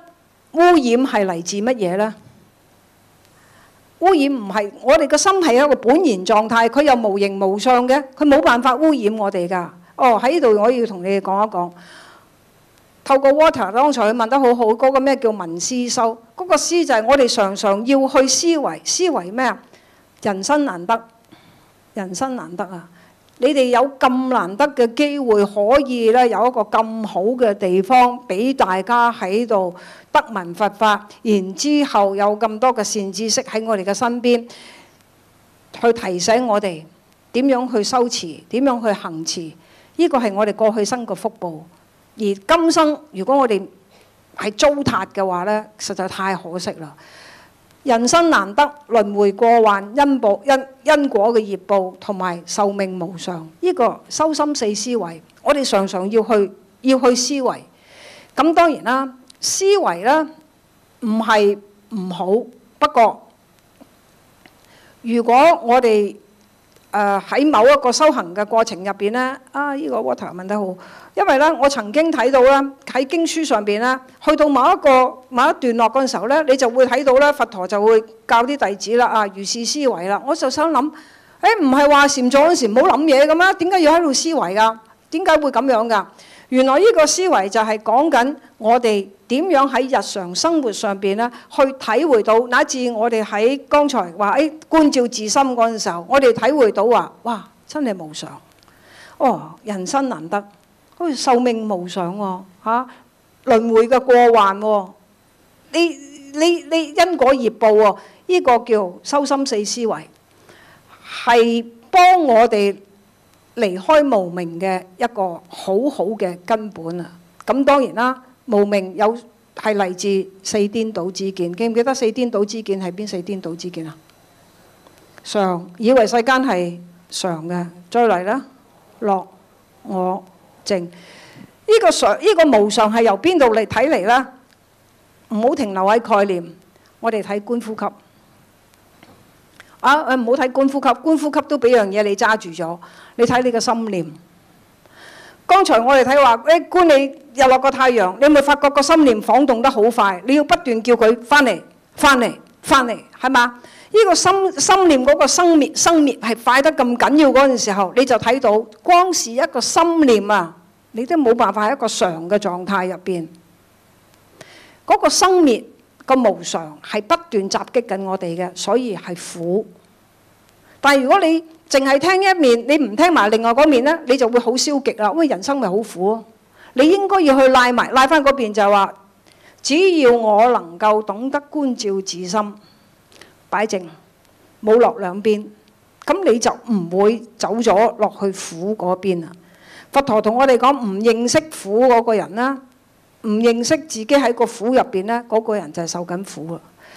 污染係嚟自乜嘢呢？污染唔係我哋個心係一個本然狀態，佢又無形無相嘅，佢冇辦法污染我哋㗎。喺呢度我要同你哋講一講。透過 water， 剛才佢問得好好，嗰個咩叫聞思修？嗰個思就係我哋常常要去思維，思維咩啊？人生難得，人生難得啊！你哋有咁難得嘅機會，可以咧有一個咁好嘅地方俾大家喺度得聞佛法，然之後有咁多嘅善知識喺我哋嘅身邊，去提醒我哋點樣去修持，點樣去行持。呢個係我哋過去生嘅福報。而今生如果我哋係糟蹋嘅話呢，實在太可惜啦！人生難得，輪迴過患，因果嘅業報同埋壽命無常，呢個修心四思維，我哋常常要去思維。咁當然啦，思維呢唔係唔好，不過如果我哋喺某一個修行嘅過程入邊咧，呢個 water 問得好，因為咧我曾經睇到咧喺經書上邊咧，去到某一段落嗰陣時候咧，你就會睇到咧佛陀就會教啲弟子啦，如是思維啦。我就想諗，唔係話禪坐嗰時唔好諗嘢嘅咩？點解要喺度思維㗎？點解會咁樣㗎？原來呢個思維就係講緊我哋點樣喺日常生活上邊咧，去體會到，乃至我哋喺剛才話觀照自心嗰陣時候，我哋體會到話，哇，真係無常，人生難得，好似壽命無常喎，輪迴嘅過患喎，你因果業報喎，呢個叫修心四思維，係幫我哋離開無明嘅一個好好嘅根本啊！咁當然啦，無明係嚟自四顛倒之見，記唔記得四顛倒之見係邊四顛倒之見啊？常，以為世間係常嘅，再嚟啦，樂我淨，呢個常，呢個無常係由邊度嚟睇嚟呢？唔好停留喺概念，我哋睇觀呼吸。唔好睇觀呼吸，觀呼吸都俾樣嘢你揸住咗。你睇你嘅心念。剛才我哋睇話，觀你日落個太陽，你有冇發覺個心念晃動得好快？你要不斷叫佢翻嚟，翻嚟，翻嚟，係嘛？呢個心念嗰個生滅係快得咁緊要嗰陣時候，你就睇到光是一個心念啊，你都冇辦法喺一個常嘅狀態入邊。嗰個生滅個無常係不斷襲擊緊我哋嘅，所以係苦。但係如果你淨係聽一面，你唔聽埋另外嗰面呢，你就會好消極啦。因為人生咪好苦。你應該要去拉翻嗰邊，就係話，只要我能夠懂得觀照自心，擺正，冇落兩邊，咁你就唔會走咗落去苦嗰邊啦。佛陀同我哋講，唔認識苦嗰個人啦，唔認識自己喺個苦入邊呢，嗰個人就係受緊苦啦。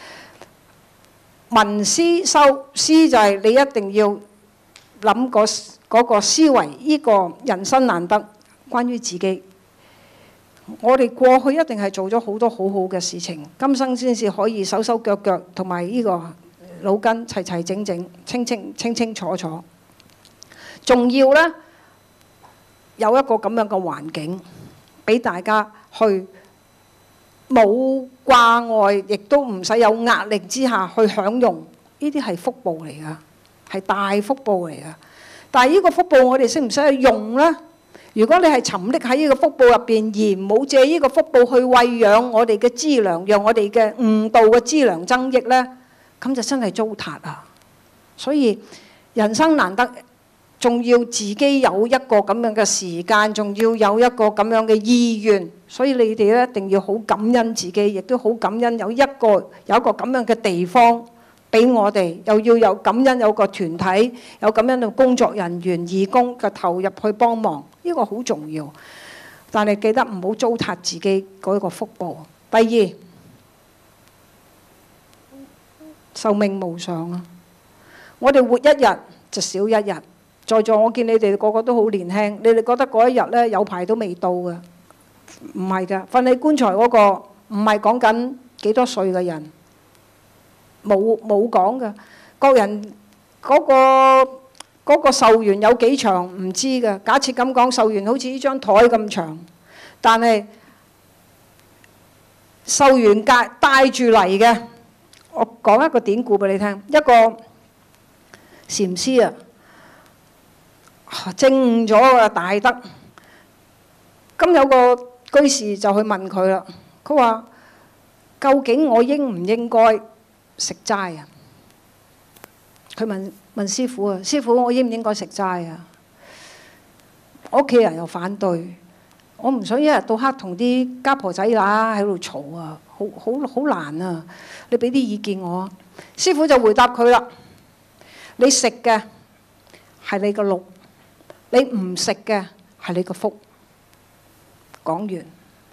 聞思修，思就係你一定要諗嗰個思維，呢個人生難得，關於自己。我哋過去一定係做咗好多好好嘅事情，今生先至可以手手腳腳同埋呢個腦筋齊齊整整、清清楚楚。仲要呢，有一個咁樣嘅環境，俾大家去冇掛礙，亦都唔使有壓力之下去享用，呢啲係福報嚟㗎，係大福報嚟㗎。但係呢個福報我哋識唔識去用呢？如果你係沉溺喺呢個福報入邊，而唔好借呢個福報去餵養我哋嘅資糧，讓我哋嘅悟道嘅資糧增益呢，咁就真係糟蹋啊！所以人生難得，仲要自己有一個咁樣嘅時間，仲要有一個咁樣嘅意願，所以你哋咧一定要好感恩自己，亦都好感恩有一個咁樣嘅地方俾我哋，又要有感恩有個團體，有咁樣嘅工作人員、義工嘅投入去幫忙，呢個好重要。但係記得唔好糟蹋自己嗰個福報。第二，壽命無常啊！我哋活一日就少一日。在座我見你哋個個都好年輕，你哋覺得嗰一日呢，有排都未到嘅，唔係㗎。瞓喺棺材嗰個唔係講緊幾多歲嘅人，冇講㗎。各人嗰個壽元有幾長唔知㗎。假設咁講，壽元好似呢張台咁長，但係受完戒帶住嚟嘅。我講一個典故俾你聽，一個禪師啊，證悟咗個大德。咁有個居士就去問佢啦，佢話：究竟我應唔應該食齋啊？佢問師傅啊，師傅我應唔應該食齋啊？我屋企人又反對，我唔想一日到黑同啲家婆仔乸喺度嘈啊，好難啊！你俾啲意見我啊。師傅就回答佢啦：你食嘅係你個祿，你唔食嘅係你個福。講完，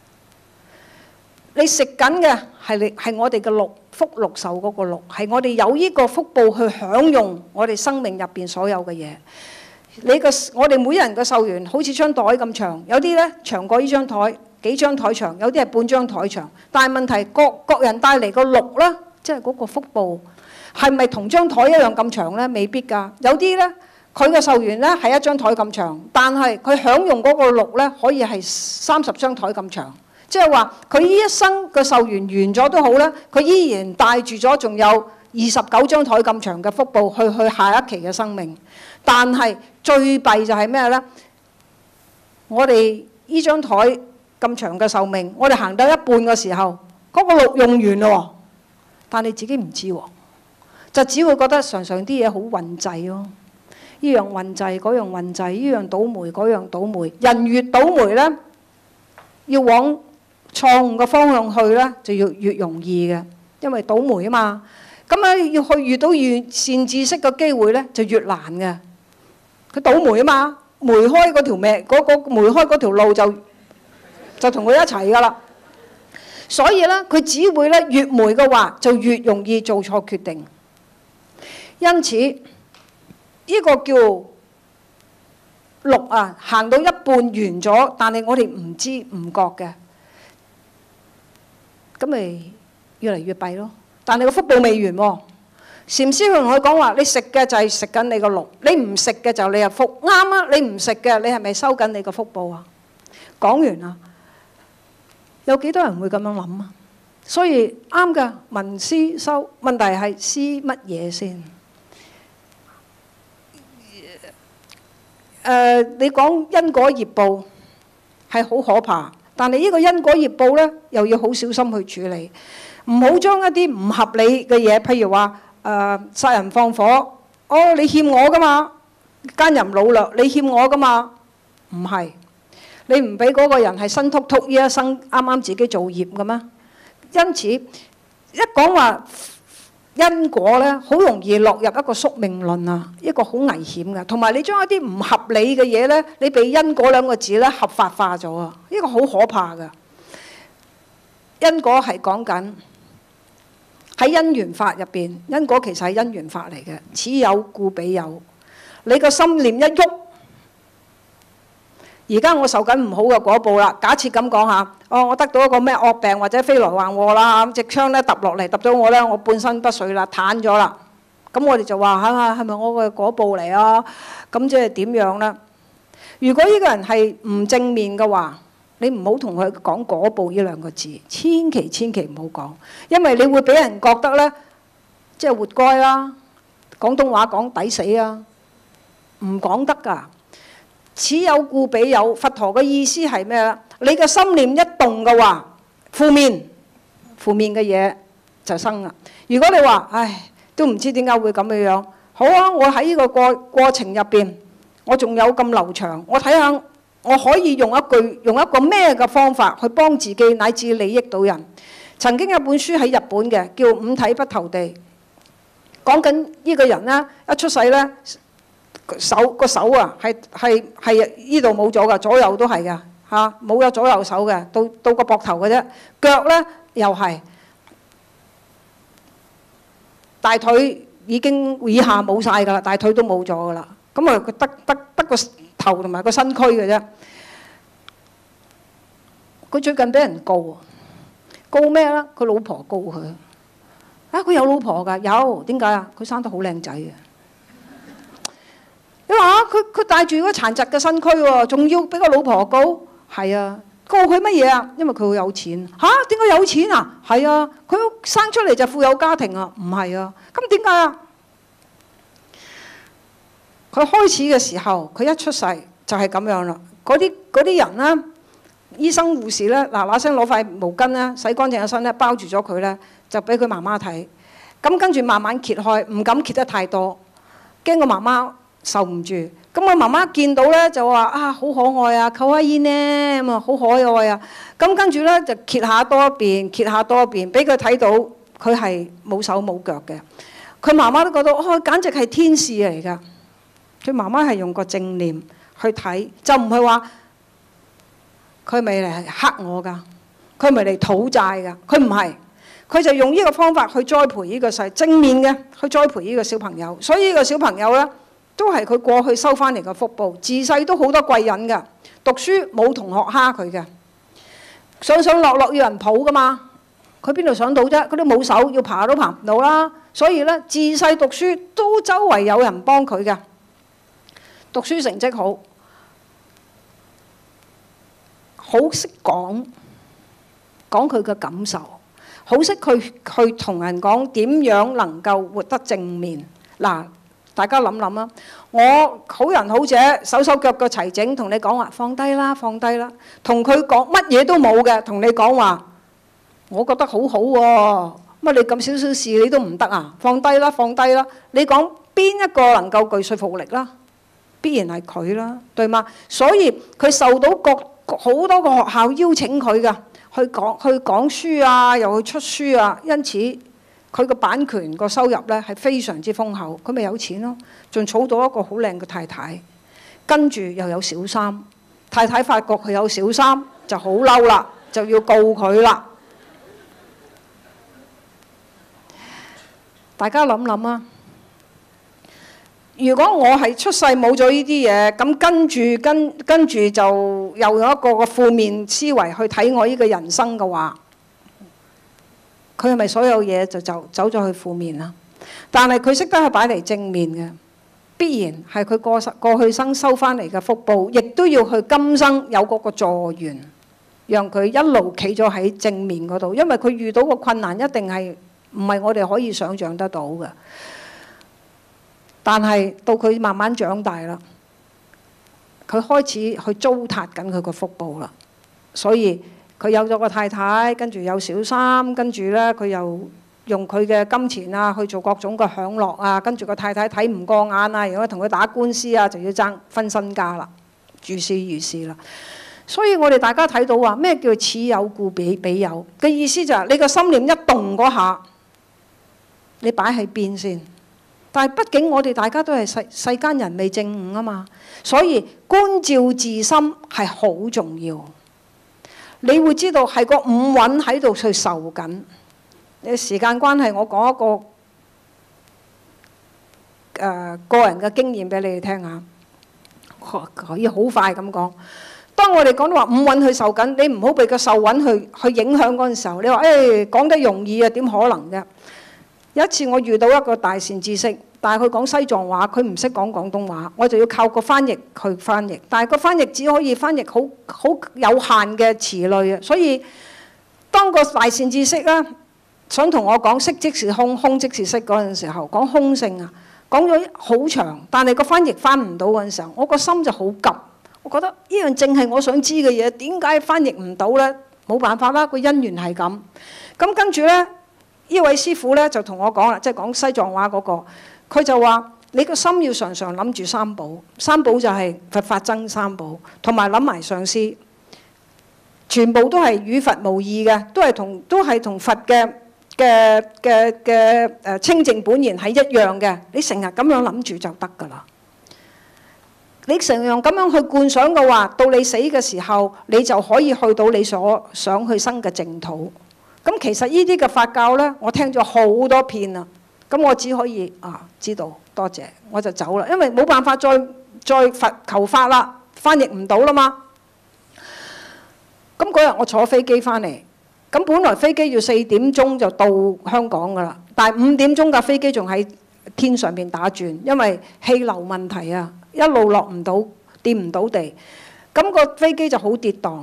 你食緊嘅係我哋嘅祿，福祿壽嗰個祿，係我哋有呢個福報去享用我哋生命入邊所有嘅嘢。我哋每人嘅壽元好似張袋咁長，有啲咧長過呢張台，幾張台長，有啲係半張台長。但係問題各人帶嚟個祿啦，即係嗰個福報，係咪同張台一樣咁長咧？未必㗎。有啲咧，佢嘅壽元咧係一張台咁長，但係佢享用嗰個祿咧可以係30張台咁長。即係話佢呢一生嘅壽元完咗都好咧，佢依然帶住咗仲有29張台咁長嘅福報去下一期嘅生命。但係最弊就係咩咧？我哋呢張台咁長嘅壽命，我哋行到一半嘅時候，嗰個祿用完咯，但你自己唔知喎，就只會覺得常常啲嘢好運滯咯。呢樣運滯，嗰樣運滯，呢樣倒霉，嗰樣倒霉。人越倒霉咧，要往錯誤嘅方向去咧，就要越容易嘅，因為倒霉啊嘛。咁咧要去遇到善知識嘅機會咧，就越難嘅。佢倒霉啊嘛，霉開嗰條命，霉開嗰條路就同佢一齊噶啦。所以咧，佢只會咧越霉嘅話，就越容易做錯決定。因此，呢個叫祿啊，行到一半完咗，但係我哋唔知唔覺嘅，咁咪越嚟越弊咯。但係個福報未完喎。禪師同佢講話：你食嘅就係食緊你個祿，你唔食嘅就你係福。啱啊！你唔食嘅，你係咪收緊你個福報啊？講完啦，有幾多人會咁樣諗啊？所以啱㗎，聞思修，問題係思乜嘢先？你講因果業報係好可怕，但係呢個因果業報咧，又要好小心去處理，唔好將一啲唔合理嘅嘢，譬如話殺人放火，你欠我㗎嘛，奸淫擄掠，你欠我㗎嘛，唔係，你唔俾嗰個人係生禿禿呢一生啱啱自己做業嘅咩？因此一講話因果咧，好容易落入一個宿命論啊，一個好危險嘅。同埋你將一啲唔合理嘅嘢咧，你俾因果兩個字咧合法化咗啊，呢個好可怕嘅。因果係講緊喺因緣法入邊，因果其實係因緣法嚟嘅，此有故彼有。你個心念一喐，而家我受緊唔好嘅果報啦。假設咁講下，我得到一個咩惡病或者飛來橫禍啦，咁隻槍咧揼落嚟揼到我咧，我半身不遂啦，癱咗啦。咁我哋就話係咪我嘅果報嚟啊？咁即係點樣咧？如果呢個人係唔正面嘅話，你唔好同佢講果報呢兩個字，千祈唔好講，因為你會俾人覺得咧，即係活該啦。廣東話講抵死啊，唔講得㗎。此有故彼有，佛陀嘅意思係咩咧？你嘅心念一動嘅話，負面嘅嘢就生啦。如果你話都唔知點解會咁嘅樣，好啊，我喺呢個過程入邊，我仲有咁流長，我睇下我可以用一個咩嘅方法去幫自己乃至利益到人。曾經有本書喺日本嘅，叫《五體不投地》，講緊呢個人咧一出世咧。個手啊，係呢度冇咗噶，左右都係噶嚇，冇咗左右手嘅，到個膊頭嘅啫。腳咧又係，大腿已經以下冇晒噶啦，大腿都冇咗噶啦。咁啊，佢得個頭同埋個身軀嘅啫。佢最近俾人告咩咧？佢老婆告佢。佢有老婆㗎，有，點解啊？佢生得好靚仔嘅。你話佢帶住個殘疾嘅身軀喎，仲要俾個老婆告？係啊， 告佢乜嘢啊？因為佢好有錢。嚇，點解有錢啊？係啊，佢生出嚟就富有家庭啊？唔係啊，咁點解啊？佢開始嘅時候，佢一出世就係咁樣啦。嗰啲人咧，醫生護士咧，嗱聲攞塊毛巾咧，洗乾淨個身咧，包住咗佢咧，就俾佢媽媽睇。咁跟住慢慢揭開，唔敢揭得太多，驚個媽媽受唔住。咁個媽媽見到咧就話啊，好可愛啊，扣阿姨呢咁啊，好可愛啊。咁跟住咧就揭下多一邊，揭下多一邊，俾佢睇到佢係冇手冇腳嘅。佢媽媽都覺得哦，簡直係天使嚟㗎。佢媽媽係用個正念去睇，就唔係話佢咪嚟黑我㗎，佢咪嚟討債㗎，佢唔係，佢就用呢個方法去栽培呢個正面嘅去栽培呢個小朋友。所以呢個小朋友咧，都係佢過去收翻嚟嘅福報，自細都好多貴人㗎，讀書冇同學蝦佢嘅，上落落要人抱㗎嘛，佢邊度上到啫？佢都冇手，要爬都爬唔到啦。所以咧，自細讀書都周圍有人幫佢㗎。讀書成績好，好識講佢嘅感受，好識去同人講點樣能夠活得正面。嗱，大家諗諗啊！我好人好者，手腳腳齊整，同你講話放低啦，放低啦。同佢講乜嘢都冇嘅，同你講話，我覺得好好喎。乜你咁少少事你都唔得啊？放低啦，放低啦。你講邊一個能夠具說服力啦？必然係佢啦，對嗎？所以佢受到好多個學校邀請佢㗎，去講書啊，又去出書啊。因此佢個版權個收入咧係非常之豐厚，佢咪有錢咯，仲儲到一個好靚嘅太太，跟住又有小三。太太發覺佢有小三就好嬲啦，就要告佢啦。大家諗諗啊！如果我係出世冇咗呢啲嘢，咁跟住就又有一個負面思維去睇我呢個人生嘅話，佢係咪所有嘢就走咗去負面啦？但係佢識得去擺嚟正面嘅，必然係佢過去生收翻嚟嘅福報，亦都要去今生有嗰個助緣，讓佢一路企咗喺正面嗰度。因為佢遇到個困難一定係唔係我哋可以想像得到嘅。但係到佢慢慢長大啦，佢開始去糟蹋緊佢個福報啦。所以佢有咗個太太，跟住有小三，跟住咧佢又用佢嘅金錢啊去做各種嘅享樂啊，跟住個太太睇唔過眼啊，如果同佢打官司啊，就要爭分身家啦，如是啦。所以我哋大家睇到話咩叫此有故彼有嘅意思就係你個心念一動嗰下，你擺喺邊先。但係畢竟我哋大家都係世間人未證悟啊嘛，所以觀照自心係好重要。你會知道係個五蘊喺度去受緊。你時間關係，我講一個個人嘅經驗俾你哋聽下。可以好快咁講。當我哋講到話五蘊去受緊，你唔好被個受蘊去影響嗰陣時候，你話講得容易啊，點可能啫？有一次我遇到一個大善知識，但係佢講西藏話，佢唔識講廣東話，我就要靠個翻譯去翻譯。但係個翻譯只可以翻譯好有限嘅詞類啊，所以當個大善知識咧想同我講色即是空，空即是色嗰陣時候，講空性啊，講咗好長，但係個翻譯翻唔到嗰陣時候，我個心就好急。我覺得呢樣正係我想知嘅嘢，點解翻譯唔到咧？冇辦法啦，個因緣係咁。咁跟住咧。呢位師傅咧就同我講啦，即係講西藏話嗰個，佢就話：你個心要常常諗住三寶，三寶就係佛法僧三寶，同埋諗埋上師，全部都係與佛無異嘅，都係同佛嘅清淨本然係一樣嘅。你成日咁樣諗住就得㗎啦。你成日咁樣去觀想嘅話，到你死嘅時候，你就可以去到你所想去生嘅淨土。咁其實呢啲嘅法教呢，我聽咗好多遍啦。咁我只可以知道，多謝，我就走啦。因為冇辦法再求法啦，翻譯唔到啦嘛。咁嗰日我坐飛機翻嚟，咁本來飛機要4點鐘就到香港噶啦，但係5點鐘架飛機仲喺天上邊打轉，因為氣流問題啊，一路落唔到，掂唔到地。咁個飛機就好跌宕。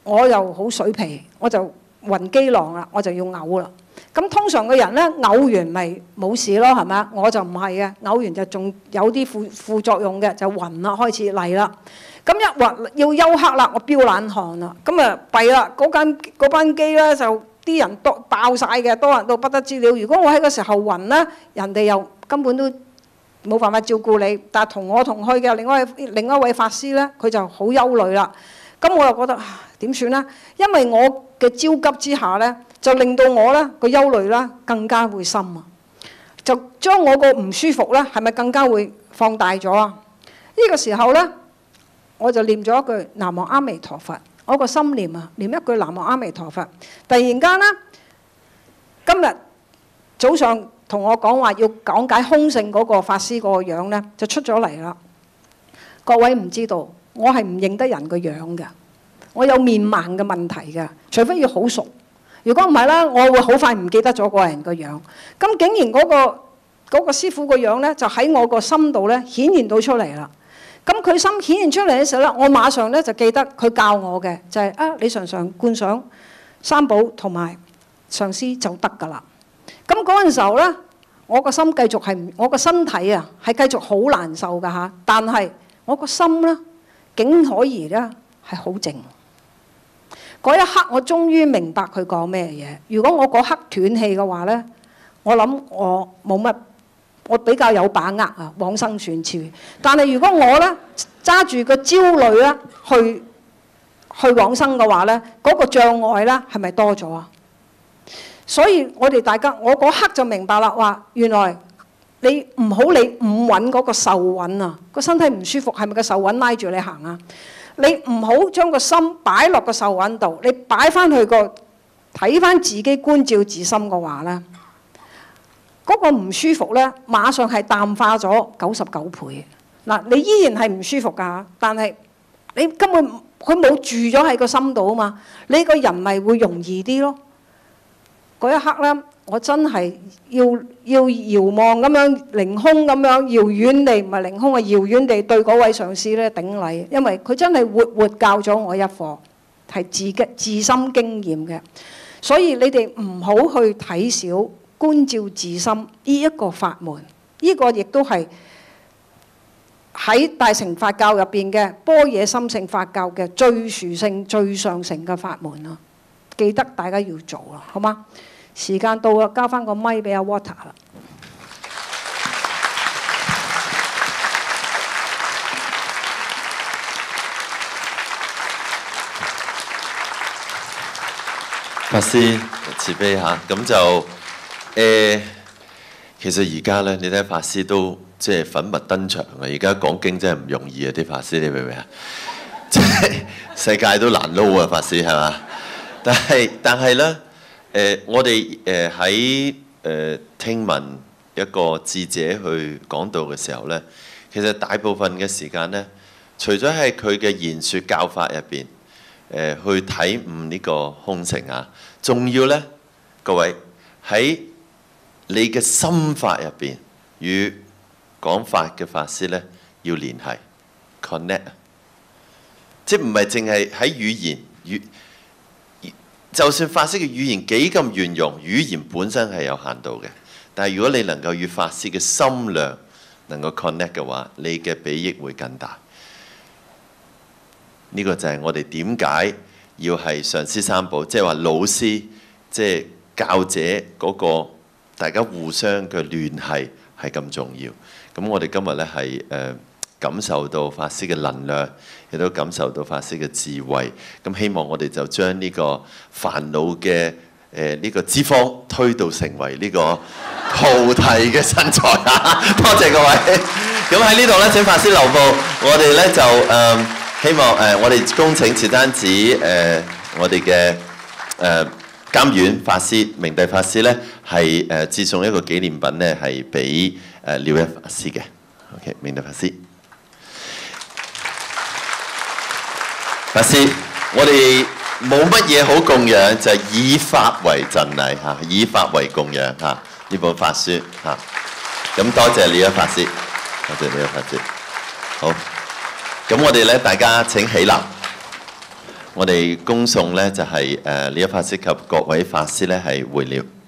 我又好水皮，我就暈機浪啦，我就要嘔啦。咁通常嘅人咧嘔完咪冇事咯，係咪啊？我就唔係嘅，嘔完就仲有啲副作用嘅，就暈啦，開始嚟啦。咁一暈要休克啦，我飆冷汗啦，咁啊弊啦！嗰班機咧就啲人多爆晒嘅，多人到不得之了。如果我喺個時候暈咧，人哋又根本都冇辦法照顧你。但係同我同去嘅另一位法師咧，佢就好憂慮啦。咁我又覺得點算咧？因為我嘅焦急之下咧，就令到我咧個憂慮咧更加會深啊！就將我個唔舒服咧，係咪更加會放大咗啊？呢個時候咧，我就念咗一句南無阿彌陀佛，我個心念啊，念一句南無阿彌陀佛。突然間咧，今日早上同我講話要講解空性嗰個法師個樣咧，就出咗嚟啦。各位唔知道，我係唔認得人個樣嘅，我有面盲嘅問題嘅，除非要好熟。如果唔係咧，我會好快唔記得咗個人個樣。咁竟然嗰個師傅個樣咧，就喺我個心度咧顯現到出嚟啦。咁佢心顯現出嚟嘅時候咧，我馬上咧就記得佢教我嘅就係你常常觀想三寶同埋上師就得㗎啦。咁嗰陣時候咧，我個心繼續係我個身體啊係繼續好難受㗎嚇，但係我個心咧竟可以咧係好靜。嗰一刻我終於明白佢講咩嘢。如果我嗰刻斷氣嘅話咧，我諗我冇乜。我比較有把握啊，往生算次。但係如果我咧揸住個焦慮咧去往生嘅話咧，嗰個障礙咧係咪多咗啊？所以我哋大家，我嗰刻就明白啦，話原來你唔好理五蘊嗰個受蘊啊，個身體唔舒服係咪個受蘊拉住你行啊？你唔好將個心擺落個受蘊度，你擺翻去個睇翻自己觀照自心嘅話咧。嗰個唔舒服咧，馬上係淡化咗99倍。嗱，你依然係唔舒服㗎，但係你根本佢冇住咗喺個心度啊嘛，你個人咪會容易啲咯。嗰一刻咧，我真係要遙望咁樣凌空咁樣遙遠地，唔係凌空啊，遙遠地對嗰位上師咧頂禮，因為佢真係活教咗我一課，係自心經驗嘅。所以你哋唔好去睇小觀照自心呢一個法門，呢個亦都係喺大乘法教入邊嘅般若心性法教嘅最殊勝、最上乘嘅法門啊！記得大家要做啦，好嗎？時間到啦，交翻個咪俾阿 Water 啦。 法師慈悲嚇，咁就其實而家咧，你睇法師都即係粉墨登場啊！而家講經真係唔容易啊！啲法師你明唔明啊？即係世界都難撈啊！法師係嘛？但係咧，我哋喺聽聞一個智者去講道嘅時候咧，其實大部分嘅時間咧，除咗喺佢嘅言説教法入邊，去體悟呢個空性啊，仲要咧，各位喺你嘅心法入邊與講法嘅法師咧要聯繫 connect， 即係唔係淨係喺語言就算法師嘅語言幾咁圓融，語言本身係有限度嘅，但係如果你能夠與法師嘅心量能夠 connect 嘅話，你嘅裨益會更大。呢個就係我哋點解要係上師三寶，即係話老師，即係教者嗰個大家互相嘅聯繫係咁重要。咁我哋今日咧係感受到法師嘅能量，亦都感受到法師嘅智慧。咁希望我哋就將呢個煩惱嘅呢個脂肪推到成為呢個菩提嘅身材啊！多謝各位。咁喺呢度咧，請法師留步。我哋咧就希望我哋恭請慈丹寺我哋嘅監院法師明帝法師咧，係致送一個紀念品咧，係俾廖一法師嘅。OK， 明帝法師，法師，我哋冇乜嘢好供養，就係以法為贈禮嚇，以法為供養嚇呢本法書嚇。咁多謝廖一法師，多謝廖一法師。好。咁我哋咧，大家請起立。 我哋恭送呢就係呢一法師及各位法師呢係回了。